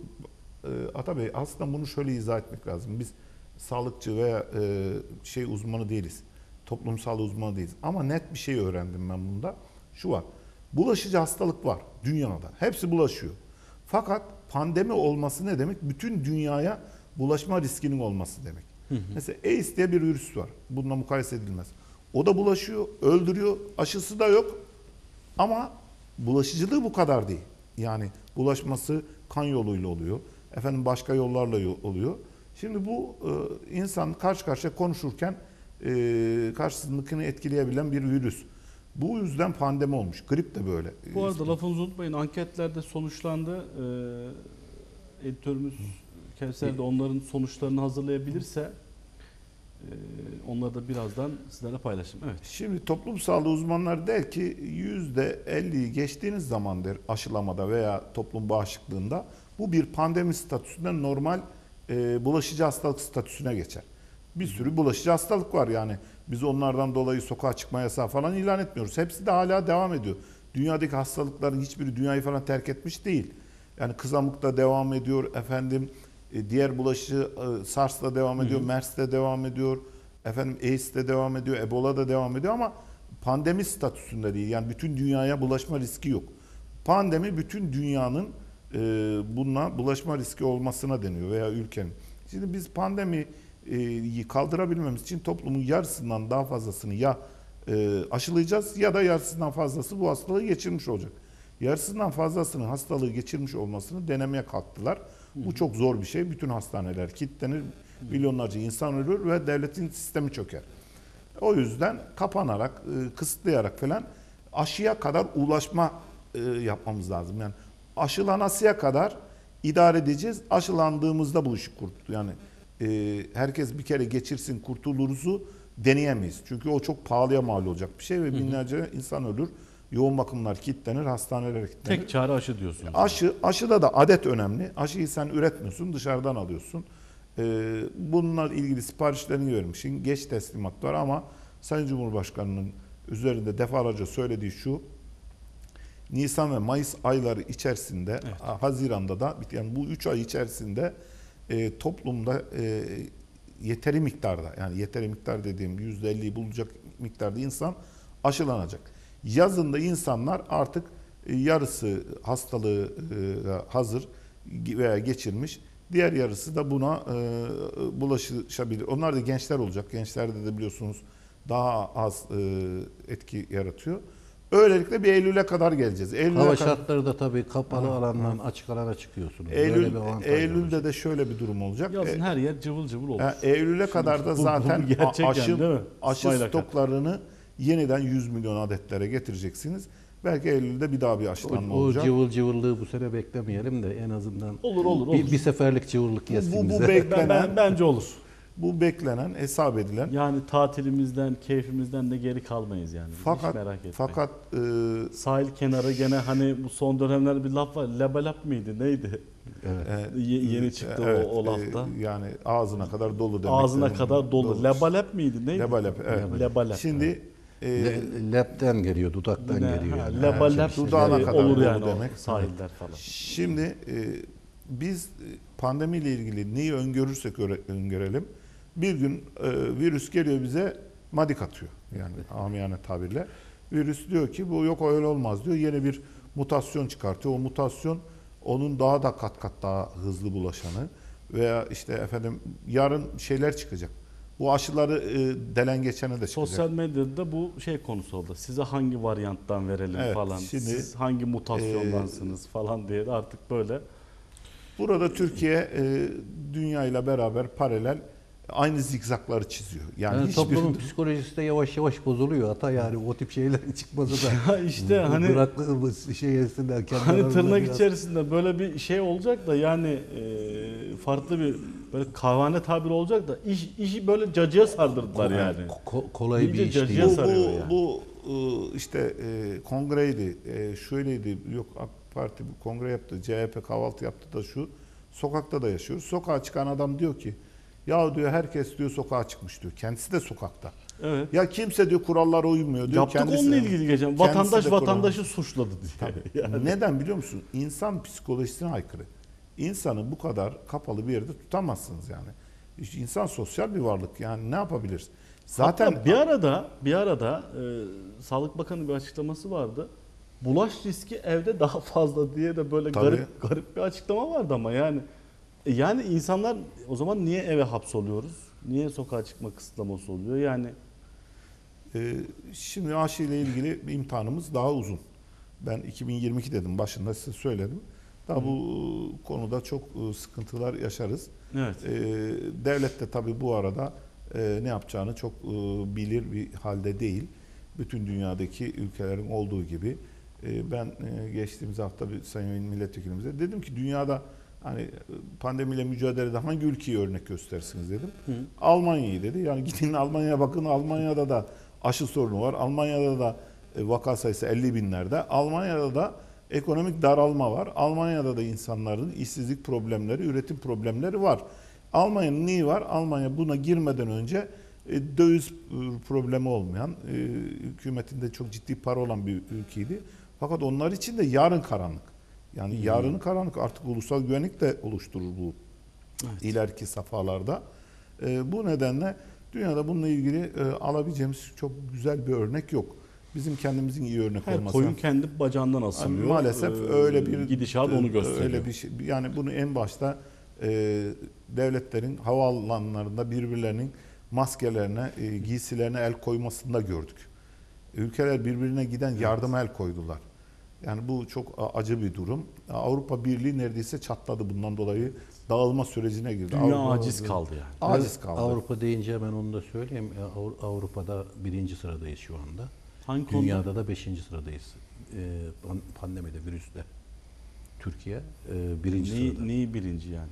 Ata Bey aslında bunu şöyle izah etmek lazım. Biz sağlıkçı veya uzmanı değiliz. Toplum sağlığı uzmanı değiliz. Ama net bir şey öğrendim ben bunda. Şu var. Bulaşıcı hastalık var dünyada. Hepsi bulaşıyor. Fakat pandemi olması ne demek? Bütün dünyaya bulaşma riskinin olması demek. Mesela AIDS diye bir virüs var. Bununla mukayese edilmez. O da bulaşıyor, öldürüyor. Aşısı da yok. Ama bulaşıcılığı bu kadar değil. Yani bulaşması kan yoluyla oluyor. Başka yollarla oluyor. Şimdi bu insan karşı karşıya konuşurken karşısındakini etkileyebilen bir virüs. Bu yüzden pandemi olmuş. Grip de böyle. Bu arada lafınızı unutmayın. Anketlerde sonuçlandı. Editörümüz Kevser de onların sonuçlarını hazırlayabilirse onları da birazdan sizlerle paylaşayım. Evet. Şimdi toplum sağlığı uzmanları der ki %50'yi geçtiğiniz zaman der aşılamada veya toplum bağışıklığında bu bir pandemi statüsünden normal bulaşıcı hastalık statüsüne geçer. Bir sürü bulaşıcı hastalık var yani. Biz onlardan dolayı sokağa çıkma yasağı falan ilan etmiyoruz. Hepsi de hala devam ediyor. Dünyadaki hastalıkların hiçbiri dünyayı falan terk etmiş değil. Yani kızamık da devam ediyor diğer bulaşıcı SARS da devam ediyor, MERS de devam ediyor, AIDS de devam ediyor, Ebola da devam ediyor ama pandemi statüsünde değil. Yani bütün dünyaya bulaşma riski yok. Pandemi bütün dünyanın bununla bulaşma riski olmasına deniyor veya ülkenin. Şimdi biz pandemiyi kaldırabilmemiz için toplumun yarısından daha fazlasını ya aşılayacağız ya da yarısından fazlası bu hastalığı geçirmiş olacak. Yarısından fazlasının hastalığı geçirmiş olmasını denemeye kalktılar. Bu çok zor bir şey. Bütün hastaneler kilitlenir, milyonlarca insan ölür ve devletin sistemi çöker. O yüzden kapanarak, kısıtlayarak falan aşıya kadar ulaşma yapmamız lazım. Yani aşılanasıya kadar idare edeceğiz. Aşılandığımızda bu işi yani herkes bir kere geçirsin kurtuluruz'u deneyemeyiz. Çünkü o çok pahalıya mal olacak bir şey ve binlerce insan ölür. Yoğun bakımlar kilitlenir, hastaneler kilitlenir. Tek çare aşı diyorsunuz. Aşıda da adet önemli. Aşıyı sen üretmiyorsun, dışarıdan alıyorsun. Bununla ilgili siparişlerini vermişsin. Geç teslimat var ama Sayın Cumhurbaşkanı'nın üzerinde defalarca söylediği şu. Nisan ve Mayıs ayları içerisinde, Haziran'da da, yani bu 3 ay içerisinde toplumda yeteri miktarda, yani yeteri miktar dediğim %50'yi bulacak miktarda insan aşılanacak. Yazında insanlar artık yarısı hastalığı hazır veya geçirmiş, diğer yarısı da buna bulaşabilir. Onlar da gençler olacak. Gençlerde de biliyorsunuz daha az etki yaratıyor. Öylelikle bir Eylül'e kadar geleceğiz. Hava şartları da tabii kapalı alandan açık alana çıkıyorsunuz. Eylül'de de şöyle bir durum olacak. Yazın her yer cıvıl cıvıl olur. Eylül'e kadar da zaten aşı İsmail stoklarını yeniden 100 milyon adetlere getireceksiniz. Belki Eylül'de bir daha bir aşılanma olacak. O cıvıl cıvıllığı bu sene beklemeyelim de en azından olur. Bir seferlik cıvıllık yesin bize. Bence olur. Bu beklenen, hesap edilen. Yani tatilimizden, keyfimizden de geri kalmayız yani. Hiç merak etmeyin. Fakat sahil kenarı gene hani bu son dönemlerde bir laf var. Lebalap mıydı? Neydi? Evet. Yeni çıktı o lafta. Yani ağzına kadar dolu demek. Ağzına kadar dolu. Lebalap mıydı? Neydi? Lebalap, evet. Lebalap. Şimdi Lepten geliyor, dudaktan geliyor. Yani. Lebalap dudağına kadar olur dolu yani demek. sahiller falan. Şimdi biz pandemiyle ilgili neyi öngörürsek öngörelim. Bir gün virüs geliyor bize madik atıyor. Yani amiyane tabirle. Virüs diyor ki bu yok öyle olmaz diyor. Yeni bir mutasyon çıkartıyor. O mutasyon onun daha da kat kat daha hızlı bulaşanı veya işte efendim yarın şeyler çıkacak. Bu aşıları delen geçene de çıkacak. Sosyal medyada bu konusu oldu. Size hangi varyanttan verelim falan. Şimdi, siz hangi mutasyondansınız falan diye de artık böyle. Burada Türkiye dünya ile beraber paralel aynı zigzakları çiziyor. Yani toplumun psikolojisi de yavaş yavaş bozuluyor. Hatta yani o tip şeylerin çıkması da işte hani yesinler. Hani tırnak içerisinde böyle bir şey olacak da yani farklı bir böyle kahvehane tabiri olacak da işi böyle cacıya sardırdılar yani. Kolay bir iş değil. Bu işte kongreydi, şöyleydi, yok AK Parti bu kongre yaptı, CHP kahvaltı yaptı da şu, sokakta da yaşıyoruz. Sokağa çıkan adam diyor ki, ya diyor herkes diyor sokağa çıkmış diyor. Kendisi de sokakta. Evet. Ya kimse diyor kurallara uymuyor diyor. Yaptık onunla ilgili geçen. Vatandaşı suçladı diye. Yani. Neden biliyor musun? İnsan psikolojisine aykırı. İnsanı bu kadar kapalı bir yerde tutamazsınız yani. İnsan sosyal bir varlık. Yani ne yapabiliriz? Zaten hatta bir arada Sağlık Bakanı bir açıklaması vardı. Bulaş riski evde daha fazla diye de böyle garip bir açıklama vardı ama yani insanlar o zaman niye eve hapsoluyoruz? Niye sokağa çıkma kısıtlaması oluyor? Yani şimdi aşı ile ilgili imtihanımız daha uzun. Ben 2022 dedim başında size söyledim. Daha bu konuda çok sıkıntılar yaşarız. Evet. Devlet de tabii bu arada ne yapacağını çok bilir bir halde değil. Bütün dünyadaki ülkelerin olduğu gibi. Ben geçtiğimiz hafta bir sayın milletvekilimize dedim ki dünyada hani pandemiyle mücadelede hangi ülkeyi örnek gösterirsiniz dedim. Almanya'yı dedi. Yani gidin Almanya'ya bakın. Almanya'da da aşı sorunu var. Almanya'da da vaka sayısı 50 binlerde. Almanya'da da ekonomik daralma var. Almanya'da da insanların işsizlik problemleri, üretim problemleri var. Almanya'nın neyi var? Almanya buna girmeden önce döviz problemi olmayan, hükümetinde çok ciddi para olan bir ülkeydi. Fakat onlar için de yarın karanlık. Yani yarının karanlık artık ulusal güvenlik de oluşturur bu ileriki safhalarda. Bu nedenle dünyada bununla ilgili alabileceğimiz çok güzel bir örnek yok. Bizim kendimizin iyi örnek olması. Her koyun kendi bacağından asılıyor. Maalesef öyle bir gidişat onu gösteriyor. Öyle bir şey. Yani bunu en başta devletlerin havaalanlarında birbirlerinin maskelerine, giysilerine el koymasında gördük. Ülkeler birbirine giden yardıma el koydular. Yani bu çok acı bir durum. Avrupa Birliği neredeyse çatladı bundan dolayı. Dağılma sürecine girdi. Dünya aciz kaldı yani. Aciz kaldı. Avrupa deyince hemen onu da söyleyeyim. Avrupa'da 1. sıradayız şu anda. Hangi Dünyada konuda? da 5. sıradayız. Pandemide, virüste. Türkiye 1. sırada. Neyi birinci yani?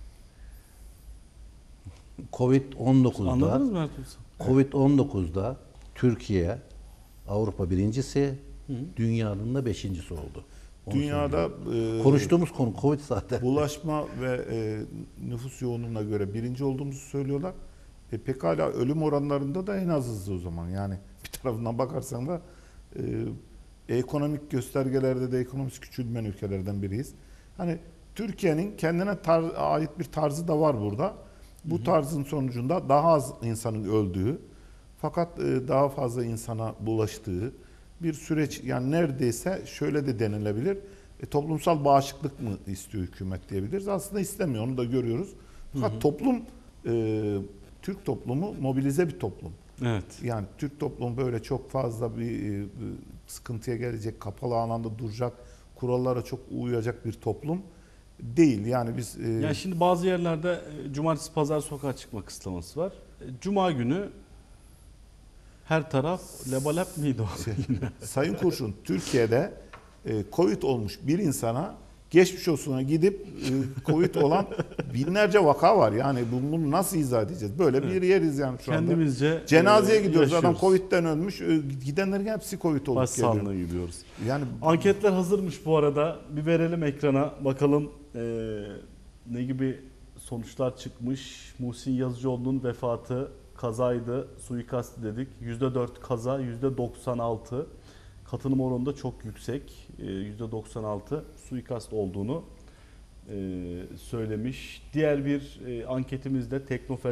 Covid-19'da Anladınız mı Ertuğrul? Covid-19'da Türkiye Avrupa birincisi, dünyanın da 5.'si oldu. Dünyada konuştuğumuz konu Covid zaten. Bulaşma ve nüfus yoğunluğuna göre birinci olduğumuzu söylüyorlar. Pekala ölüm oranlarında da en azız o zaman. Yani bir tarafından bakarsan da Ekonomik göstergelerde de ekonomisi küçülmeyen ülkelerden biriyiz. Hani Türkiye'nin kendine ait bir tarzı da var burada. Bu tarzın sonucunda daha az insanın öldüğü fakat daha fazla insana bulaştığı bir süreç. Yani neredeyse şöyle de denilebilir. Toplumsal bağışıklık mı istiyor hükümet diyebiliriz. Aslında istemiyor, onu da görüyoruz. Fakat toplum, Türk toplumu mobilize bir toplum. Evet. Yani Türk toplumu böyle çok fazla bir sıkıntıya gelecek, kapalı alanda duracak, kurallara çok uyacak bir toplum değil. Yani biz... Yani şimdi bazı yerlerde cumartesi pazar sokağa çıkma kısıtlaması var. Cuma günü her taraf lebalep miydi o? Sayın Kurşun, Türkiye'de Covid olmuş bir insana geçmiş olsuna gidip Covid olan binlerce vaka var. Yani bunu nasıl izah edeceğiz? Böyle bir yeriz yani şu anda. Kendimizce Cenazeye gidiyoruz. yaşıyoruz. Adam Covid'den ölmüş. Gidenlerin hepsi Covid olup Başsağlığına geliyor. gidiyoruz. Yani Anketler hazırmış bu arada. Bir verelim ekrana. Bakalım ne gibi sonuçlar çıkmış. Muhsin Yazıcıoğlu'nun vefatı kazaydı, suikast dedik. %4 kaza, %96. Katılım oranı da çok yüksek. %96 suikast olduğunu söylemiş. Diğer bir anketimizde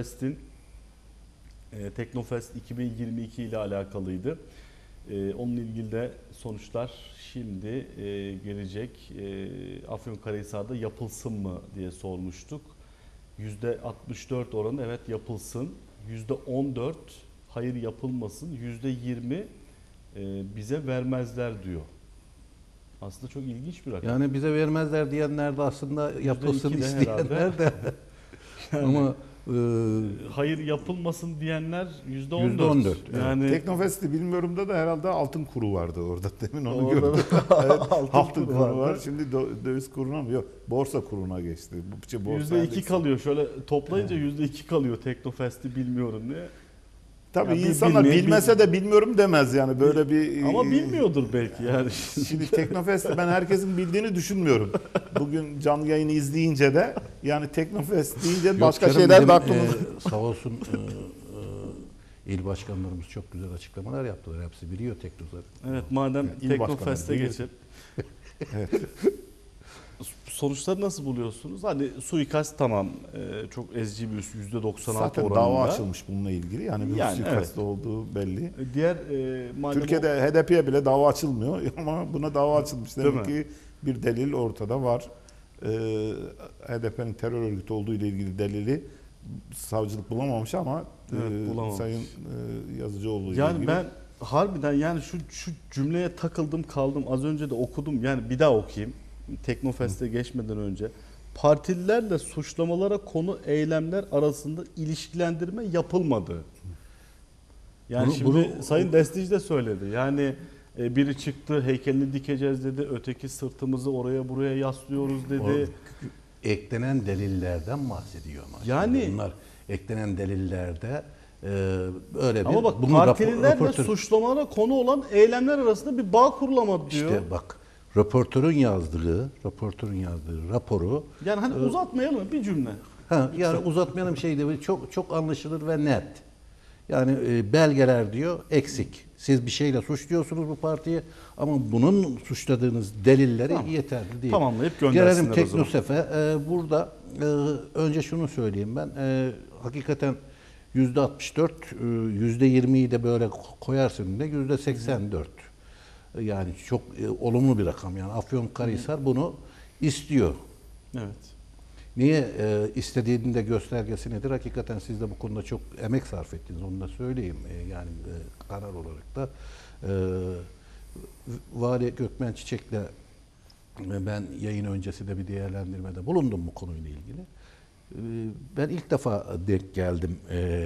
Teknofest 2022 ile alakalıydı. Onun ilgili de sonuçlar şimdi gelecek. Afyonkarahisar'da yapılsın mı diye sormuştuk. %64 oranı evet yapılsın. %14 hayır yapılmasın. %20 bize vermezler diyor. Aslında çok ilginç bir rakam. Yani bize vermezler diyenler de aslında yapılsın %2 de isteyenler de. Ama hayır yapılmasın diyenler %14. %14, Yani Teknofest'i bilmiyorum da herhalde altın kuru vardı orada. Demin onu orada gördüm. Altın kuru vardı. var. Şimdi döviz kuruna mı? Yok. Borsa kuruna geçti. Borsa %2 endeksi. kalıyor. Şöyle toplayınca %2 kalıyor Teknofest'i bilmiyorum diye. Tabii Ya insanlar bilmeyen- bilmese de bilmiyorum demez yani böyle bir... Ama bilmiyordur belki yani. Şimdi Teknofest'i ben herkesin bildiğini düşünmüyorum. Bugün canlı yayını izleyince de yani Teknofest deyince başka yok canım, şeyler bizim, de aklımıza... sağ olsun il başkanlarımız çok güzel açıklamalar yaptılar. Hepsi biliyor Teknofest'i. Evet madem İl Teknofest'e başkanı değil. geçelim. Sonuçları nasıl buluyorsunuz? Hani suikast tamam çok ezici bir %96 Zaten oranında. dava açılmış bununla ilgili. Yani bir Yani suikast evet. olduğu belli. Diğer madem Türkiye'de HDP'ye bile dava açılmıyor ama buna dava açılmış. Değil Demek ki bir delil ortada var. HDP'nin terör örgütü olduğu ile ilgili delili savcılık bulamamış ama Evet, bulamamış. Sayın Yazıcıoğlu ile yani ilgili. ben harbiden yani şu cümleye takıldım kaldım. Az önce de okudum. Yani bir daha okuyayım. Teknofest'e geçmeden önce. Partililerle suçlamalara konu eylemler arasında ilişkilendirme yapılmadı. Yani şimdi Sayın Destici de söyledi. Yani biri çıktı heykelini dikeceğiz dedi. Öteki sırtımızı oraya buraya yaslıyoruz dedi. Eklenen delillerden bahsediyor ama. Yani- Şimdi bunlar eklenen delillerde öyle bir... Ama bak bunu partililerle röportör- suçlamalara konu olan eylemler arasında bir bağ kurulamadı diyor. İşte bak röportörün yazdığı raporu Yani hani uzatmayalım bir cümle. yani uzatmayalım şeydi çok çok anlaşılır ve net. Yani belgeler diyor eksik. Siz bir şeyle suçluyorsunuz bu partiyi ama bunun suçladığınız delilleri Tamam. yeterli değil. Tamamlayıp göndersinler Gelelim o zaman. Teknosef'e. Burada önce şunu söyleyeyim ben. Hakikaten %64, %20'yi de böyle koyarsın da %84. Yani çok olumlu bir rakam yani. Afyonkarahisar bunu istiyor. Evet. Niye istediğinin de göstergesi nedir? Hakikaten siz de bu konuda çok emek sarf ettiniz. Onu da söyleyeyim. Yani karar olarak da Vali Gökmen Çiçek'le ben yayın öncesi de bir değerlendirmede bulundum bu konuyla ilgili. Ben ilk defa denk geldim.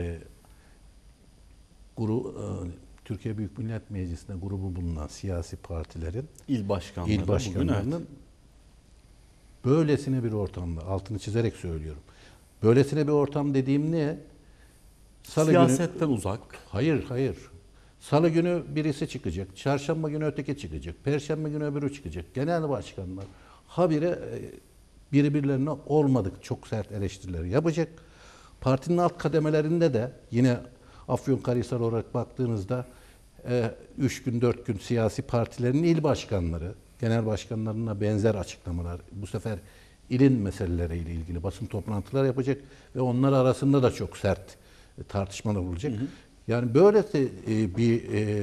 Türkiye Büyük Millet Meclisi'nde grubu bulunan siyasi partilerin İl başkanları. il başkanlarının bugün, evet. böylesine bir ortamda, altını çizerek söylüyorum. Böylesine bir ortam dediğim ne? Siyasetten uzak. Hayır. Salı günü birisi çıkacak, çarşamba günü öteki çıkacak, perşembe günü öbürü çıkacak. Genel başkanlar habire birbirlerine olmadık çok sert eleştiriler yapacak. Partinin alt kademelerinde de yine Afyonkarahisar olarak baktığınızda 3 gün 4 gün siyasi partilerin il başkanları, genel başkanlarına benzer açıklamalar, bu sefer ilin meseleleriyle ilgili basın toplantılar yapacak ve onlar arasında da çok sert tartışmalar olacak. Yani böylesi bir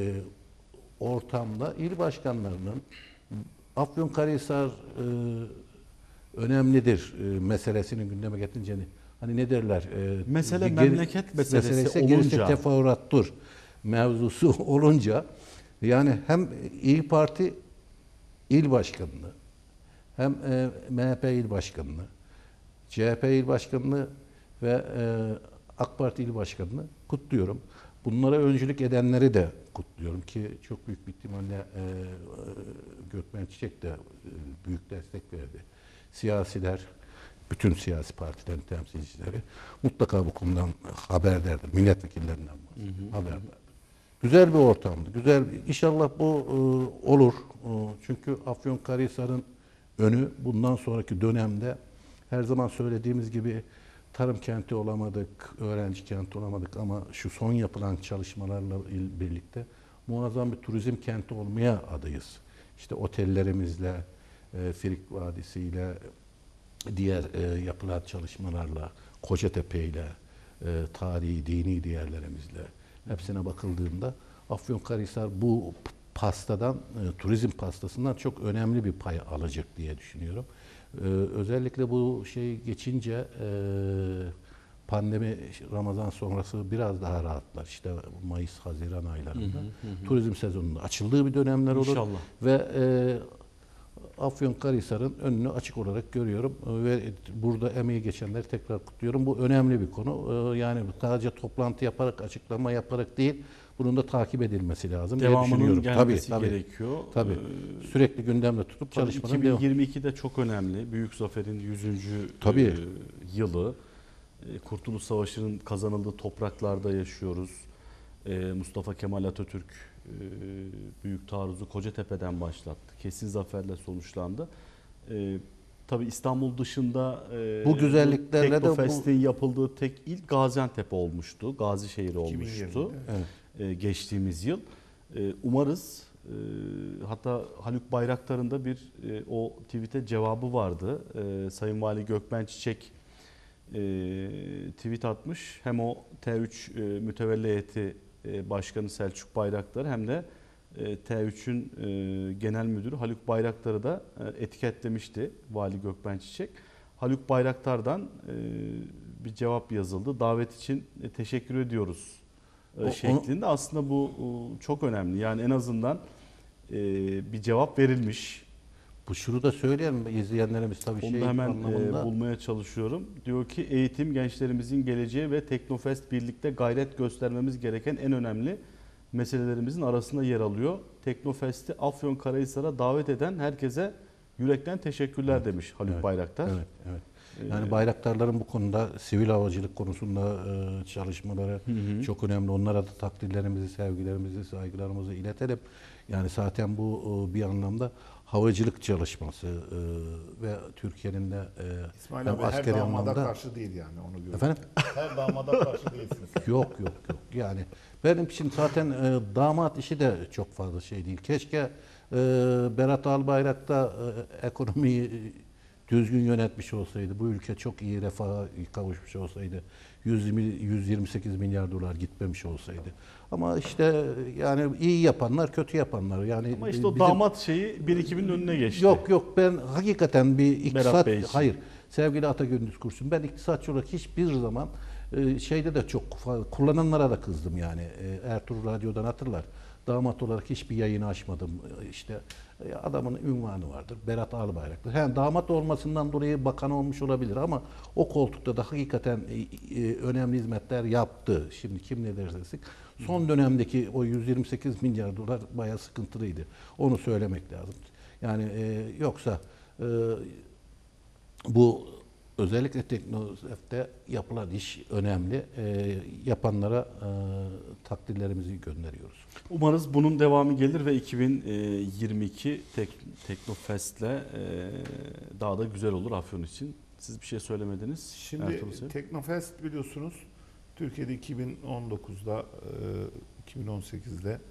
ortamda il başkanlarının Afyonkarahisar önemlidir meselesini gündeme getirince hani ne derler? Mesele bir memleket meselesi olunca, gerisi teferruattır mevzusu olunca yani hem İYİ Parti il başkanlığı hem MHP il başkanlığı, CHP il başkanlığı ve AK Parti il başkanlığı kutluyorum. Bunlara öncülük edenleri de kutluyorum ki çok büyük bir ihtimalle Gökmen Çiçek de büyük destek verdi. Siyasiler, bütün siyasi partilerin temsilcileri mutlaka bu konudan haberdardır. Milletvekillerinden haberdardır. Güzel bir ortamdı. Güzel. İnşallah bu olur. Çünkü Afyonkarahisar'ın önü bundan sonraki dönemde her zaman söylediğimiz gibi tarım kenti olamadık, öğrenci kenti olamadık ama şu son yapılan çalışmalarla birlikte muazzam bir turizm kenti olmaya adayız. İşte otellerimizle, Frig Vadisi ile, diğer yapılan çalışmalarla, Kocatepe ile, tarihi, dini değerlerimizle hepsine bakıldığında Afyonkarahisar bu pastadan, turizm pastasından çok önemli bir pay alacak diye düşünüyorum. Özellikle bu şey geçince pandemi Ramazan sonrası biraz daha rahatlar. İşte Mayıs-Haziran aylarında turizm sezonunda açıldığı bir dönemler olur. İnşallah. Ve Afyonkarahisar'ın önünü açık olarak görüyorum ve burada emeği geçenleri tekrar kutluyorum. Bu önemli bir konu. Yani sadece toplantı yaparak, açıklama yaparak değil, bunun da takip edilmesi lazım diye Devamının düşünüyorum. gelmesi gerekiyor. Tabii. Sürekli gündemde tutup çalışmanın devam. 2022 de çok önemli. Büyük Zafer'in 100. Yılı. Kurtuluş Savaşı'nın kazanıldığı topraklarda yaşıyoruz. Mustafa Kemal Atatürk büyük taarruzu Kocatepe'den başlattı. Kesin zaferle sonuçlandı. Tabii İstanbul dışında bu güzelliklerle de Teknofest'in yapıldığı tek il Gaziantep olmuştu. Gazişehir olmuştu. Evet. Geçtiğimiz yıl. Umarız hatta Haluk Bayraktar'ın da bir o tweet'e cevabı vardı. Sayın Vali Gökmen Çiçek tweet atmış. Hem o T3 mütevelli heyeti başkanı Selçuk Bayraktar hem de T3'ün genel müdürü Haluk Bayraktar'ı da etiketlemişti Vali Gökmen Çiçek. Haluk Bayraktar'dan bir cevap yazıldı. Davet için teşekkür ediyoruz şeklinde. Aslında bu çok önemli. Yani en azından bir cevap verilmiş. Bu şunu da söyleyelim izleyenlerimiz tabii Onu da hemen bulmaya çalışıyorum. Diyor ki eğitim gençlerimizin geleceği ve Teknofest birlikte gayret göstermemiz gereken en önemli meselelerimizin arasında yer alıyor. Teknofest'i Afyonkarahisar'a davet eden herkese yürekten teşekkürler demiş Haluk Bayraktar. Evet. Yani bayraktarların bu konuda sivil havacılık konusunda çalışmaları çok önemli. Onlara da takdirlerimizi, sevgilerimizi, saygılarımızı iletelim. Yani zaten bu bir anlamda havacılık çalışması ve Türkiye'nin de İsmail abi her damada karşı değil yani onu görüyorum. Efendim? Her damada karşı değilsin sen. Yok. Yani benim için zaten damat işi de çok fazla şey değil. Keşke Berat Albayrak da ekonomiyi düzgün yönetmiş olsaydı, bu ülke çok iyi refaha kavuşmuş olsaydı, 128 milyar dolar gitmemiş olsaydı. Ama işte yani iyi yapanlar, kötü yapanlar. Yani ama işte o damat şeyi birikimin önüne geçti. Yok ben hakikaten bir iktisat, hayır. Sevgili Atagöndüz Kursun, ben iktisatçı olarak hiçbir zaman şeyde de çok kullananlara da kızdım yani. Ertuğrul Radyo'dan hatırlar. Damat olarak hiçbir yayını açmadım. İşte adamın ünvanı vardır. Berat Albayrak'tır. Yani damat olmasından dolayı bakan olmuş olabilir ama o koltukta da hakikaten önemli hizmetler yaptı. Şimdi kim ne derse son dönemdeki o 128 milyar dolar bayağı sıkıntılıydı. Onu söylemek lazım. Yani yoksa bu özellikle Teknofest'te yapılan iş önemli. Yapanlara takdirlerimizi gönderiyoruz. Umarız bunun devamı gelir ve 2022 Teknofest'le daha da güzel olur Afyon için. Siz bir şey söylemediniz. Şimdi Teknofest biliyorsunuz Türkiye'de 2019'da 2018'de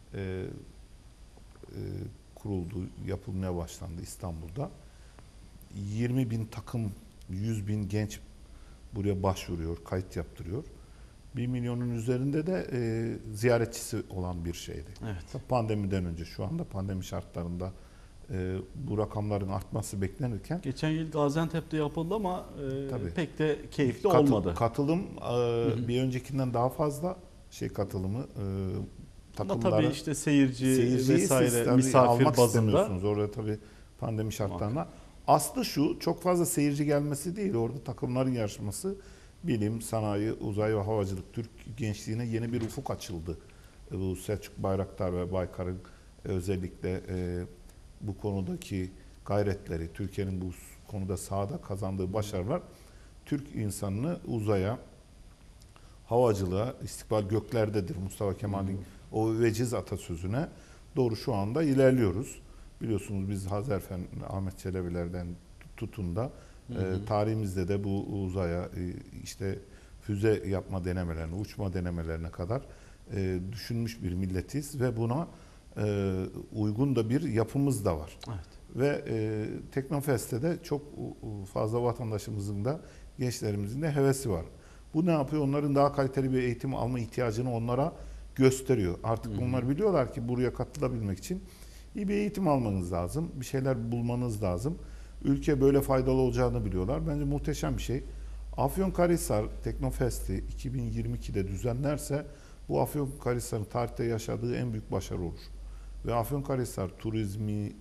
e, kuruldu, yapılmaya başlandı İstanbul'da. 20 bin takım, 100 bin genç buraya başvuruyor, kayıt yaptırıyor. 1 milyonun üzerinde de ziyaretçisi olan bir şeydi. Evet. Pandemiden önce, şu anda pandemi şartlarında bu rakamların artması beklenirken Geçen yıl Gaziantep'te yapıldı ama Tabii. pek de keyifli olmadı. Katılım bir öncekinden daha fazla katılımı Ama takımlara, tabii işte seyirci seyirciyi vesaire siz tabii misafir almak bazında. istemiyorsunuz. Orada tabii pandemi şartlarına. Aslı şu, çok fazla seyirci gelmesi değil, orada takımların yarışması. Bilim, sanayi, uzay ve havacılık, Türk gençliğine yeni bir ufuk açıldı. Bu Selçuk Bayraktar ve Baykar'ın özellikle bu konudaki gayretleri, Türkiye'nin bu konuda sahada kazandığı başarılar, Türk insanını uzaya, havacılığa, istikbal göklerdedir Mustafa Kemal'in o veciz atasözüne doğru şu anda ilerliyoruz. Biliyorsunuz biz Hazerfen, Ahmet Çelebilerden tutun da tarihimizde de bu uzaya işte füze yapma denemelerine, uçma denemelerine kadar düşünmüş bir milletiz ve buna uygun da bir yapımız da var. Evet. Ve Teknofest'te de çok fazla vatandaşımızın da gençlerimizin de hevesi var. Bu ne yapıyor? Onların daha kaliteli bir eğitim alma ihtiyacını onlara gösteriyor. Artık onlar biliyorlar ki buraya katılabilmek için iyi bir eğitim almanız lazım. Bir şeyler bulmanız lazım. Ülke böyle faydalı olacağını biliyorlar. Bence muhteşem bir şey. Afyonkarahisar Teknofest'i 2022'de düzenlerse bu Afyonkarahisar'ın tarihte yaşadığı en büyük başarı olur. Ve Afyonkarahisar turizmi,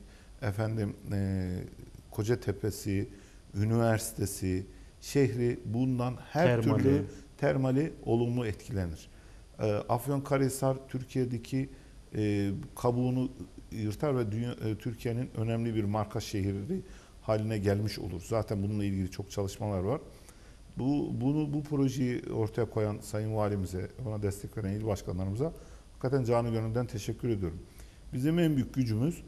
Kocatepe'si, üniversitesi, şehri bundan her türlü termali olumlu etkilenir. Afyonkarahisar Türkiye'deki kabuğunu yırtar ve Türkiye'nin önemli bir marka şehri haline gelmiş olur. Zaten bununla ilgili çok çalışmalar var. Bu projeyi ortaya koyan Sayın Valimize, ona destek veren il başkanlarımıza hakikaten canı gönülden teşekkür ediyorum. Bizim en büyük gücümüz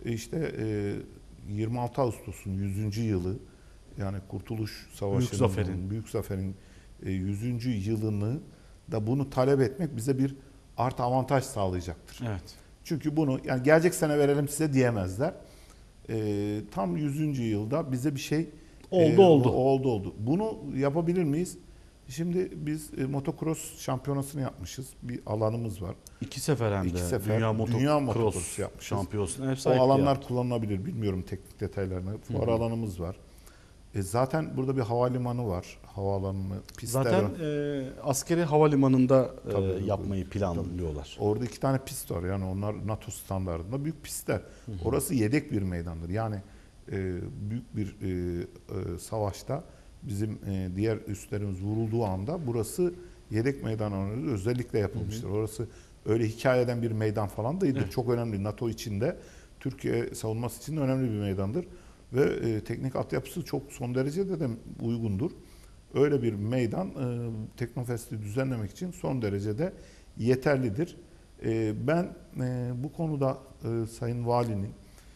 26 Ağustos'un 100. yılı, yani Kurtuluş Savaşı'nın, Büyük Zafer'in 100. yılını da bunu talep etmek bize bir artı avantaj sağlayacaktır. Evet. Çünkü bunu yani gelecek sene verelim size diyemezler. Tam 100. yılda bize bir şey oldu. Bunu yapabilir miyiz? Şimdi biz motocross şampiyonasını yapmışız. Bir alanımız var. 2 sefer hem de. 2 sefer dünya motocross yapmışız. Şampiyonasına ev O sahipliği alanlar yaptı. kullanılabilir. Bilmiyorum teknik detaylarını. Fuar alanımız var. Zaten burada bir havalimanı var. Havaalanı, pistler Zaten var. askeri havalimanında Tabii, yapmayı planlıyorlar. Orada 2 tane pist var. Yani onlar NATO standartında büyük pistler. Orası yedek bir meydandır. Yani büyük bir savaşta bizim diğer üslerimiz vurulduğu anda burası yedek meydan olarak özellikle yapılmıştır. Orası öyle hikayeden bir meydan falan değildir. Evet. Çok önemli. NATO içinde Türkiye savunması için önemli bir meydandır. Ve teknik altyapısı çok son derecede de uygundur. Öyle bir meydan Teknofest'i düzenlemek için son derecede yeterlidir. Ben bu konuda Sayın Valinin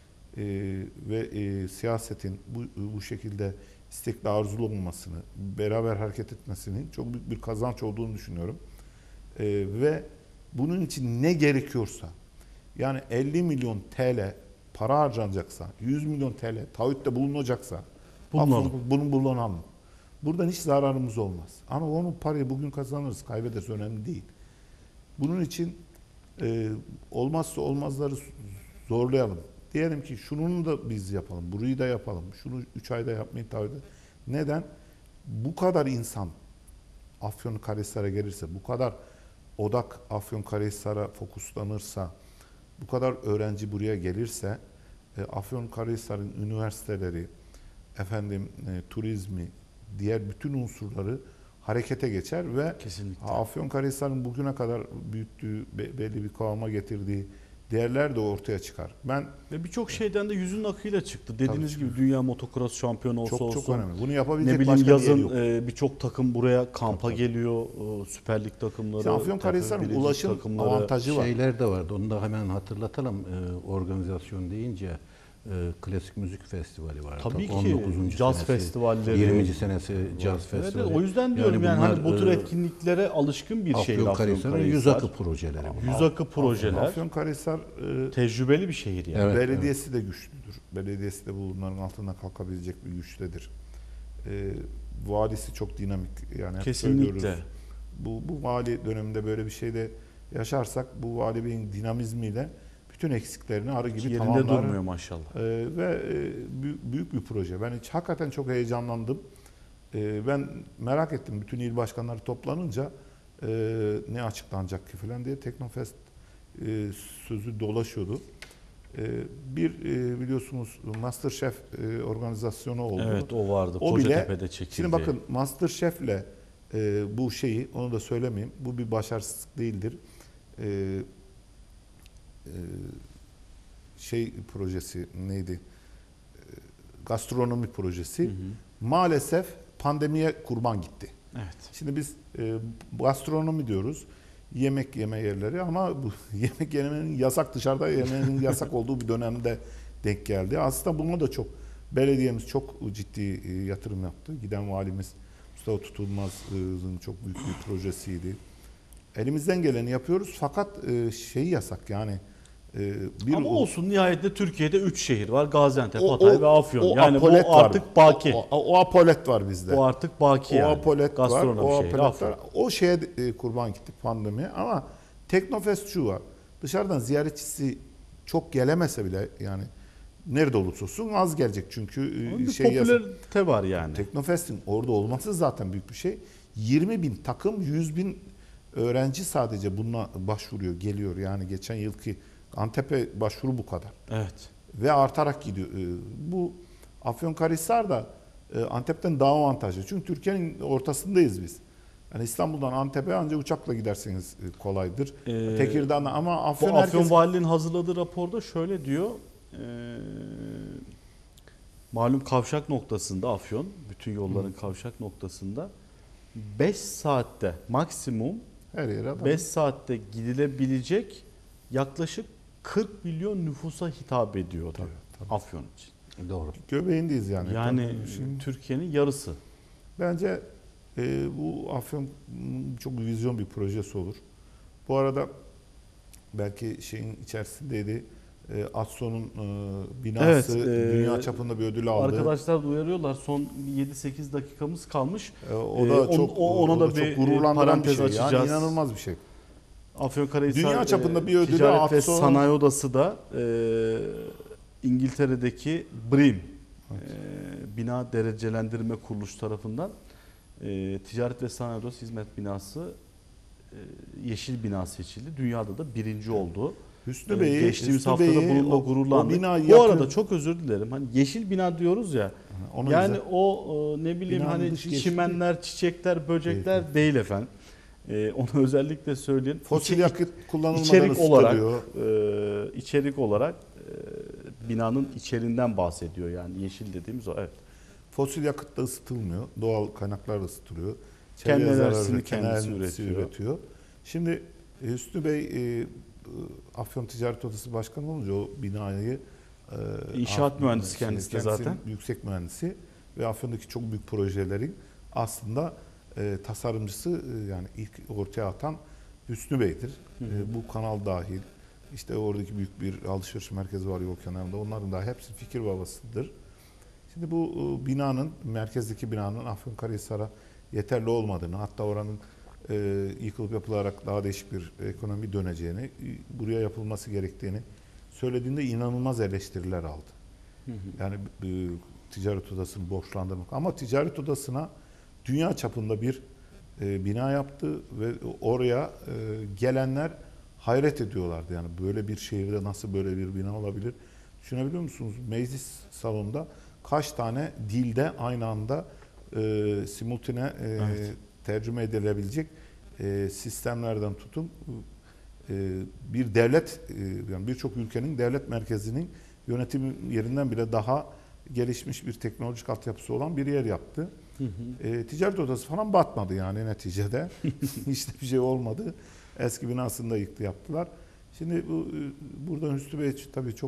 ve siyasetin bu şekilde istekli arzulu olmasını, beraber hareket etmesinin çok büyük bir kazanç olduğunu düşünüyorum. Ve bunun için ne gerekiyorsa, yani 50 milyon TL para harcanacaksa, 100 milyon TL taahhütte bulunacaksa bunu bulunalım. Buradan hiç zararımız olmaz. Ama onun parayı bugün kazanırız, kaybederiz, önemli değil. Bunun için olmazsa olmazları zorlayalım. Diyelim ki şunun da biz yapalım, burayı da yapalım, şunu 3 ayda yapmayı taahhüt edelim. Neden? Bu kadar insan Afyonkarahisar'a gelirse, bu kadar odak Afyonkarahisar'a fokuslanırsa, bu kadar öğrenci buraya gelirse Afyonkarahisar'ın üniversiteleri, turizmi, diğer bütün unsurları harekete geçer ve Afyonkarahisar'ın bugüne kadar büyüttüğü, belli bir kıvama getirdiği değerler de ortaya çıkar. Ve birçok şeyden de yüzün akıyla çıktı. Dediğiniz gibi dünya motocross şampiyonu olsun. Çok önemli. Bunu yapabilecek ne bileyim, başka bir yer yazın birçok takım buraya kampa geliyor. Süper Lig takımları. Afyonkarahisar'ın ulaşım avantajı var. Şeyler de vardı. Onu da hemen hatırlatalım. Organizasyon deyince Klasik müzik festivali var. Tabii ki. 19. Caz senesi, festivali. 20. senesi caz Evet, festivali. o yüzden diyorum yani bunlar, hani bu tür etkinliklere alışkın bir şehir Afyonkarahisar'ın yüz akı projeleri bunlar. Yüz akı projeler. Afyonkarahisar Tecrübeli bir şehir yani. Evet. belediyesi de güçlüdür. Belediyesi de bunların altından kalkabilecek bir güçtedir. Valisi çok dinamik, yani hep Kesinlikle. söylüyoruz. Bu vali döneminde böyle bir şeyde yaşarsak bu vali beyin dinamizmiyle bütün eksiklerini arı gibi Yerinde tamamlar. durmuyor maşallah. Ve büyük bir proje. Ben hakikaten çok heyecanlandım. Ben merak ettim bütün il başkanları toplanınca ne açıklanacak ki falan diye Teknofest sözü dolaşıyordu. Biliyorsunuz MasterChef organizasyonu oldu. Evet, o vardı. O bile, Kocatepe'de çekildi. şimdi bakın MasterChef'le bu şeyi, onu da söylemeyeyim, bu bir başarısızlık değildir. Projesi neydi? Gastronomi projesi. Maalesef pandemiye kurban gitti. Evet. Şimdi biz gastronomi diyoruz. Yemek yeme yerleri ama bu yemek yemenin yasak, dışarıda yemenin yasak olduğu bir dönemde denk geldi. Aslında buna da belediyemiz çok ciddi yatırım yaptı. Giden valimiz Mustafa Tutulmaz'ın çok büyük bir projesiydi. Elimizden geleni yapıyoruz fakat yasak yani. Ama olsun, nihayetinde Türkiye'de 3 şehir var. Gaziantep, O- Hatay o- ve Afyon. o Yani apolet bu var. artık baki. O apolet var bizde. Bu artık baki O yani. apolet var. Gastronomi O şehri, apolet Afyon. var. O şeye kurban gittik pandemiye ama Teknofest şu var. Dışarıdan ziyaretçisi çok gelemese bile yani nerede olursa olsun az gelecek çünkü Onun bir popülarite var yani. Teknofest'in orada olması zaten büyük bir şey. 20.000 takım, 100.000 öğrenci sadece buna başvuruyor, geliyor. Yani geçen yılki Antep'e başvuru bu kadar. Evet. Ve artarak gidiyor. Bu Afyonkarahisar da Antep'ten daha avantajlı. Çünkü Türkiye'nin ortasındayız biz. Yani İstanbul'dan Antep'e ancak uçakla giderseniz kolaydır. Tekirdağ'dan ama Afyon Bu Afyon Valiliğin hazırladığı raporda şöyle diyor. Malum kavşak noktasında Afyon, bütün yolların kavşak noktasında 5 saatte maksimum her yere adam. 5 saatte gidilebilecek yaklaşık 40 milyon nüfusa hitap ediyor diyor Tabii. Afyon için. Doğru. Göbeğindeyiz yani. Yani Şimdi Türkiye'nin yarısı. bence bu Afyon çok vizyon bir projesi olur. Bu arada belki şeyin içerisindeydi. Atson'un binası Evet, dünya çapında bir ödül aldı. Arkadaşlar uyarıyorlar. Son 7-8 dakikamız kalmış. O da çok ona da bir çok gururlandıran bir parantez şey. açacağız. Yani inanılmaz bir şey. Afyonkarahisar Dünya çapında bir ödülü Ticaret ve Atson- Sanayi Odası da İngiltere'deki BREEAM bina derecelendirme kuruluşu tarafından Ticaret ve Sanayi Odası hizmet binası yeşil bina seçildi. Dünyada da birinci oldu. Hüsnü Bey'i, Geçtiğimiz Hüsnü haftada Bey'i bununla o gururlandık. bina Bu yakın- arada çok özür dilerim. Hani yeşil bina diyoruz ya. Onu Yani güzel. ne bileyim Binanın hani dışı yeşil çimenler, çiçekler, böcekler değil efendim. Onu özellikle söyleyeyim. Fosil yakıt kullanılmadan İçerik olarak, ısıtılıyor. içerik olarak binanın içeriğinden bahsediyor yani yeşil dediğimiz o. Evet. Fosil yakıt da ısıtılmıyor. Doğal kaynaklar da ısıtılıyor. Kendi Çevreye zarar enerjisini veren kendisi enerjisi üretiyor. Şimdi Hüsnü Bey Afyon Ticaret Odası Başkanı olunca o binayı İnşaat mühendisi kendisi de zaten. Yüksek mühendisi ve Afyon'daki çok büyük projelerin aslında tasarımcısı yani ilk ortaya atan Hüsnü Bey'dir. Bu kanal dahil işte oradaki büyük bir alışveriş merkezi var yol kenarında. Onların da hepsi fikir babasıdır. Şimdi bu binanın, merkezdeki binanın Afyonkarahisar'a yeterli olmadığını, hatta oranın yıkılıp yapılarak daha değişik bir ekonomi döneceğini, buraya yapılması gerektiğini söylediğinde inanılmaz eleştiriler aldı. Yani ticaret odasını borçlandırmak. Ama ticaret odasına dünya çapında bir bina yaptı ve oraya gelenler hayret ediyorlardı. Yani böyle bir şehirde nasıl böyle bir bina olabilir? Düşünebiliyor musunuz? Meclis salonunda kaç tane dilde aynı anda simultane tercüme edilebilecek sistemlerden tutun bir devlet yani birçok ülkenin devlet merkezinin yönetim yerinden bile daha gelişmiş bir teknolojik altyapısı olan bir yer yaptı. Ticaret odası falan batmadı yani neticede. Hiç de bir şey olmadı. Eski binasını da yıktı yaptılar. Şimdi burada Hüsnü Bey tabii çok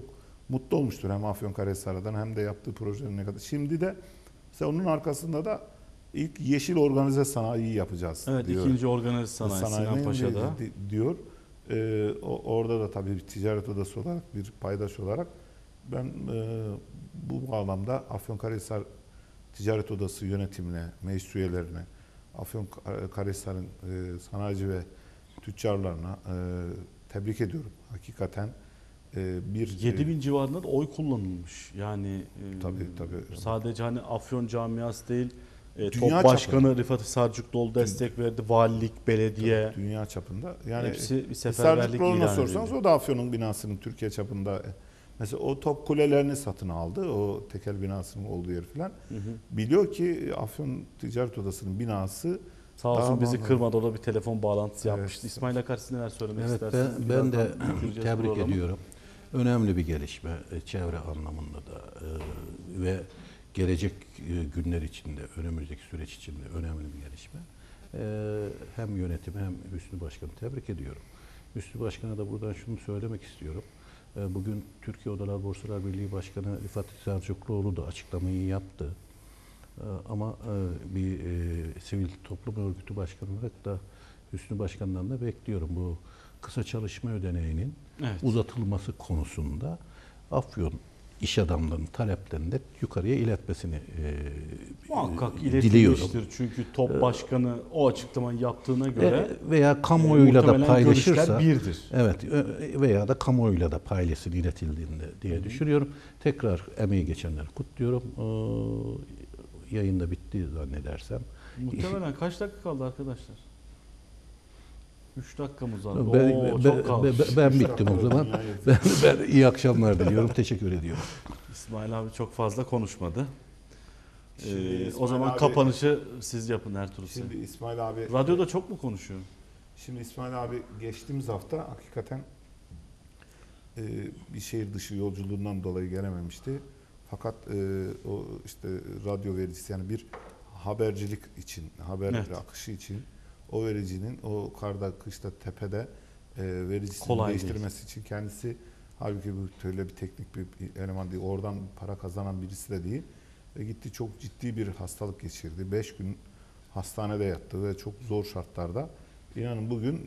mutlu olmuştur hem Afyonkarahisar'dan hem de yaptığı projenin ne kadar. Şimdi de mesela onun arkasında da ilk yeşil organize sanayiyi yapacağız Evet, diyor. ikinci organize sanayi Sinan Paşa'da. Diyor. Orada da tabii bir ticaret odası olarak, bir paydaş olarak ben bu bağlamda Afyonkarahisar Ticaret Odası yönetimine, meclis üyelerine, Afyonkarahisar'ın sanayici ve tüccarlarına tebrik ediyorum. Hakikaten bir 7000 civarında da oy kullanılmış. Yani tabii. sadece hani Afyon camiası değil, Dünya Top Başkanı çapında. Rifat Sarcıklıoğlu destek verdi, valilik, belediye. dünya çapında. Yani Hepsi bir seferberlik Sarcıklıoğlu'na ilan sorsanız edildi. o da Afyon'un binasının Türkiye çapında mesela o top kulelerini satın aldı. O tekel binasının olduğu yer falan. Biliyor ki Afyon Ticaret Odası'nın binası Sağ olsun daha bizi bağlı. kırmadı, o da bir telefon bağlantısı Evet. yapmıştı. İsmail Akar, siz neler söylemek Evet, istersiniz? ben de Birazdan bitireceğiz tebrik programı. ediyorum. Önemli bir gelişme çevre anlamında da ve gelecek günler içinde, önümüzdeki süreç içinde önemli bir gelişme. Hem yönetimi hem Hüsnü Başkan'ı tebrik ediyorum. Hüsnü Başkan'a da buradan şunu söylemek istiyorum. Bugün Türkiye Odalar Borsalar Birliği Başkanı Rifat Sarcıklıoğlu da açıklamayı yaptı. Ama bir sivil toplum örgütü başkanı olarak da Hüsnü Başkan'dan da bekliyorum bu kısa çalışma ödeneğinin Evet. uzatılması konusunda Afyon iş adamlarının taleplerini de yukarıya iletmesini Muhakkak diliyorum. iletilmiştir. Çünkü Top Başkanı o açıklamayı yaptığına göre Veya kamuoyuyla da muhtemelen paylaşırsa, görüşler birdir. evet, veya da kamuoyuyla da paylaşsın iletildiğinde diye düşünüyorum. Tekrar emeği geçenleri kutluyorum. Yayında bitti zannedersem. Muhtemelen kaç dakika kaldı arkadaşlar? 3 dakikamız var. Ben, Çok kaldı. ben bittim o zaman. Ben iyi akşamlar diliyorum. Teşekkür ediyorum. İsmail abi çok fazla konuşmadı. Şimdi O İsmail zaman abi- kapanışı siz yapın Ertuğrul Bey. Şimdi İsmail abi Radyoda çok mu konuşuyor? Şimdi İsmail abi geçtiğimiz hafta hakikaten bir şehir dışı yolculuğundan dolayı gelememişti. Fakat o işte radyo vericisi yani bir habercilik için, haber Evet. akışı için o vericinin o karda, kışta, tepede vericisini Kolay değiştirmesi için kendisi halbuki bu öyle bir teknik bir eleman değil. Oradan para kazanan birisi de değil. Ve gitti çok ciddi bir hastalık geçirdi. 5 gün hastanede yattı ve çok zor şartlarda. İnanın bugün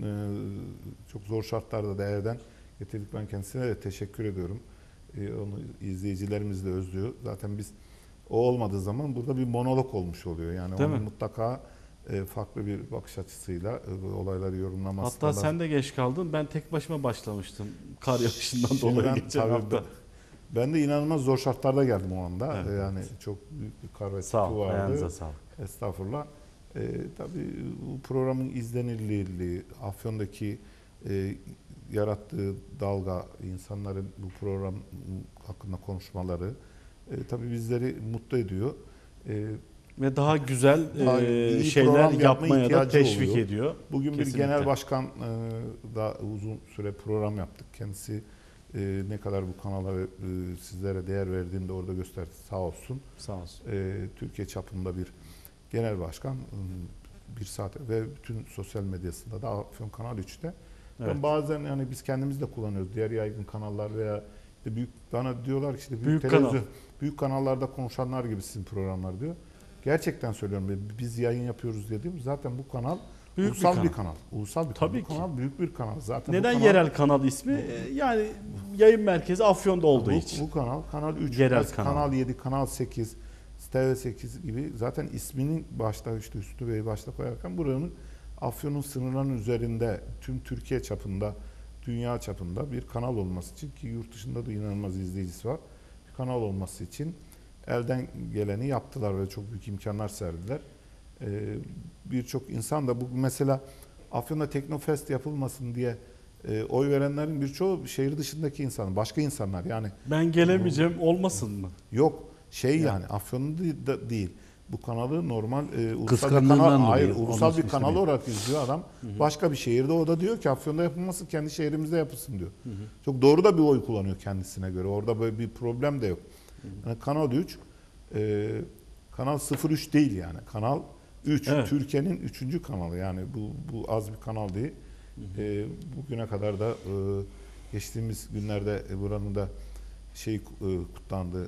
çok zor şartlarda da evden getirdik. Ben kendisine de teşekkür ediyorum. Onu izleyicilerimiz de özlüyor. Zaten biz o olmadığı zaman burada bir monolog olmuş oluyor. Yani Değil onun mi? mutlaka farklı bir bakış açısıyla olayları yorumlaması Hatta lazım. sen de geç kaldın. Ben tek başıma başlamıştım. Kar yağışından Şimdi dolayı ben, geçen tabii hafta. ben de inanılmaz zor şartlarda geldim o anda. Evet. Yani çok büyük bir kar ve Sağ sıkı ol. vardı. Ayağınıza sağlık. Estağfurullah. Tabii bu programın izlenirliği, Afyon'daki yarattığı dalga, insanların bu program hakkında konuşmaları tabii bizleri mutlu ediyor. Ve daha güzel Daha iyi şeyler program yapma yapmaya da ihtiyacı teşvik oluyor. ediyor. Bugün Kesinlikle. bir genel başkan da uzun süre program yaptık. Kendisi ne kadar bu kanala ve sizlere değer verdiğini de orada gösterdi. Sağ olsun. Sağ olsun. Türkiye çapında bir genel başkan bir saat ve bütün sosyal medyasında da Afyon Kanal 3'te. Evet. Ben bazen yani biz kendimiz de kullanıyoruz. Diğer yaygın kanallar veya işte büyük bana diyorlar ki işte Büyük televizyon, kanal. büyük kanallarda konuşanlar gibi sizin programlar diyor. Gerçekten söylüyorum. Biz yayın yapıyoruz dediğim zaten bu kanal Büyük bir ulusal kanal. bir kanal. Ulusal bir kanal. Tabii Bu ki. kanal büyük bir kanal. Zaten Neden bu kanal, yerel kanal ismi? Yani yayın merkezi Afyon'da olduğu için. bu kanal Kanal 3, Yerel Kanal. kanal. 7, Kanal 8, TV8 gibi zaten isminin başta işte Hüsnü Bey'i başta koyarken buranın Afyon'un sınırlarının üzerinde tüm Türkiye çapında, dünya çapında bir kanal olması için ki yurt dışında da inanılmaz izleyicisi var. Bir kanal olması için elden geleni yaptılar ve çok büyük imkanlar serdiler. Birçok insan da bu mesela Afyon'da Teknofest yapılmasın diye oy verenlerin birçoğu şehir dışındaki insan, başka insanlar yani Ben gelemeyeceğim olmasın mı? yok yani Afyon'da değil. Bu kanalı normal ulusal bir Kıskandığından kanal, dolayı hayır ulusal olmasını bir kanal istemiyor. olarak izliyor adam. Başka bir şehirde o da diyor ki Afyon'da yapılması kendi şehrimizde yapılsın diyor. Çok doğru da bir oy kullanıyor kendisine göre. Orada böyle bir problem de yok. Yani Kanal 3 Kanal 03 değil yani. Kanal 3 Evet. Türkiye'nin 3. kanalı yani bu az bir kanal değil. Bugüne kadar da geçtiğimiz günlerde buranın da kutlandı,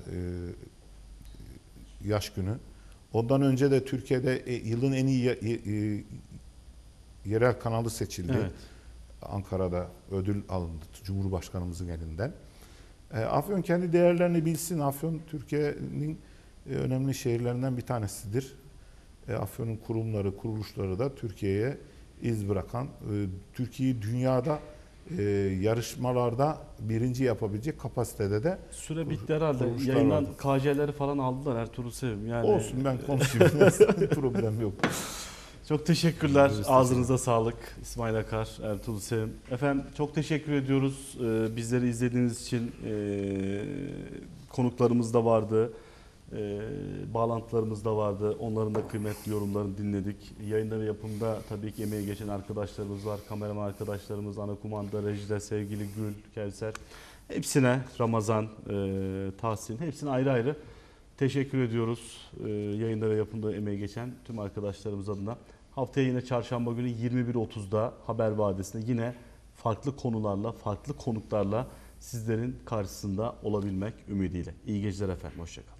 yaş günü. Ondan önce de Türkiye'de yılın en iyi yerel kanalı seçildi. Evet. Ankara'da ödül alındı Cumhurbaşkanımızın elinden. Afyon kendi değerlerini bilsin. Afyon Türkiye'nin önemli şehirlerinden bir tanesidir. Afyon'un kurumları, kuruluşları da Türkiye'ye iz bırakan, Türkiye'yi dünyada yarışmalarda birinci yapabilecek kapasitede de Süre bitti herhalde. kuruluşlar Yayından vardı. KC'leri falan aldılar Ertuğrul Sevim. Yani Olsun, ben konuşayım. Problem yok. çok teşekkürler. Biz Ağzınıza sağlık. İsmail Akar, Ertuğrul Sevim. Efendim çok teşekkür ediyoruz. Bizleri izlediğiniz için konuklarımız da vardı. Bağlantılarımız da vardı. Onların da kıymetli yorumlarını dinledik. Yayında ve yapımda tabii ki emeği geçen arkadaşlarımız var. Kameraman arkadaşlarımız, ana kumanda, rejide sevgili Gül, Kevser. Hepsine Ramazan, Tahsin, hepsine ayrı ayrı teşekkür ediyoruz. Yayında ve yapımda emeği geçen tüm arkadaşlarımız adına. Haftaya yine çarşamba günü 21.30'da Haber Vadisi'nde yine farklı konularla, farklı konuklarla sizlerin karşısında olabilmek ümidiyle. İyi geceler efendim, hoşça kalın.